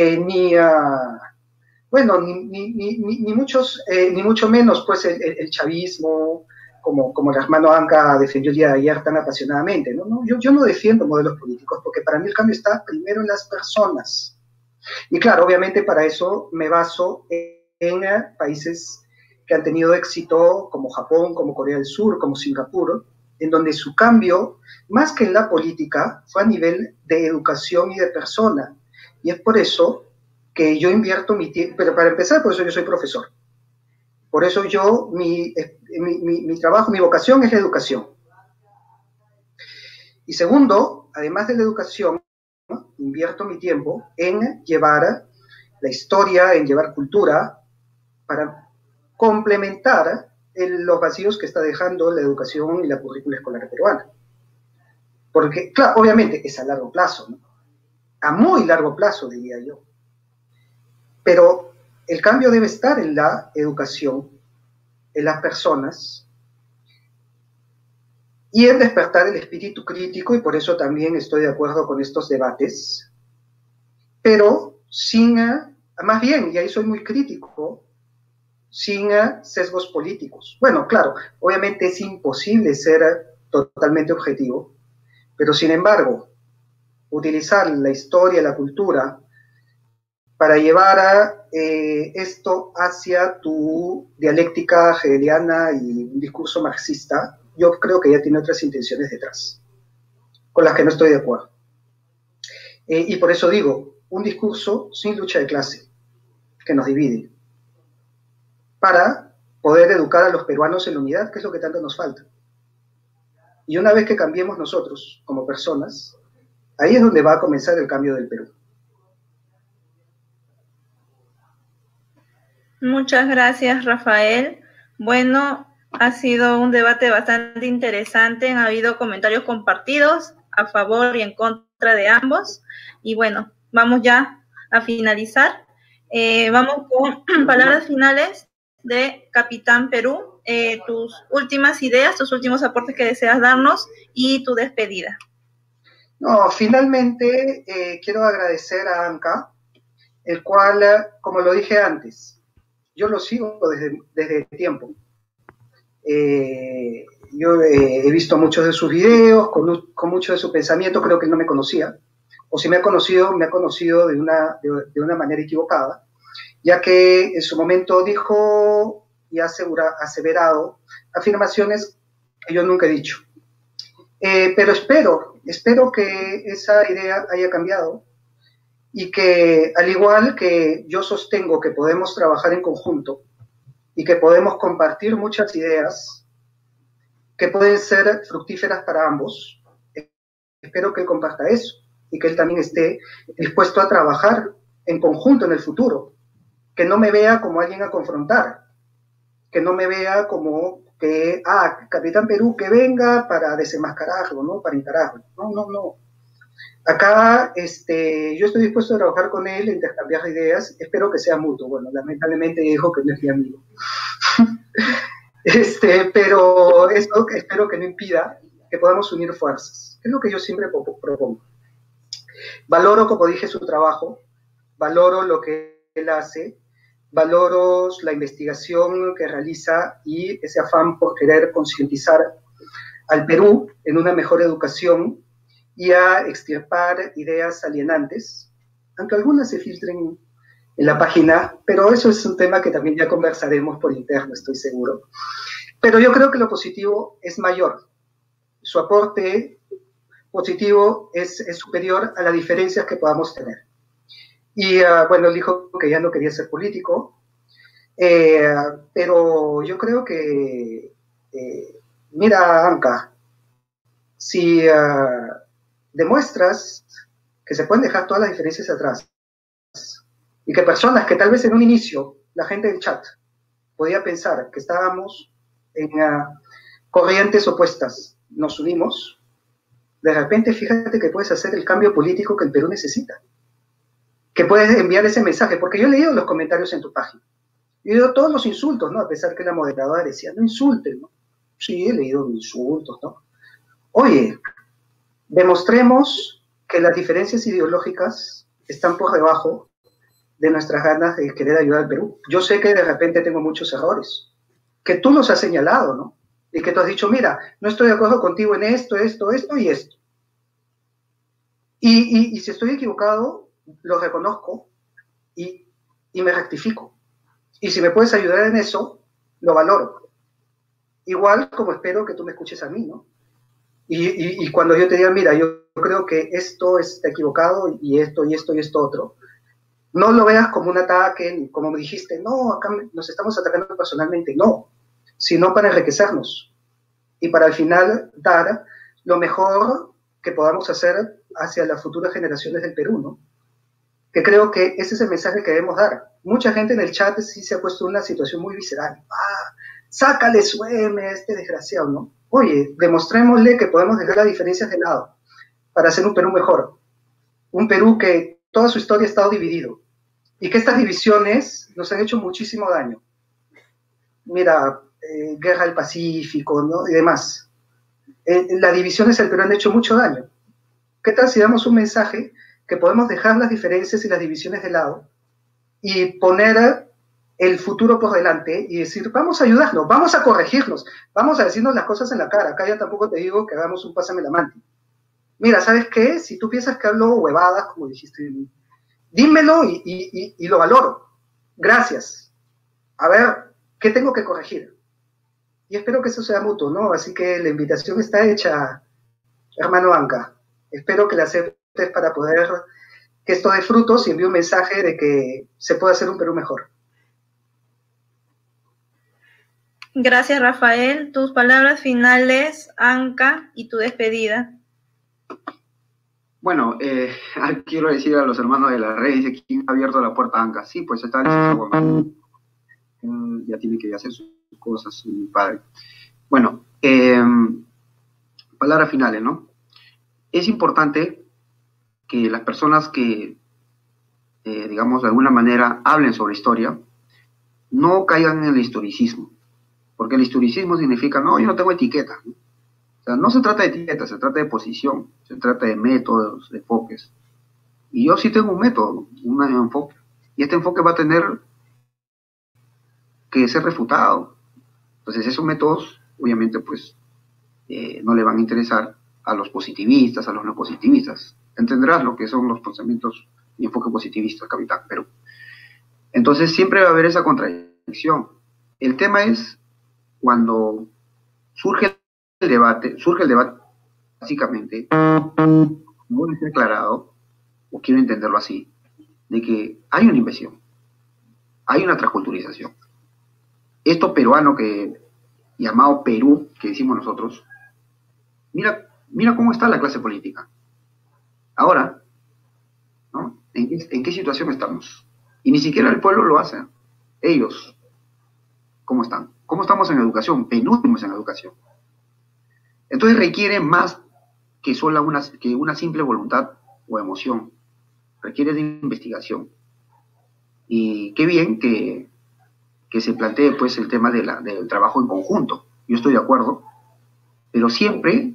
bueno, ni mucho menos pues el chavismo, como el hermano Anca defendió el día de ayer tan apasionadamente, ¿no? Yo no defiendo modelos políticos, porque para mí el cambio está primero en las personas. Y claro, obviamente para eso me baso en países que han tenido éxito, como Japón, como Corea del Sur, como Singapur, en donde su cambio, más que en la política, fue a nivel de educación y de persona. Y es por eso que yo invierto mi tiempo, pero para empezar, por eso yo soy profesor. Por eso mi trabajo, mi vocación es la educación. Y segundo, además de la educación, ¿no?, invierto mi tiempo en llevar la historia, en llevar cultura, para complementar los vacíos que está dejando la educación y la currícula escolar peruana. Porque, claro, obviamente es a largo plazo, ¿no? A muy largo plazo, diría yo. Pero el cambio debe estar en la educación, en las personas, y en despertar el espíritu crítico, y por eso también estoy de acuerdo con estos debates, pero sin, más bien, y ahí soy muy crítico, sin sesgos políticos. Bueno, claro, obviamente es imposible ser totalmente objetivo, pero sin embargo, utilizar la historia, la cultura, para llevar esto hacia tu dialéctica hegeliana y un discurso marxista, yo creo que ya tiene otras intenciones detrás, con las que no estoy de acuerdo. Y por eso digo, un discurso sin lucha de clase, que nos divide, para poder educar a los peruanos en la unidad, que es lo que tanto nos falta. Y una vez que cambiemos nosotros, como personas, ahí es donde va a comenzar el cambio del Perú.
Muchas gracias, Rafael. Bueno, ha sido un debate bastante interesante. Han habido comentarios compartidos a favor y en contra de ambos. Y bueno, vamos ya a finalizar. Vamos con palabras finales de Capitán Perú. Tus últimas ideas, tus últimos aportes que deseas darnos y tu despedida.
No, finalmente quiero agradecer a Anca, el cual, como lo dije antes, yo lo sigo desde tiempo. Yo he visto muchos de sus videos, con mucho de su pensamiento. Creo que él no me conocía, o si me ha conocido de una manera equivocada, ya que en su momento dijo y ha aseverado afirmaciones que yo nunca he dicho. Pero espero que esa idea haya cambiado, y que, al igual que yo sostengo que podemos trabajar en conjunto y que podemos compartir muchas ideas que pueden ser fructíferas para ambos, espero que él comparta eso y que él también esté dispuesto a trabajar en conjunto en el futuro, que no me vea como alguien a confrontar, que no me vea como que, Capitán Perú, que venga para desenmascararlo, ¿no? Para encararlo. No. Acá yo estoy dispuesto a trabajar con él, a intercambiar ideas, espero que sea mutuo. Bueno, lamentablemente dijo que no es mi amigo. Pero eso espero que no impida que podamos unir fuerzas, que es lo que yo siempre propongo. Valoro, como dije, su trabajo, valoro lo que él hace, valoro la investigación que realiza y ese afán por querer concientizar al Perú en una mejor educación y a extirpar ideas alienantes, aunque algunas se filtren en la página, pero eso es un tema que también ya conversaremos por interno, estoy seguro. Pero yo creo que lo positivo es mayor. Su aporte positivo es superior a las diferencias que podamos tener. Y bueno, él dijo que ya no quería ser político, pero yo creo que, mira, Anca, si demuestras que se pueden dejar todas las diferencias atrás y que personas que tal vez en un inicio, la gente del chat, podía pensar que estábamos en corrientes opuestas, nos unimos, de repente fíjate que puedes hacer el cambio político que el Perú necesita, que puedes enviar ese mensaje, porque yo he leído los comentarios en tu página, he leído todos los insultos, ¿no? A pesar que la moderadora decía, no insulten, ¿no? Sí, he leído insultos, ¿no? Oye, demostremos que las diferencias ideológicas están por debajo de nuestras ganas de querer ayudar al Perú. Yo sé que de repente tengo muchos errores, que tú los has señalado, ¿no? Y que tú has dicho, mira, no estoy de acuerdo contigo en esto, esto, esto y esto. Y si estoy equivocado, lo reconozco y me rectifico. Y si me puedes ayudar en eso, lo valoro. Igual como espero que tú me escuches a mí, ¿no? Y cuando yo te diga, mira, yo creo que esto está equivocado y esto y esto y esto otro, no lo veas como un ataque, como me dijiste, no, acá nos estamos atacando personalmente, no, sino para enriquecernos y para al final dar lo mejor que podamos hacer hacia las futuras generaciones del Perú, ¿no? Que creo que ese es el mensaje que debemos dar. Mucha gente en el chat sí se ha puesto en una situación muy visceral. Sácale su M, este desgraciado, ¿no? Oye, demostrémosle que podemos dejar las diferencias de lado para hacer un Perú mejor. Un Perú que toda su historia ha estado dividido y que estas divisiones nos han hecho muchísimo daño. Mira, Guerra del Pacífico, ¿no? Y demás. Las divisiones del Perú han hecho mucho daño. ¿Qué tal si damos un mensaje que podemos dejar las diferencias y las divisiones de lado y poner el futuro por delante y decir, vamos a ayudarnos, vamos a corregirnos, vamos a decirnos las cosas en la cara? Acá ya tampoco te digo que hagamos un pásame la manta. Mira, ¿sabes qué? Si tú piensas que hablo huevadas, como dijiste, dímelo y lo valoro. Gracias. A ver, ¿qué tengo que corregir? Y espero que eso sea mutuo, ¿no? Así que la invitación está hecha, hermano Anca. Espero que la aceptes para poder que esto dé frutos y envíe un mensaje de que se puede hacer un Perú mejor.
Gracias, Rafael. Tus palabras finales, Anca, y tu despedida.
Bueno, quiero decir a los hermanos de la red, dice, ¿quién ha abierto la puerta a Anca? Sí, pues está licenciado, ya tiene que hacer sus cosas, mi padre. Bueno, palabras finales, ¿no? Es importante que las personas que, digamos, de alguna manera hablen sobre historia, no caigan en el historicismo, porque el historicismo significa, no, yo no tengo etiqueta, ¿no? O sea, no se trata de etiqueta, se trata de posición, se trata de métodos, de enfoques. Y yo sí tengo un método, un enfoque, y este enfoque va a tener que ser refutado. Entonces esos métodos, obviamente, pues, no le van a interesar a los positivistas, a los no positivistas. Entenderás lo que son los pensamientos y enfoque positivista, capitán Perú. Entonces siempre va a haber esa contradicción. El tema es cuando surge el debate básicamente, muy declarado, o quiero entenderlo así, de que hay una invasión, hay una transculturización. Esto peruano que llamado Perú, que decimos nosotros, mira cómo está la clase política. Ahora, ¿no? ¿En qué situación estamos? Y ni siquiera el pueblo lo hace. Ellos, ¿cómo están? ¿Cómo estamos en educación? Penúltimos en educación. Entonces requiere más que solo una simple voluntad o emoción. Requiere de investigación. Y qué bien que se plantee pues el tema del trabajo en conjunto. Yo estoy de acuerdo, pero siempre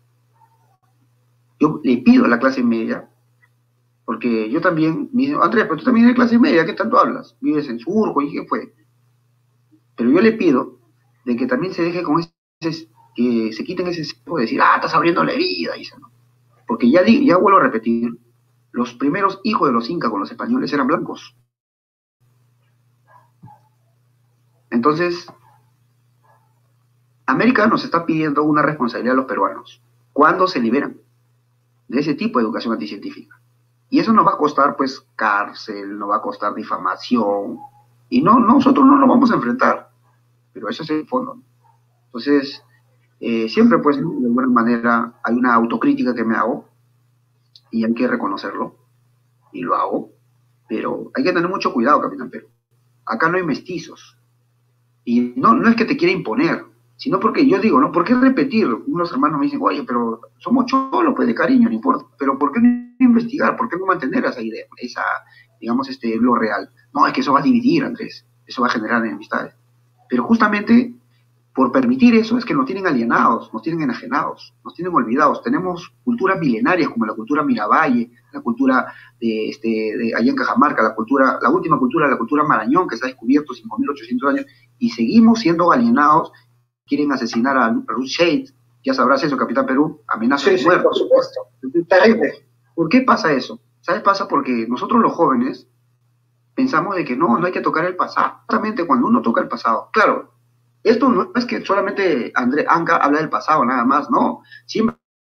yo le pido a la clase media, porque yo también, me dicen, Andrés, pero tú también eres clase media, ¿qué tanto hablas? Vives en Surco, ¿y qué fue? Pero yo le pido de que también se deje con que se quiten ese sesgo de decir, estás abriendo la herida, dice, ¿no? Porque ya vuelvo a repetir, los primeros hijos de los incas con los españoles eran blancos. Entonces, América nos está pidiendo una responsabilidad a los peruanos. ¿Cuándo se liberan de ese tipo de educación anticientífica? Y eso nos va a costar, pues, cárcel, nos va a costar difamación, y nosotros no lo vamos a enfrentar, pero eso es el fondo, ¿no? Entonces, siempre, pues, de alguna manera, hay una autocrítica que me hago, y hay que reconocerlo, y lo hago, pero hay que tener mucho cuidado, Capitán Perú. Acá no hay mestizos, y no es que te quiera imponer, sino porque yo digo, ¿no? ¿Por qué repetir? Unos hermanos me dicen, oye, pero somos cholos, pues, de cariño, no importa. Pero ¿por qué no investigar? ¿Por qué no mantener esa idea, digamos, lo real? No, es que eso va a dividir, Andrés. Eso va a generar enemistades. Pero justamente por permitir eso es que nos tienen alienados, nos tienen enajenados, nos tienen olvidados. Tenemos culturas milenarias como la cultura Miravalle, la cultura de allá en Cajamarca, la última cultura, la cultura Marañón, que se ha descubierto 5.800 años, y seguimos siendo alienados. Quieren asesinar a Ruth Shade, ya sabrás eso, Capitán Perú, amenaza de muerte.
Sí, por supuesto. Terrible.
¿Por qué pasa eso? ¿Sabes? Pasa porque nosotros los jóvenes pensamos de que no hay que tocar el pasado. Justamente cuando uno toca el pasado, claro, esto no es que solamente Anca habla del pasado, nada más, no. Siempre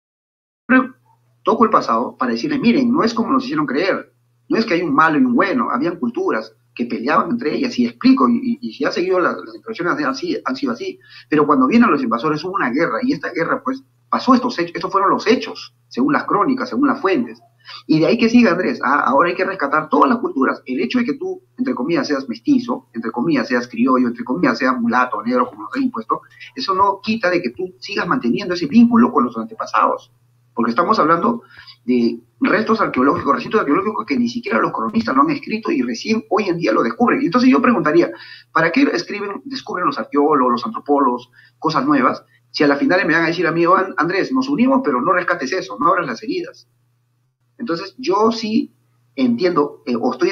toco el pasado para decirles, miren, no es como nos hicieron creer, no es que hay un malo y un bueno, habían culturas que peleaban entre ellas, y explico, y si ha seguido las impresiones han sido así, pero cuando vienen los invasores hubo una guerra, y esta guerra pues pasó estos hechos, estos fueron los hechos, según las crónicas, según las fuentes, y de ahí que siga, Andrés, ahora hay que rescatar todas las culturas. El hecho de que tú, entre comillas, seas mestizo, entre comillas, seas criollo, entre comillas, seas mulato, negro, como nos han impuesto, eso no quita de que tú sigas manteniendo ese vínculo con los antepasados, porque estamos hablando de restos arqueológicos, recintos arqueológicos que ni siquiera los cronistas lo han escrito y recién hoy en día lo descubren. Y entonces yo preguntaría, ¿para qué descubren los arqueólogos, los antropólogos, cosas nuevas, si a la final me van a decir a mí, Andrés, nos unimos, pero no rescates eso, no abras las heridas? Entonces yo sí entiendo,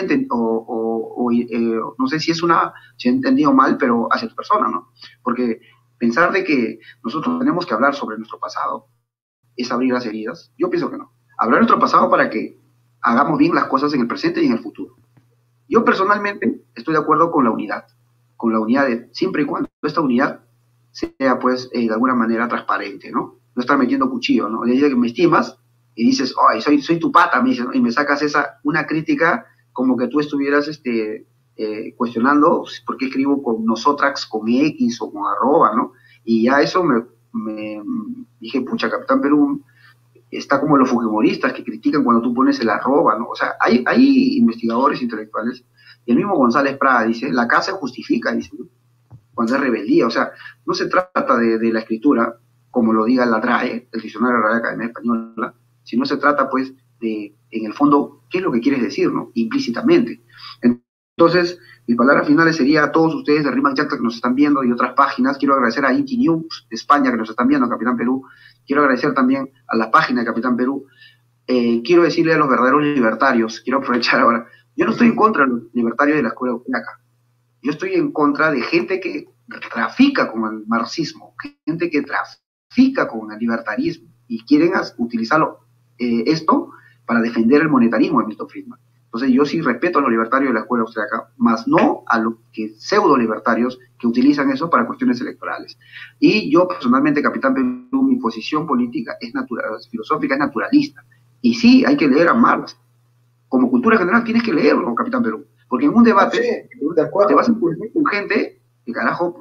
no sé si he entendido mal, pero hacia tu persona, ¿no? Porque pensar de que nosotros tenemos que hablar sobre nuestro pasado es abrir las heridas, yo pienso que no. Hablar de nuestro pasado para que hagamos bien las cosas en el presente y en el futuro. Yo personalmente estoy de acuerdo con la unidad siempre y cuando esta unidad sea, pues, de alguna manera transparente, ¿no? No estar metiendo cuchillo, ¿no? Le dices que me estimas y dices, ay, soy tu pata, me dices, ¿no? Y me sacas una crítica como que tú estuvieras cuestionando por qué escribo con nosotrax, con X o con arroba, ¿no? Y ya eso me dije, pucha, Capitán Perú está como los fujimoristas que critican cuando tú pones el arroba, ¿no? O sea, hay investigadores intelectuales, y el mismo González Prada dice, la casa justifica, dice, ¿no? Cuando es rebeldía. O sea, no se trata de la escritura, como lo diga la RAE, el diccionario de la Real Academia Española, sino se trata, pues, en el fondo, ¿qué es lo que quieres decir, no? Implícitamente. Entonces, mis palabras finales sería a todos ustedes de Rimac Yacta que nos están viendo y otras páginas. Quiero agradecer a Inti News de España que nos están viendo, Capitán Perú. Quiero agradecer también a la página de Capitán Perú. Quiero decirle a los verdaderos libertarios, quiero aprovechar ahora, yo no estoy en contra de los libertarios de la escuela austriaca. Yo estoy en contra de gente que trafica con el marxismo, gente que trafica con el libertarismo y quieren utilizarlo esto para defender el monetarismo de Milton Friedman. Entonces yo sí respeto a los libertarios de la escuela austriaca, más no a los pseudo libertarios que utilizan eso para cuestiones electorales. Y yo personalmente, Capitán Perú, mi posición política filosófica es naturalista. Y sí, hay que leer a Marx. Como cultura general tienes que leerlo, Capitán Perú. Porque en un debate te vas a encontrar con gente que carajo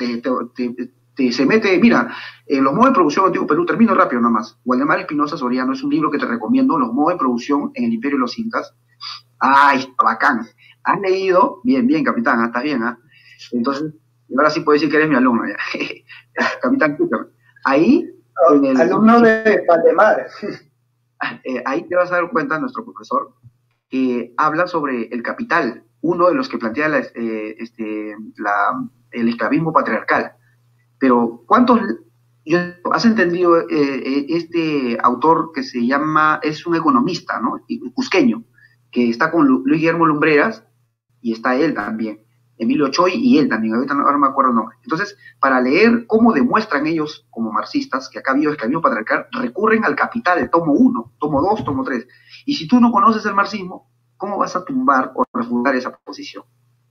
se mete. Mira, Los modos de producción antiguo Perú, termino rápido nada más. Waldemar Espinosa Soriano es un libro que te recomiendo, Los modos de producción en el Imperio de los Incas. ¡Ay, bacán! ¿Has leído? Bien, capitán, estás bien, ¿ah? Entonces, ahora sí puedo decir que eres mi alumno ya. Capitán, escúchame. Ahí,
alumno de Valdemar.
Ahí te vas a dar cuenta, nuestro profesor, que habla sobre el capital, uno de los que plantea el esclavismo patriarcal. Pero, ¿has entendido este autor que se llama, es un economista, ¿no? Cusqueño, que está con Luis Guillermo Lumbreras, y está él también, Emilio Choi y él también, ahora no me acuerdo el nombre. Entonces, para leer cómo demuestran ellos, como marxistas, que acá ha habido esclavismo patriarcal, recurren al Capital, el tomo 1, tomo 2, tomo 3. Y si tú no conoces el marxismo, ¿cómo vas a tumbar o refutar esa posición?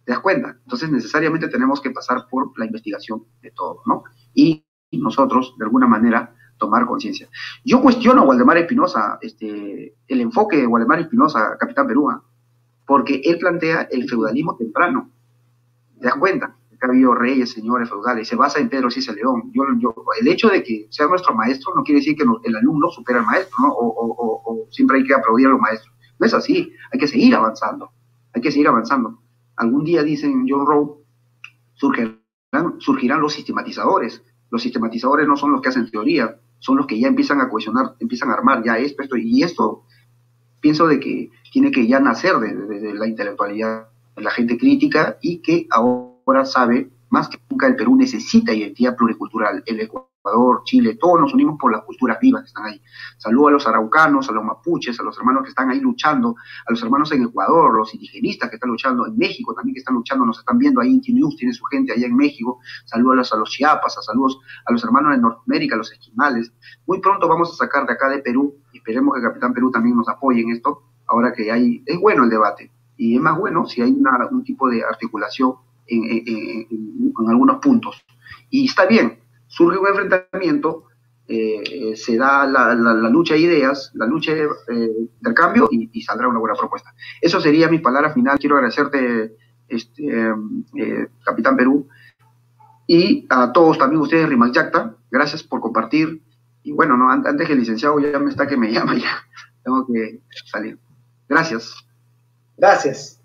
¿Te das cuenta? Entonces necesariamente tenemos que pasar por la investigación de todo, ¿no? Y nosotros, de alguna manera, tomar conciencia. Yo cuestiono a Waldemar Espinosa, el enfoque de Waldemar Espinosa, Capitán Perú, porque él plantea el feudalismo temprano. ¿Te das cuenta? Que ha habido reyes, señores, feudales, se basa en Pedro César León. El hecho de que sea nuestro maestro no quiere decir que el alumno supera al maestro, ¿no? O siempre hay que aplaudir a los maestros. No es así, hay que seguir avanzando, hay que seguir avanzando. Algún día, dicen John Rowe, surgirán los sistematizadores. Los sistematizadores no son los que hacen teoría, son los que ya empiezan a cohesionar, empiezan a armar ya esto, y esto pienso de que tiene que ya nacer de la intelectualidad de la gente crítica y que ahora sabe más que nunca el Perú necesita identidad pluricultural. El Ecuador, Chile, todos nos unimos por las culturas vivas que están ahí. Saludo a los araucanos, a los mapuches, a los hermanos que están ahí luchando, a los hermanos en Ecuador, los indigenistas que están luchando, en México también que están luchando, nos están viendo ahí, Inti News tiene su gente allá en México. Saludos a los Chiapas, saludos a los hermanos de Norteamérica, los esquimales. Muy pronto vamos a sacar de acá de Perú, y esperemos que el Capitán Perú también nos apoye en esto, ahora que es bueno el debate, y es más bueno si hay un tipo de articulación en algunos puntos. Y está bien, surge un enfrentamiento, se da la lucha de ideas, la lucha de intercambio y saldrá una buena propuesta. Eso sería mi palabra final. Quiero agradecerte, Capitán Perú, y a todos también ustedes, Rimac Yacta, gracias por compartir. Y bueno, no, antes que el licenciado ya me está que me llama, ya tengo que salir. Gracias.
Gracias.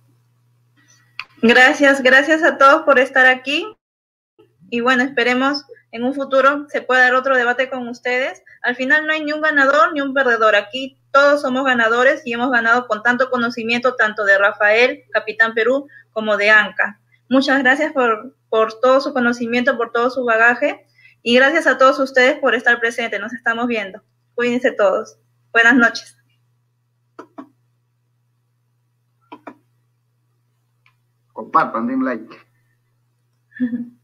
Gracias a todos por estar aquí. Y bueno, esperemos en un futuro se pueda dar otro debate con ustedes. Al final no hay ni un ganador ni un perdedor. Aquí todos somos ganadores y hemos ganado con tanto conocimiento, tanto de Rafael, Capitán Perú, como de Anca. Muchas gracias por todo su conocimiento, por todo su bagaje. Y gracias a todos ustedes por estar presentes. Nos estamos viendo. Cuídense todos. Buenas noches.
Compartan, den like.